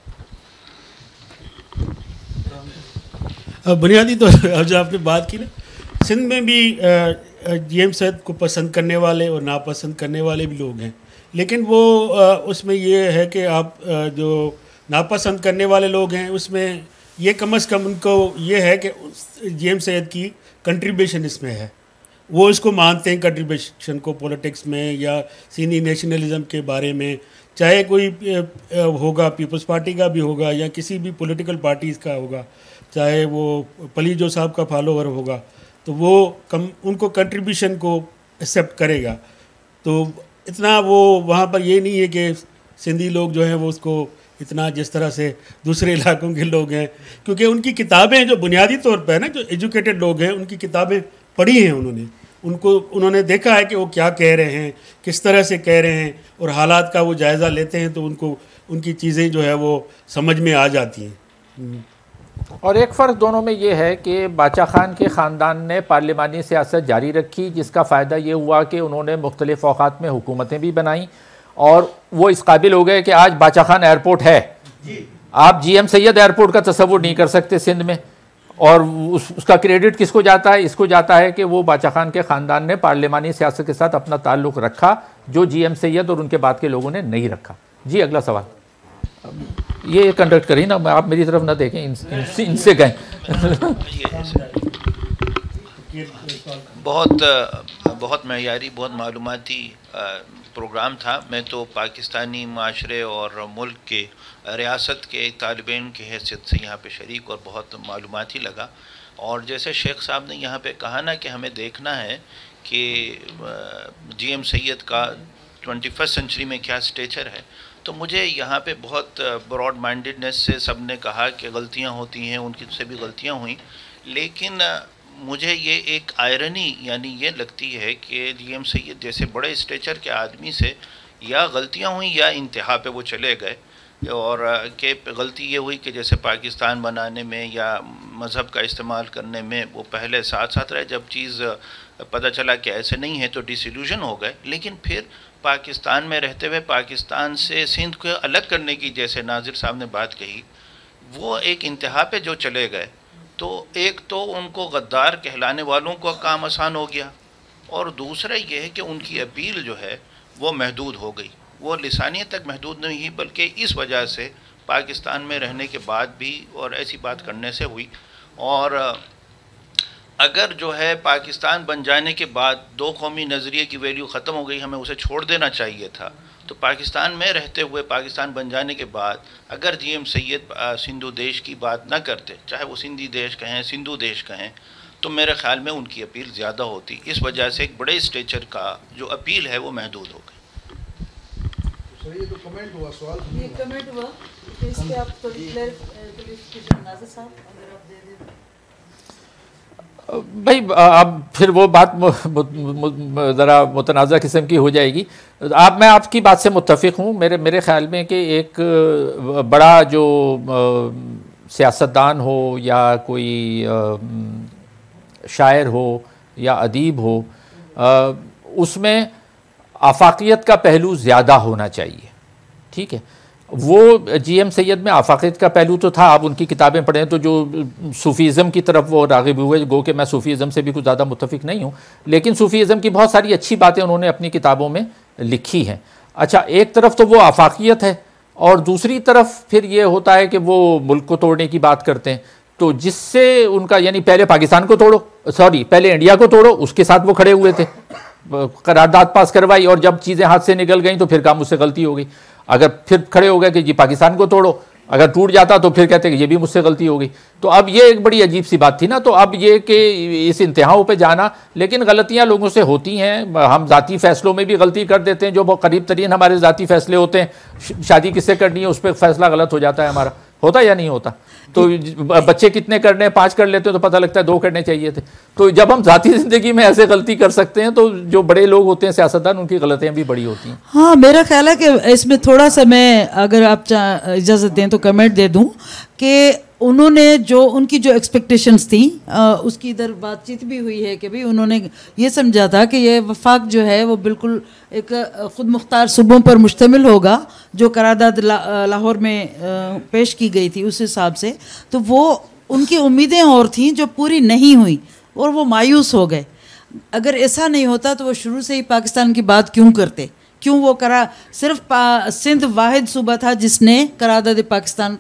बुनियादी तो अब जो आपने बात की ना, सिंध में भी जी एम सैयद को पसंद करने वाले और नापसंद करने वाले भी लोग हैं, लेकिन वो उसमें ये है कि आप जो नापसंद करने वाले लोग हैं उसमें ये कम अज़ कम उनको ये है कि जी एम सैयद की कंट्रीब्यूशन इसमें है, वो इसको मानते हैं कंट्रीब्यूशन को पॉलिटिक्स में या सिंधी नेशनलिज्म के बारे में, चाहे कोई होगा पीपल्स पार्टी का भी होगा या किसी भी पॉलिटिकल पार्टीज़ का होगा, चाहे वो पलीजो साहब का फॉलोवर होगा, तो वो कम उनको कंट्रीब्यूशन को एक्सेप्ट करेगा। तो इतना वो वहाँ पर ये नहीं है कि सिंधी लोग जो हैं वो उसको इतना जिस तरह से दूसरे इलाकों के लोग हैं, क्योंकि उनकी किताबें जो बुनियादी तौर पर है ना, जो एजुकेटेड लोग हैं उनकी किताबें पढ़ी हैं उन्होंने, उनको उन्होंने देखा है कि वो क्या कह रहे हैं, किस तरह से कह रहे हैं, और हालात का वो जायज़ा लेते हैं तो उनको उनकी चीज़ें जो है वो समझ में आ जाती हैं। और एक फ़र्क दोनों में ये है कि बादशाह खान के ख़ानदान ने पार्लिमानी सियासत जारी रखी, जिसका फ़ायदा ये हुआ कि उन्होंने मुख्तलिफ़ औक़ात में हुकूमतें भी बनाईं और वो इस काबिल हो गए कि आज बादशाह खान एयरपोर्ट है। आप जी एम सैयद एयरपोर्ट का तसव्वुर नहीं कर सकते सिंध में, और उस, उसका क्रेडिट किसको जाता है? इसको जाता है कि वो बादशाह खान के ख़ानदान ने पार्लिमानी सियासत के साथ अपना ताल्लुक़ रखा, जो जी एम सैयद और उनके बाद के लोगों ने नहीं रखा। जी अगला सवाल ये कंडक्ट करें ना, आप मेरी तरफ ना देखें, इनसे इनसे गए। बहुत बहुत मयारी, बहुत मालूमाती प्रोग्राम था। मैं तो पाकिस्तानी माशरे और मुल्क के रियासत के तालिब इल्म की हैसियत से यहाँ पे शरीक और बहुत मालूमाती लगा। और जैसे शेख साहब ने यहाँ पे कहा ना कि हमें देखना है कि जी एम सैयद का ट्वेंटी फर्स्ट सेंचुरी में क्या स्टेचर है, तो मुझे यहाँ पे बहुत ब्रॉड माइंडेडनेस से सब ने कहा कि गलतियाँ होती हैं, उनकी से भी गलतियाँ हुई, लेकिन मुझे ये एक आयरनी यानी ये लगती है कि जी एम सैयद जैसे बड़े स्टेचर के आदमी से या गलतियाँ हुई या इंतहा पे वो चले गए, और कि गलती ये हुई कि जैसे पाकिस्तान बनाने में या मज़हब का इस्तेमाल करने में वो पहले साथ साथ रहे, जब चीज़ पता चला कि ऐसे नहीं है तो डिसइल्यूजन हो गए, लेकिन फिर पाकिस्तान में रहते हुए पाकिस्तान से सिंध को अलग करने की जैसे नाजिर साहब ने बात कही, वो एक इंतहा पे जो चले गए, तो एक तो उनको गद्दार कहलाने वालों का काम आसान हो गया, और दूसरा ये है कि उनकी अपील जो है वो महदूद हो गई, वो लिसानियत तक महदूद नहीं हुई, बल्कि इस वजह से पाकिस्तान में रहने के बाद भी और ऐसी बात करने से हुई। और अगर जो है पाकिस्तान बन जाने के बाद दो कौमी नज़रिए की वैल्यू ख़त्म हो गई, हमें उसे छोड़ देना चाहिए था, तो पाकिस्तान में रहते हुए पाकिस्तान बन जाने के बाद अगर जी एम सैयद सिंधु देश की बात ना करते, चाहे वो सिंधी देश कहें सिंधु देश कहें, तो मेरे ख्याल में उनकी अपील ज़्यादा होती। इस वजह से एक बड़े स्टेचर का जो अपील है वो महदूद हो गई। सर ये जो कमेंट हुआ, सवाल ये कमेंट हुआ, तो इस पे आप थोड़ी क्लैरिफिकेशन नाज़िर साहब अगर आप दे दें। भाई अब फिर वो बात ज़रा मुतनाज़ा किस्म की हो जाएगी। आप मैं आपकी बात से मुत्तफ़िक़ हूँ। मेरे मेरे ख़्याल में कि एक बड़ा जो सियासतदान हो या कोई शायर हो या अदीब हो, उसमें आफाकियत का पहलू ज़्यादा होना चाहिए। ठीक है, वो जी एम सैयद में आफाकियत का पहलू तो था। आप उनकी किताबें पढ़ें तो जो सूफ़ीज़म की तरफ वो राग़िब हुए, गो कि मैं सूफ़ीज़म से भी कुछ ज़्यादा मुत्तफ़िक़ नहीं हूँ, लेकिन सूफ़ीज़म की बहुत सारी अच्छी बातें उन्होंने अपनी किताबों में लिखी हैं। अच्छा, एक तरफ तो वो आफाकियत है और दूसरी तरफ फिर ये होता है कि वो मुल्क को तोड़ने की बात करते हैं। तो जिससे उनका यानी पहले पाकिस्तान को तोड़ो, सॉरी पहले इंडिया को तोड़ो, उसके साथ वो खड़े हुए थे, करारदाद पास करवाई, और जब चीज़ें हाथ से निकल गई तो फिर काम मुझसे गलती हो गई। अगर फिर खड़े हो गए कि जी पाकिस्तान को तोड़ो, अगर टूट जाता तो फिर कहते कि ये भी मुझसे गलती हो गई। तो अब ये एक बड़ी अजीब सी बात थी ना। तो अब ये कि इस इंतहाओं पे जाना, लेकिन गलतियां लोगों से होती हैं, हम ज़ाती फ़ैसलों में भी गलती कर देते हैं, जो बहुत करीब तरीन हमारे ज़ाती फ़ैसले होते हैं, शादी किससे करनी है उस पर फैसला गलत हो जाता है हमारा, होता या नहीं होता। तो बच्चे कितने करने हैं, पाँच कर लेते हो तो पता लगता है दो करने चाहिए थे। तो जब हम ज़ाती ज़िंदगी में ऐसे गलती कर सकते हैं, तो जो बड़े लोग होते हैं सियासतदान, उनकी गलतियाँ भी बड़ी होती हैं। हाँ, मेरा ख्याल है कि इसमें थोड़ा सा मैं, अगर आप इजाज़त दें तो कमेंट दे दूं कि उन्होंने जो उनकी जो एक्सपेक्टेशंस थी आ, उसकी इधर बातचीत भी हुई है कि भाई उन्होंने ये समझा था कि ये वफाक जो है वो बिल्कुल एक ख़ुद मुख्तार सूबों पर मुश्तमिल होगा, जो करारदाद ला, लाहौर में आ, पेश की गई थी उस हिसाब से। तो वो उनकी उम्मीदें और थीं जो पूरी नहीं हुई और वो मायूस हो गए। अगर ऐसा नहीं होता तो वो शुरू से ही पाकिस्तान की बात क्यों करते, क्यों वो करा, सिर्फ सिंध वाहिद सूबा था जिसने करारदाद पाकिस्तान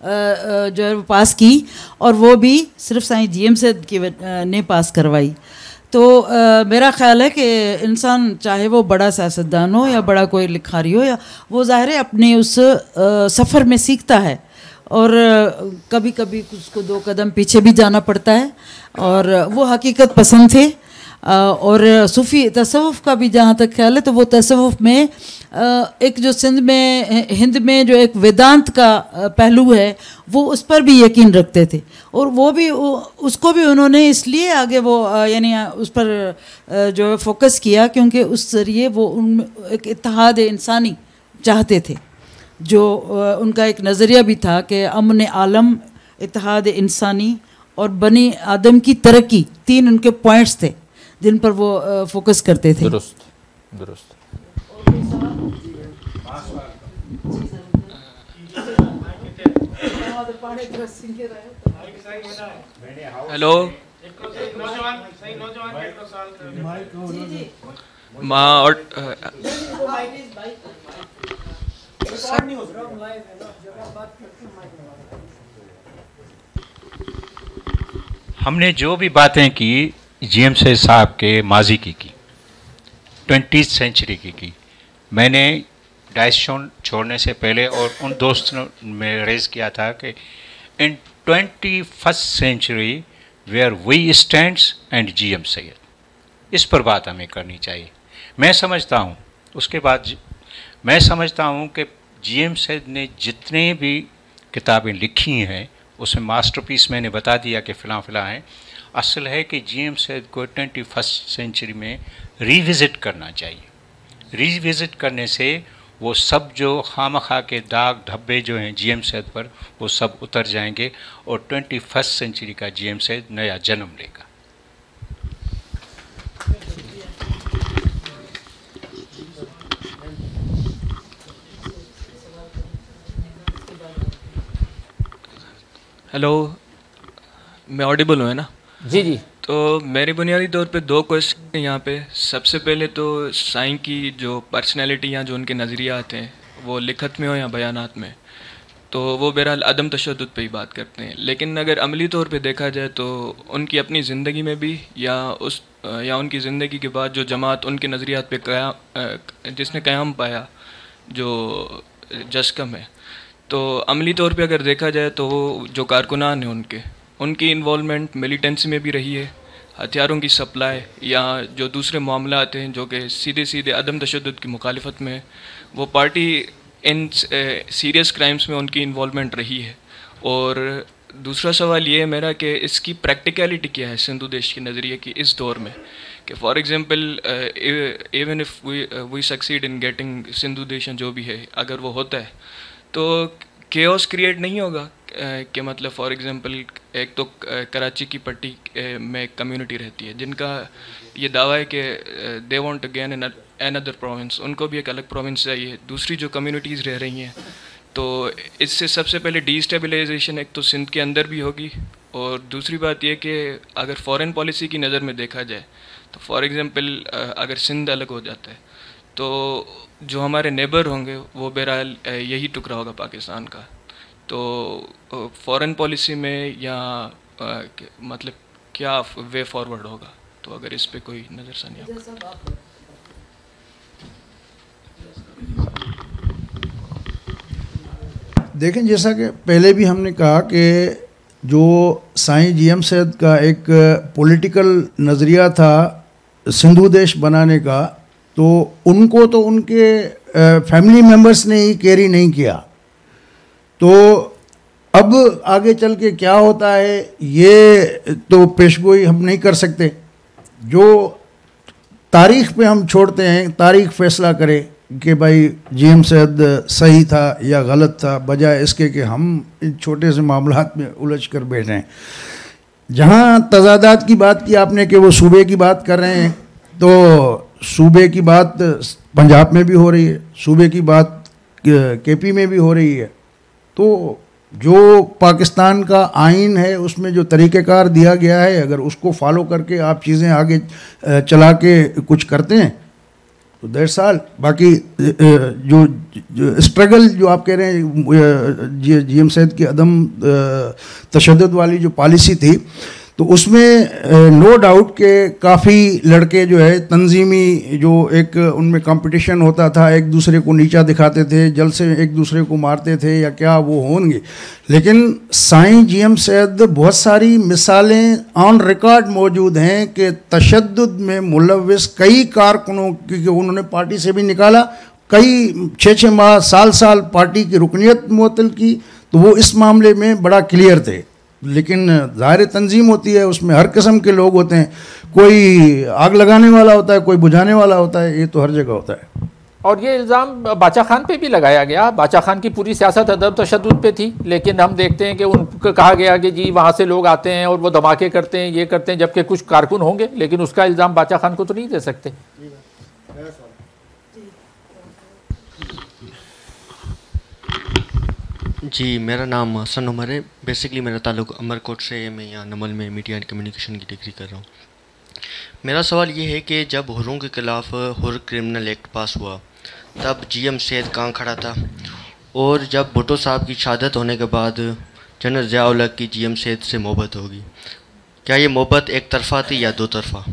जो है वो पास की, और वो भी सिर्फ साईं जी एम सैयद की ने पास करवाई। तो आ, मेरा ख्याल है कि इंसान चाहे वो बड़ा सियासतदान हो या बड़ा कोई लिखारी हो, या वो ज़ाहिर है अपने उस सफ़र में सीखता है, और कभी कभी उसको दो कदम पीछे भी जाना पड़ता है। और वो हकीकत पसंद थे, और सूफ़ी तसव्वुफ़ का भी जहाँ तक ख्याल है तो वो तसव्वुफ़ में एक जो सिंध में हिंद में जो एक वेदांत का पहलू है वो उस पर भी यकीन रखते थे, और वो भी उसको भी उन्होंने इसलिए आगे वो यानी उस पर जो है फोकस किया क्योंकि उस ज़रिए वो उन एक इत्तेहाद इंसानी चाहते थे, जो उनका एक नज़रिया भी था कि अमन आलम, इत्तेहाद इंसानी और बनी आदम की तरक्की, तीन उनके पॉइंट्स थे जिन पर वो फोकस करते थे। दुरुस्त दुरुस्त। हेलो, माँ और हमने जो भी बातें की जी एम सैयद साहब के माजी की की ट्वेंटी सेंचुरी की की मैंने डाइस छोड़ने से पहले और उन दोस्तों में रेज़ किया था कि in twenty first century where we stands and G M Syed, इस पर बात हमें करनी चाहिए। मैं समझता हूँ उसके बाद मैं समझता हूँ कि जी एम सैयद ने जितने भी किताबें लिखी हैं उसमें मास्टरपीस मैंने बता दिया कि फ़िलाँ फ़िलाँ हैं। असल है कि जी एम सैयद को ट्वेंटी फर्स्ट सेंचुरी में रिविज़िट करना चाहिए। रिविज़िट करने से वो सब जो खामखा के दाग धब्बे जो हैं जी एम सैयद पर वो सब उतर जाएंगे और ट्वेंटी फर्स्ट सेंचुरी का जी एम सैयद नया जन्म लेगा। हेलो, मैं ऑडिबल हूँ है ना? जी जी। तो मेरी बुनियादी तौर पे दो क्वेश्चन यहाँ पे। सबसे पहले तो साईं की जो पर्सनैलिटी या जो उनके नज़रियात हैं वो लिखत में हो या बयानात में, तो वो बहरहाल अदम तशद्दुद पे ही बात करते हैं। लेकिन अगर अमली तौर पे देखा जाए तो उनकी अपनी ज़िंदगी में भी या उस या उनकी ज़िंदगी के बाद जो जमात उनके नज़रियात पे क़याम जिसने क़याम पाया जो जस्कम है, तो अमली तौर पे अगर देखा जाए तो वो जो कारकुनान हैं उनके उनकी इन्वॉल्वमेंट मिलिटेंसी में भी रही है, हथियारों की सप्लाई या जो दूसरे मामलात हैं जो कि सीधे सीधे अदम तशद्दुद की मुखालिफत में, वो पार्टी इन सीरियस क्राइम्स में उनकी इन्वॉल्वमेंट रही है। और दूसरा सवाल ये है मेरा कि इसकी प्रैक्टिकलिटी क्या है सिंधु देश के नज़रिए की इस दौर में, कि for example even if we we succeed in getting Sindhu Desh जो भी है, अगर वो होता है तो केओस क्रिएट नहीं होगा कि मतलब फॉर एग्ज़ाम्पल एक तो कराची की पट्टी में कम्युनिटी रहती है जिनका ये दावा है कि they want to gain another province, उनको भी एक अलग प्रोविंस चाहिए। दूसरी जो कम्युनिटीज़ रह रही हैं, तो इससे सबसे पहले डीस्टेबलाइजेशन एक तो सिंध के अंदर भी होगी, और दूसरी बात यह कि अगर फॉरेन पॉलिसी की नज़र में देखा जाए तो फॉर एग्ज़ाम्पल अगर सिंध अलग हो जाता है तो जो हमारे नेबर होंगे वो बहरहाल यही टुकड़ा होगा पाकिस्तान का। तो फॉरेन पॉलिसी में या आ, मतलब क्या वे फॉरवर्ड होगा, तो अगर इस पे कोई नज़रसानी आपको। देखें, जैसा कि पहले भी हमने कहा कि जो साईं जी एम सैद का एक पॉलिटिकल नज़रिया था सिंधु देश बनाने का, तो उनको तो उनके फैमिली मेंबर्स ने ही कैरी नहीं किया। तो अब आगे चल के क्या होता है ये तो पेशगोई हम नहीं कर सकते। जो तारीख़ पे हम छोड़ते हैं, तारीख़ फैसला करे कि भाई जी एम सैद सही था या गलत था, बजाय इसके कि हम इन छोटे से मामलात में उलझ कर बैठे हैं। जहाँ तजादात की बात की आपने कि वो सूबे की बात कर रहे हैं, तो सूबे की बात पंजाब में भी हो रही है, सूबे की बात के पी में भी हो रही है। तो जो पाकिस्तान का आइन है उसमें जो तरीक़ेकार दिया गया है, अगर उसको फॉलो करके आप चीज़ें आगे चला के कुछ करते हैं तो दैट्स ऑल। बाकी जो, जो स्ट्रगल जो आप कह रहे हैं जी जी एम सैद की अदम तशद्दुद वाली जो पॉलिसी थी, तो उसमें नो डाउट के काफ़ी लड़के जो है तंजीमी, जो एक उनमें कंपटीशन होता था, एक दूसरे को नीचा दिखाते थे, जल से एक दूसरे को मारते थे या क्या वो होंगे। लेकिन साईं जी एम सैद बहुत सारी मिसालें ऑन रिकॉर्ड मौजूद हैं कि तशद्दुद में मुलव्विस कई कारकुनों की उन्होंने पार्टी से भी निकाला, कई छः छः माह साल साल पार्टी की रुकनियत मुअत्तल की, तो वो इस मामले में बड़ा क्लियर थे। लेकिन ज़ाहिर तंजीम होती है, उसमें हर किस्म के लोग होते हैं, कोई आग लगाने वाला होता है, कोई बुझाने वाला होता है, ये तो हर जगह होता है। और ये इल्ज़ाम बाचा खान पे भी लगाया गया। बाचा खान की पूरी सियासत अदब तशद्दुद पे थी, लेकिन हम देखते हैं कि उनको कहा गया कि जी वहाँ से लोग आते हैं और वो धमाके करते हैं, ये करते हैं, जबकि कुछ कारकुन होंगे, लेकिन उसका इल्ज़ाम बाचा खान को तो नहीं दे सकते। जी, मेरा नाम हसन उमर है। बेसिकली मेरा ताल्लुक़ अमरकोट से है। मैं यहाँ नमल में मीडिया एंड कम्युनिकेशन की डिग्री कर रहा हूँ। मेरा सवाल ये है कि जब हुर्रों के ख़िलाफ़ हुर्र क्रिमिनल एक्ट पास हुआ तब जी एम सैद कहाँ खड़ा था, और जब भुट्टो साहब की शहादत होने के बाद जनरल ज़िया उल हक़ की जी एम सैद से मोहब्बत होगी, क्या ये मोहब्बत एक तरफ़ा थी या दो तरफ़ा?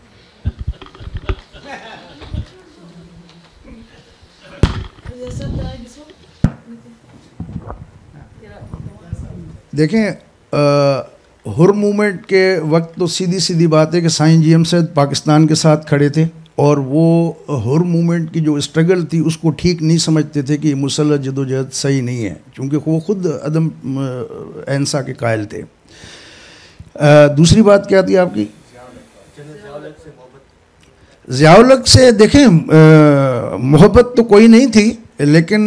देखें, हुर्र मूवमेंट के वक्त तो सीधी सीधी बात है कि साईं जी एम सैद पाकिस्तान के साथ खड़े थे, और वो हुर्र मूवमेंट की जो स्ट्रगल थी उसको ठीक नहीं समझते थे कि मुसल्लह जदोजहद सही नहीं है, क्योंकि वो ख़ुद अदम अहिंसा के कायल थे। आ, दूसरी बात क्या थी आपकी? ज़िया उल हक़ से देखें, मोहब्बत तो कोई नहीं थी, लेकिन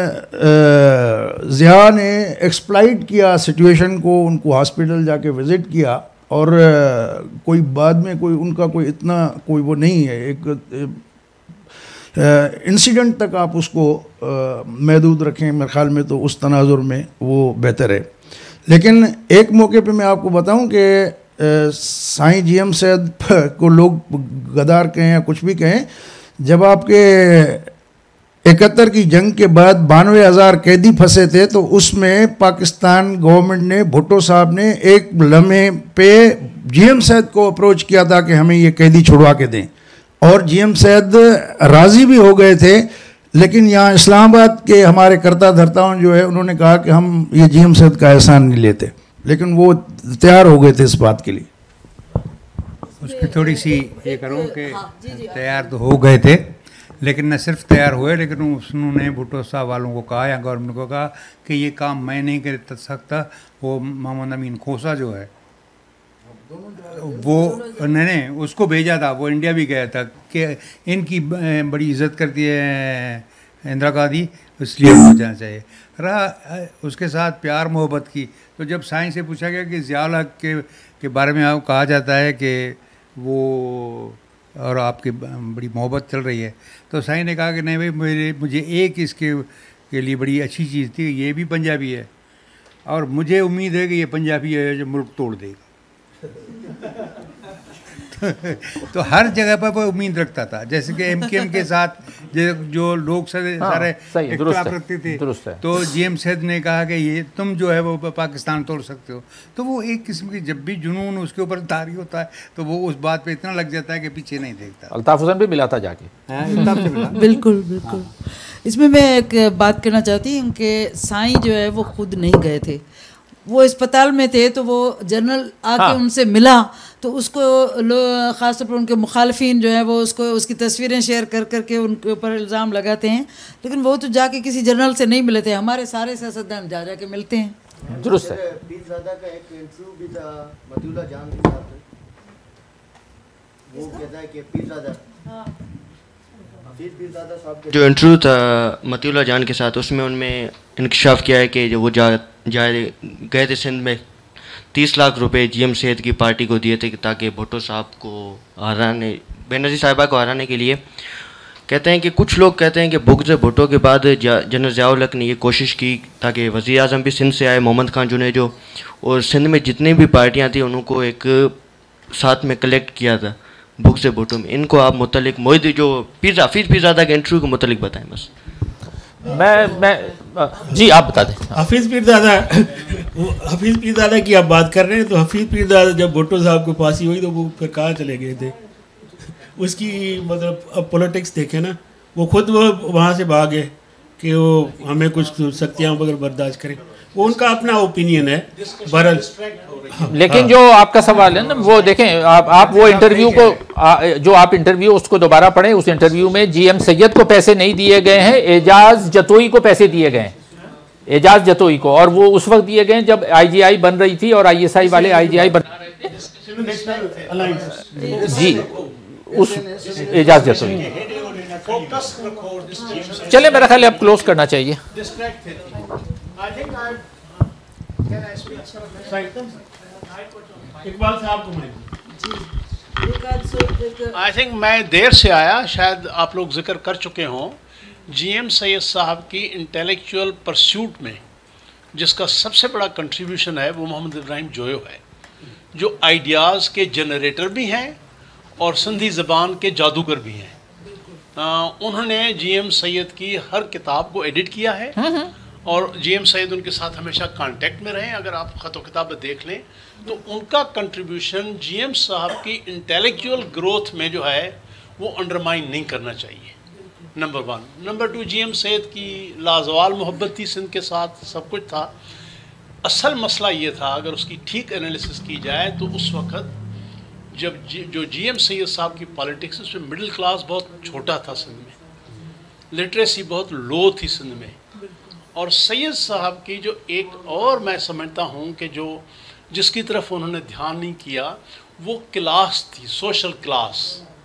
ज़िया ने एक्सप्लाइट किया सिचुएशन को, उनको हॉस्पिटल जाके विज़िट किया, और कोई बाद में कोई उनका कोई इतना कोई वो नहीं है, एक इंसिडेंट तक आप उसको महदूद रखें, मेरे ख्याल में तो उस तनाजुर में वो बेहतर है। लेकिन एक मौके पे मैं आपको बताऊं कि साईं जी एम सैद को लोग गदार कहें या कुछ भी कहें, जब आपके इकहत्तर की जंग के बाद बानवे हज़ार कैदी फंसे थे, तो उसमें पाकिस्तान गवर्नमेंट ने, भुट्टो साहब ने एक लम्हे पे जी एम सैद को अप्रोच किया था कि हमें ये कैदी छुड़वा के दें, और जी एम सैद राज़ी भी हो गए थे। लेकिन यहाँ इस्लामाबाद के हमारे कर्ता धर्ताओं जो है उन्होंने कहा कि हम ये जी एम सैद का एहसान नहीं लेते, लेकिन वो तैयार हो गए थे इस बात के लिए। उस पर थोड़ी सी ये करूँ कि तैयार तो हो गए थे, लेकिन न सिर्फ तैयार हुए, लेकिन उन्होंने भुट्टो साहब वालों को कहा या गवर्नमेंट को कहा कि ये काम मैं नहीं कर सकता। वो मोहम्मद अमीन खोसा जो है वो नहीं नहीं उसको भेजा था, वो इंडिया भी गया था कि इनकी बड़ी इज्जत करती है इंदिरा गांधी, इसलिए हो जाना चाहिए। रहा उसके साथ प्यार मोहब्बत की, तो जब साईं से पूछा गया कि ज़िया उल हक़ के के बारे में आपको कहा जाता है कि वो और आपकी बड़ी मोहब्बत चल रही है, तो साईं ने कहा कि नहीं भाई, मेरे मुझे एक इसके के लिए बड़ी अच्छी चीज़ थी, ये भी पंजाबी है, और मुझे उम्मीद है कि ये पंजाबी है जो मुल्क तोड़ देगा। तो हर जगह पर वो उम्मीद रखता था, जैसे कि एम के एम के साथ जो लोग सारे हाँ, सारे इख्तिलाफ रखते थे, है। तो जी एम सैद ने कहा कि ये तुम जो है वो पाकिस्तान तोड़ सकते हो। तो वो एक किस्म की जब भी जुनून उसके ऊपर तारी होता है तो वो उस बात पे इतना लग जाता है कि पीछे नहीं देखता। अल्ताफ हुसैन भी मिला था जाके। बिल्कुल बिल्कुल। इसमें मैं एक बात करना चाहती हूँ कि साईं जो है वो खुद नहीं गए थे, वो अस्पताल में थे, तो वो जनरल आके हाँ। उनसे मिला, तो उसको ख़ासतौर पर उनके मुखालफिन जो है वो उसको उसकी तस्वीरें शेयर कर करके उनके ऊपर इल्ज़ाम लगाते हैं, लेकिन वो तो जाके किसी जनरल से नहीं मिले थे, हमारे सारे सियासतदान जा जा के मिलते हैं। दुरुस्त है। पीरज़ादा का एक इंटरव्यू भी था मतीउल्लाह जान के साथ, वो कहता है कि पीरज़ादा जो इंटरव्यू था मतीउल्लाह जान के साथ, उसमें उनमें इंकशाफ किया है कि जो वो जा जाए गए थे सिंध में, तीस लाख रुपए जी एम सैद की पार्टी को दिए थे ताकि भुट्टो साहब को हराने, बेनज़ीर साहिबा को हराने के लिए। कहते हैं कि कुछ लोग कहते हैं कि बुग़्ज़ भुट्टो के बाद जनरल ज़ियाउल हक़ ने ये कोशिश की ताकि वज़ीर आज़म भी सिंध से आए, मोहम्मद खान जुनेजो, और सिंध में जितनी भी पार्टियाँ थी उनको एक साथ में कलेक्ट किया था बुग़्ज़ भुट्टो में। इनको आप मुतलिक मोहित जो पीर हफीज़ पीरज़ादा के इंटरव्यू के मुतलिक बताएं बस। मैं मैं जी आप बता दें। हफीज़ पीरज़ादा, हफीज़ पीरज़ादा की आप बात कर रहे हैं, तो हफीज़ पीरज़ादा जब भुट्टो साहब को फांसी हुई तो वो फिर कहाँ चले गए थे? उसकी मतलब अब पॉलिटिक्स देखें ना, वो खुद वो वहाँ से भागे कि वो हमें कुछ शक्तियाँ वगैरह बर्दाश्त करें, वो उनका अपना ओपिनियन है। बहरहाल लेकिन हाँ। जो आपका सवाल है ना, वो देखें आप आप वो इंटरव्यू को आ, जो आप इंटरव्यू उसको दोबारा पढ़ें। उस इंटरव्यू में जी एम सैयद को पैसे नहीं दिए गए हैं, एजाज जतोई को पैसे दिए गए हैं, एजाज जतोई को, और वो उस वक्त दिए गए जब आई जी आई बन रही थी और आई एस आई वाले आई जी आई बन जी उस एजाज जतोई। चले मेरा ख्याल अब क्लोज करना चाहिए। आई थिंक मैं देर से आया, शायद आप लोग जिक्र कर चुके हों जी एम सैयद साहब की इंटेलेक्चुअल परस्यूट में जिसका सबसे बड़ा कंट्रीब्यूशन है वो मोहम्मद इब्राहिम जोयो है, जो आइडियाज़ के जनरेटर भी हैं और सिंधी ज़बान के जादूगर भी हैं। आ, उन्होंने जी एम सैयद की हर किताब को एडिट किया है और जी एम सैयद उनके साथ हमेशा कांटेक्ट में रहे। अगर आप ख़त किताब देख लें तो उनका कंट्रीब्यूशन जी एम साहब की इंटेलेक्चुअल ग्रोथ में जो है वो अंडरमाइन नहीं करना चाहिए, number one. Number two, G M Syed की लाजवाल मोहब्बत थी सिंध के साथ, सब कुछ था। असल मसला ये था, अगर उसकी ठीक एनालिसिस की जाए तो उस वक़्त जब जी, जो जी एम सैयद साहब की पॉलिटिक्स, उसमें मिडिल क्लास बहुत छोटा था सिंध में, लिटरेसी बहुत लो थी सिंध में, और सैयद साहब की जो एक और मैं समझता हूँ कि जो जिसकी तरफ उन्होंने ध्यान नहीं किया वो क्लास थी, सोशल क्लास।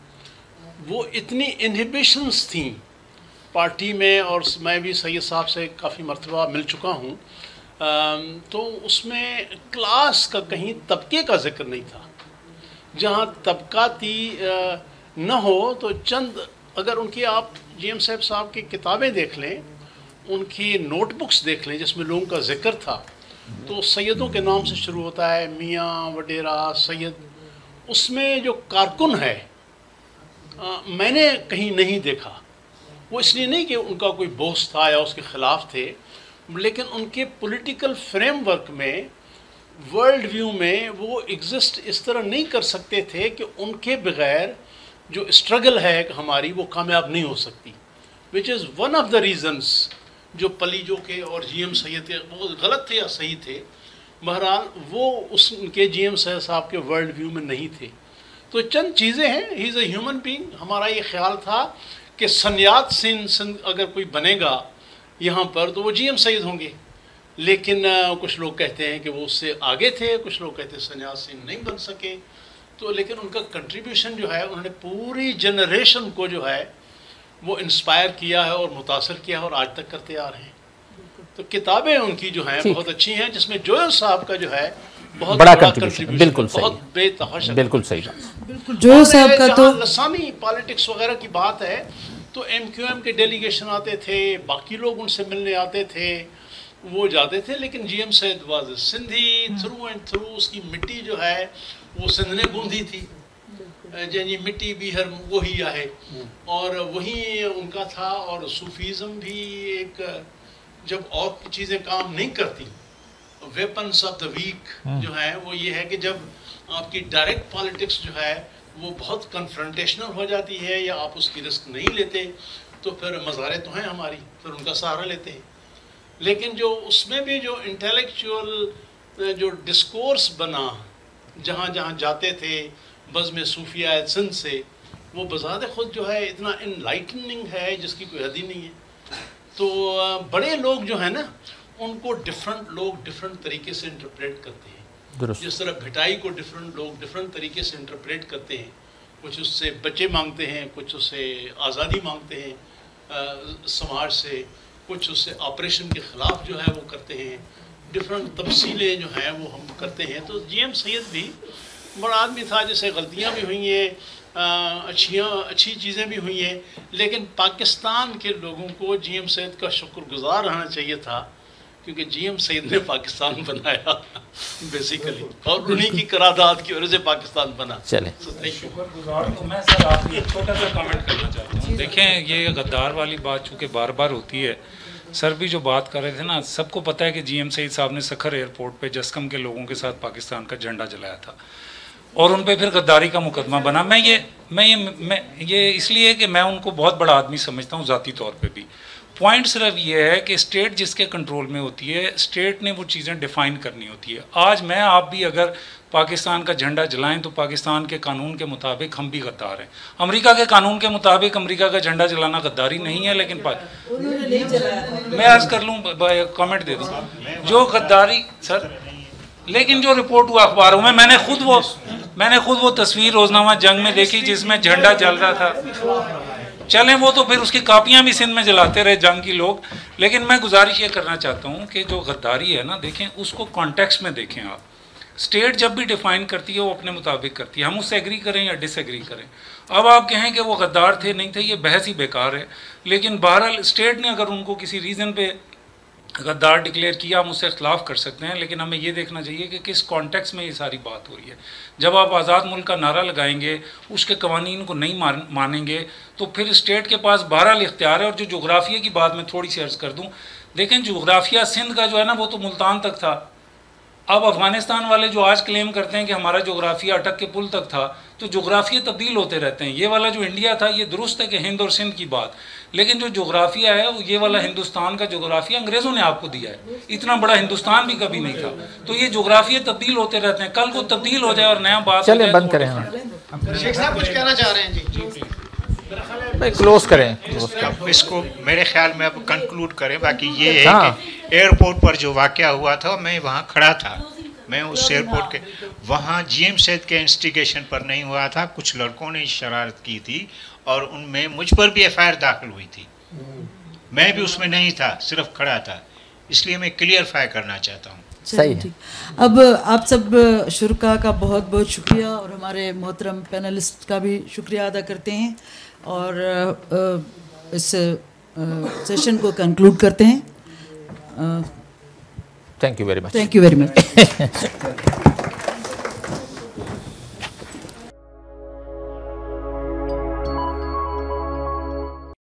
वो इतनी इनहिबिशंस थी पार्टी में, और मैं भी सैयद साहब से काफ़ी मरतबा मिल चुका हूँ, तो उसमें क्लास का कहीं तबके का जिक्र नहीं था। जहाँ तबकाती न हो तो चंद, अगर उनकी आप जी एम सैयद साहब की किताबें देख लें, उनकी नोटबुक्स देख लें जिसमें लोगों का जिक्र था, तो सैयदों के नाम से शुरू होता है, मियाँ वडेरा सैयद। उसमें जो कारकुन है आ, मैंने कहीं नहीं देखा। वो इसलिए नहीं कि उनका कोई बोस था या उसके ख़िलाफ़ थे, लेकिन उनके पॉलिटिकल फ्रेमवर्क में, वर्ल्ड व्यू में वो एग्जिस्ट इस तरह नहीं कर सकते थे कि उनके बग़ैर जो स्ट्रगल है हमारी वो कामयाब नहीं हो सकती, which is one of the reasons जो पलीजो के और जी एम सैयद के वो गलत थे या सही थे, बहरहाल वो उस उनके जी एम सैयद साहब के वर्ल्ड व्यू में नहीं थे। तो चंद चीज़ें हैं, he is a human being. हमारा ये ख्याल था कि सन्यात सिंध सिंध अगर कोई बनेगा यहाँ पर तो वो जी एम सैयद होंगे, लेकिन आ, कुछ लोग कहते हैं कि वो उससे आगे थे, कुछ लोग कहते हैं सन्यात सिंध नहीं बन सके। तो लेकिन उनका कंट्रीब्यूशन जो है, उन्होंने पूरी जनरेशन को जो है वो इंस्पायर किया है और मुतासर किया है और आज तक करते आ रहे हैं। तो किताबें उनकी जो हैं बहुत अच्छी हैं, जिसमें जोयल साहब का जो है बहुत बड़ा कंट्रीब्यूशन, बिल्कुल सही, बहुत बेतहाशा, बिल्कुल सही। बिल्कुल जोयल साहब का तो लसानी पॉलिटिक्स वगैरह की बात है तो एम क्यू एम के डेलीगेशन आते थे, बाकी लोग उनसे मिलने आते थे, वो जाते थे, लेकिन G M Syed was Sindhi through and through. उसकी मिट्टी जो है वो सिंध ने गूंधी थी, जैनी मिट्टी भी हर वही है और वही उनका था। और सूफीज़म भी एक, जब और चीज़ें काम नहीं करती, वेपन्स ऑफ द वीक जो है वो ये है कि जब आपकी डायरेक्ट पॉलिटिक्स जो है वो बहुत कन्फ्रंटेशनल हो जाती है या आप उसकी रिस्क नहीं लेते, तो फिर मज़ारे तो हैं हमारी, फिर उनका सहारा लेते हैं। लेकिन जो उसमें भी जो इंटेलेक्चुअल जो डिस्कोर्स बना, जहाँ जहाँ जाते थे बज़्म सूफिया सिंध से, वो बज़ात ख़ुद जो है इतना इनलाइटनिंग है जिसकी कोई हद ही नहीं है। तो बड़े लोग जो है ना, उनको डिफरेंट लोग डिफरेंट तरीके से इंटरप्रेट करते हैं। जिस तरह भिटाई को डिफरेंट लोग डिफरेंट तरीके से इंटरप्रेट करते हैं, कुछ उससे बच्चे मांगते हैं, कुछ उससे आज़ादी मांगते हैं आ, समाज से, कुछ उससे ऑपरेशन के ख़िलाफ़ जो है वो करते हैं, डिफरेंट तफसीलें जो हैं वो हम करते हैं। तो जी एम सैयद भी बड़ा आदमी था, जैसे गलतियाँ भी हुई हैं, अच्छियाँ अच्छी चीज़ें भी हुई हैं, लेकिन पाकिस्तान के लोगों को जी एम सैयद का शुक्रगुज़ार रहना चाहिए था, क्योंकि जी एम सैयद ने पाकिस्तान बनाया बेसिकली, और उन्हीं की करारदाद की वजह से पाकिस्तान बना। चले तो मैं सर आपकी एक छोटा सा कमेंट करना चाहता हूँ। देखें, ये गद्दार वाली बात चूँकि बार बार होती है, सर भी जो बात कर रहे थे ना, सबको पता है कि जी एम सैयद साहब ने सखर एयरपोर्ट पे जस्कम के लोगों के साथ पाकिस्तान का झंडा जलाया था और उन पे फिर गद्दारी का मुकदमा बना। मैं ये मैं ये मैं ये इसलिए कि मैं उनको बहुत बड़ा आदमी समझता हूँ ज़ाती तौर पे भी। पॉइंट सिर्फ ये है कि स्टेट जिसके कंट्रोल में होती है, स्टेट ने वो चीज़ें डिफ़ाइन करनी होती है। आज मैं आप भी अगर पाकिस्तान का झंडा जलाएं तो पाकिस्तान के कानून के मुताबिक हम भी गद्दार हैं। अमेरिका के कानून के मुताबिक अमेरिका का झंडा जलाना गद्दारी नहीं है, लेकिन मैं अर्ज़ कर लूँ, कमेंट दे दूँ, जो गद्दारी सर, लेकिन जो रिपोर्ट हुआ अखबारों में, मैंने खुद वो मैंने खुद वो तस्वीर रोजनामा जंग में देखी जिसमें झंडा जल रहा था। चलें, वो तो फिर उसकी कापियां भी सिंध में जलाते रहे जंग की लोग। लेकिन मैं गुजारिश ये करना चाहता हूँ कि जो गद्दारी है ना, देखें उसको कॉन्टेक्स्ट में देखें आप। स्टेट जब भी डिफाइन करती है वो अपने मुताबिक करती है, हम उससे एग्री करें या डिसएग्री करें। अब आप कहें कि वो गद्दार थे नहीं थे, ये बहस ही बेकार है। लेकिन बहरहाल स्टेट ने अगर उनको किसी रीज़न पे गद्दार डिक्लेयर किया, हम उससे इख्तलाफ कर सकते हैं, लेकिन हमें ये देखना चाहिए कि किस कॉन्टेक्स्ट में ये सारी बात हो रही है। जब आप आज़ाद मुल्क का नारा लगाएंगे, उसके कवानीन को नहीं मान मानेंगे, तो फिर स्टेट के पास बहरहाल इख्तियार है। और जो जोग्राफिया की बात मैं थोड़ी सी अर्ज़ कर दूँ, देखें जोग्राफिया सिंध का जो है ना, वो तो मुल्तान तक था। अब अफ़गानिस्तान वाले जो आज क्लेम करते हैं कि हमारा जोग्राफिया अटक के पुल तक था, तो जोग्राफिया तब्दील होते रहते हैं। ये वाला जो इंडिया था, ये दुरुस्त है कि हिंद और सिंध की बात, लेकिन जो जोग्राफिया है, ये वाला हिंदुस्तान का जोग्राफिया अंग्रेज़ों ने आपको दिया है। इतना बड़ा हिंदुस्तान भी कभी नहीं था। तो ये जोग्राफिया तब्दील होते रहते हैं, कल को तब्दील हो जाए और नया बात। चले बंद करें हम। शेख साहब कुछ कहना चाह रहे हैं जी? भाई क्लोज करें, क्लोज करें इसको। मेरे ख्याल में अब कंक्लूड करें। बाकी ये है कि एयरपोर्ट पर जो वाक़या हुआ था, मैं वहाँ खड़ा था, मैं उस एयरपोर्ट के वहाँ जी एम सैयद के इंस्टिगेशन पर नहीं हुआ था। कुछ लड़कों ने शरारत की थी और उनमें मुझ पर भी एफ आई आर दाखिल हुई थी। मैं भी उसमें नहीं था, सिर्फ खड़ा था। इसलिए मैं क्लियरफाई करना चाहता हूँ। सही है। अब आप सब शुरका का बहुत बहुत शुक्रिया और हमारे मोहतरम पैनलिस्ट का भी शुक्रिया अदा करते हैं और इस सेशन को कंक्लूड करते हैं। Thank you very much. Thank you very much.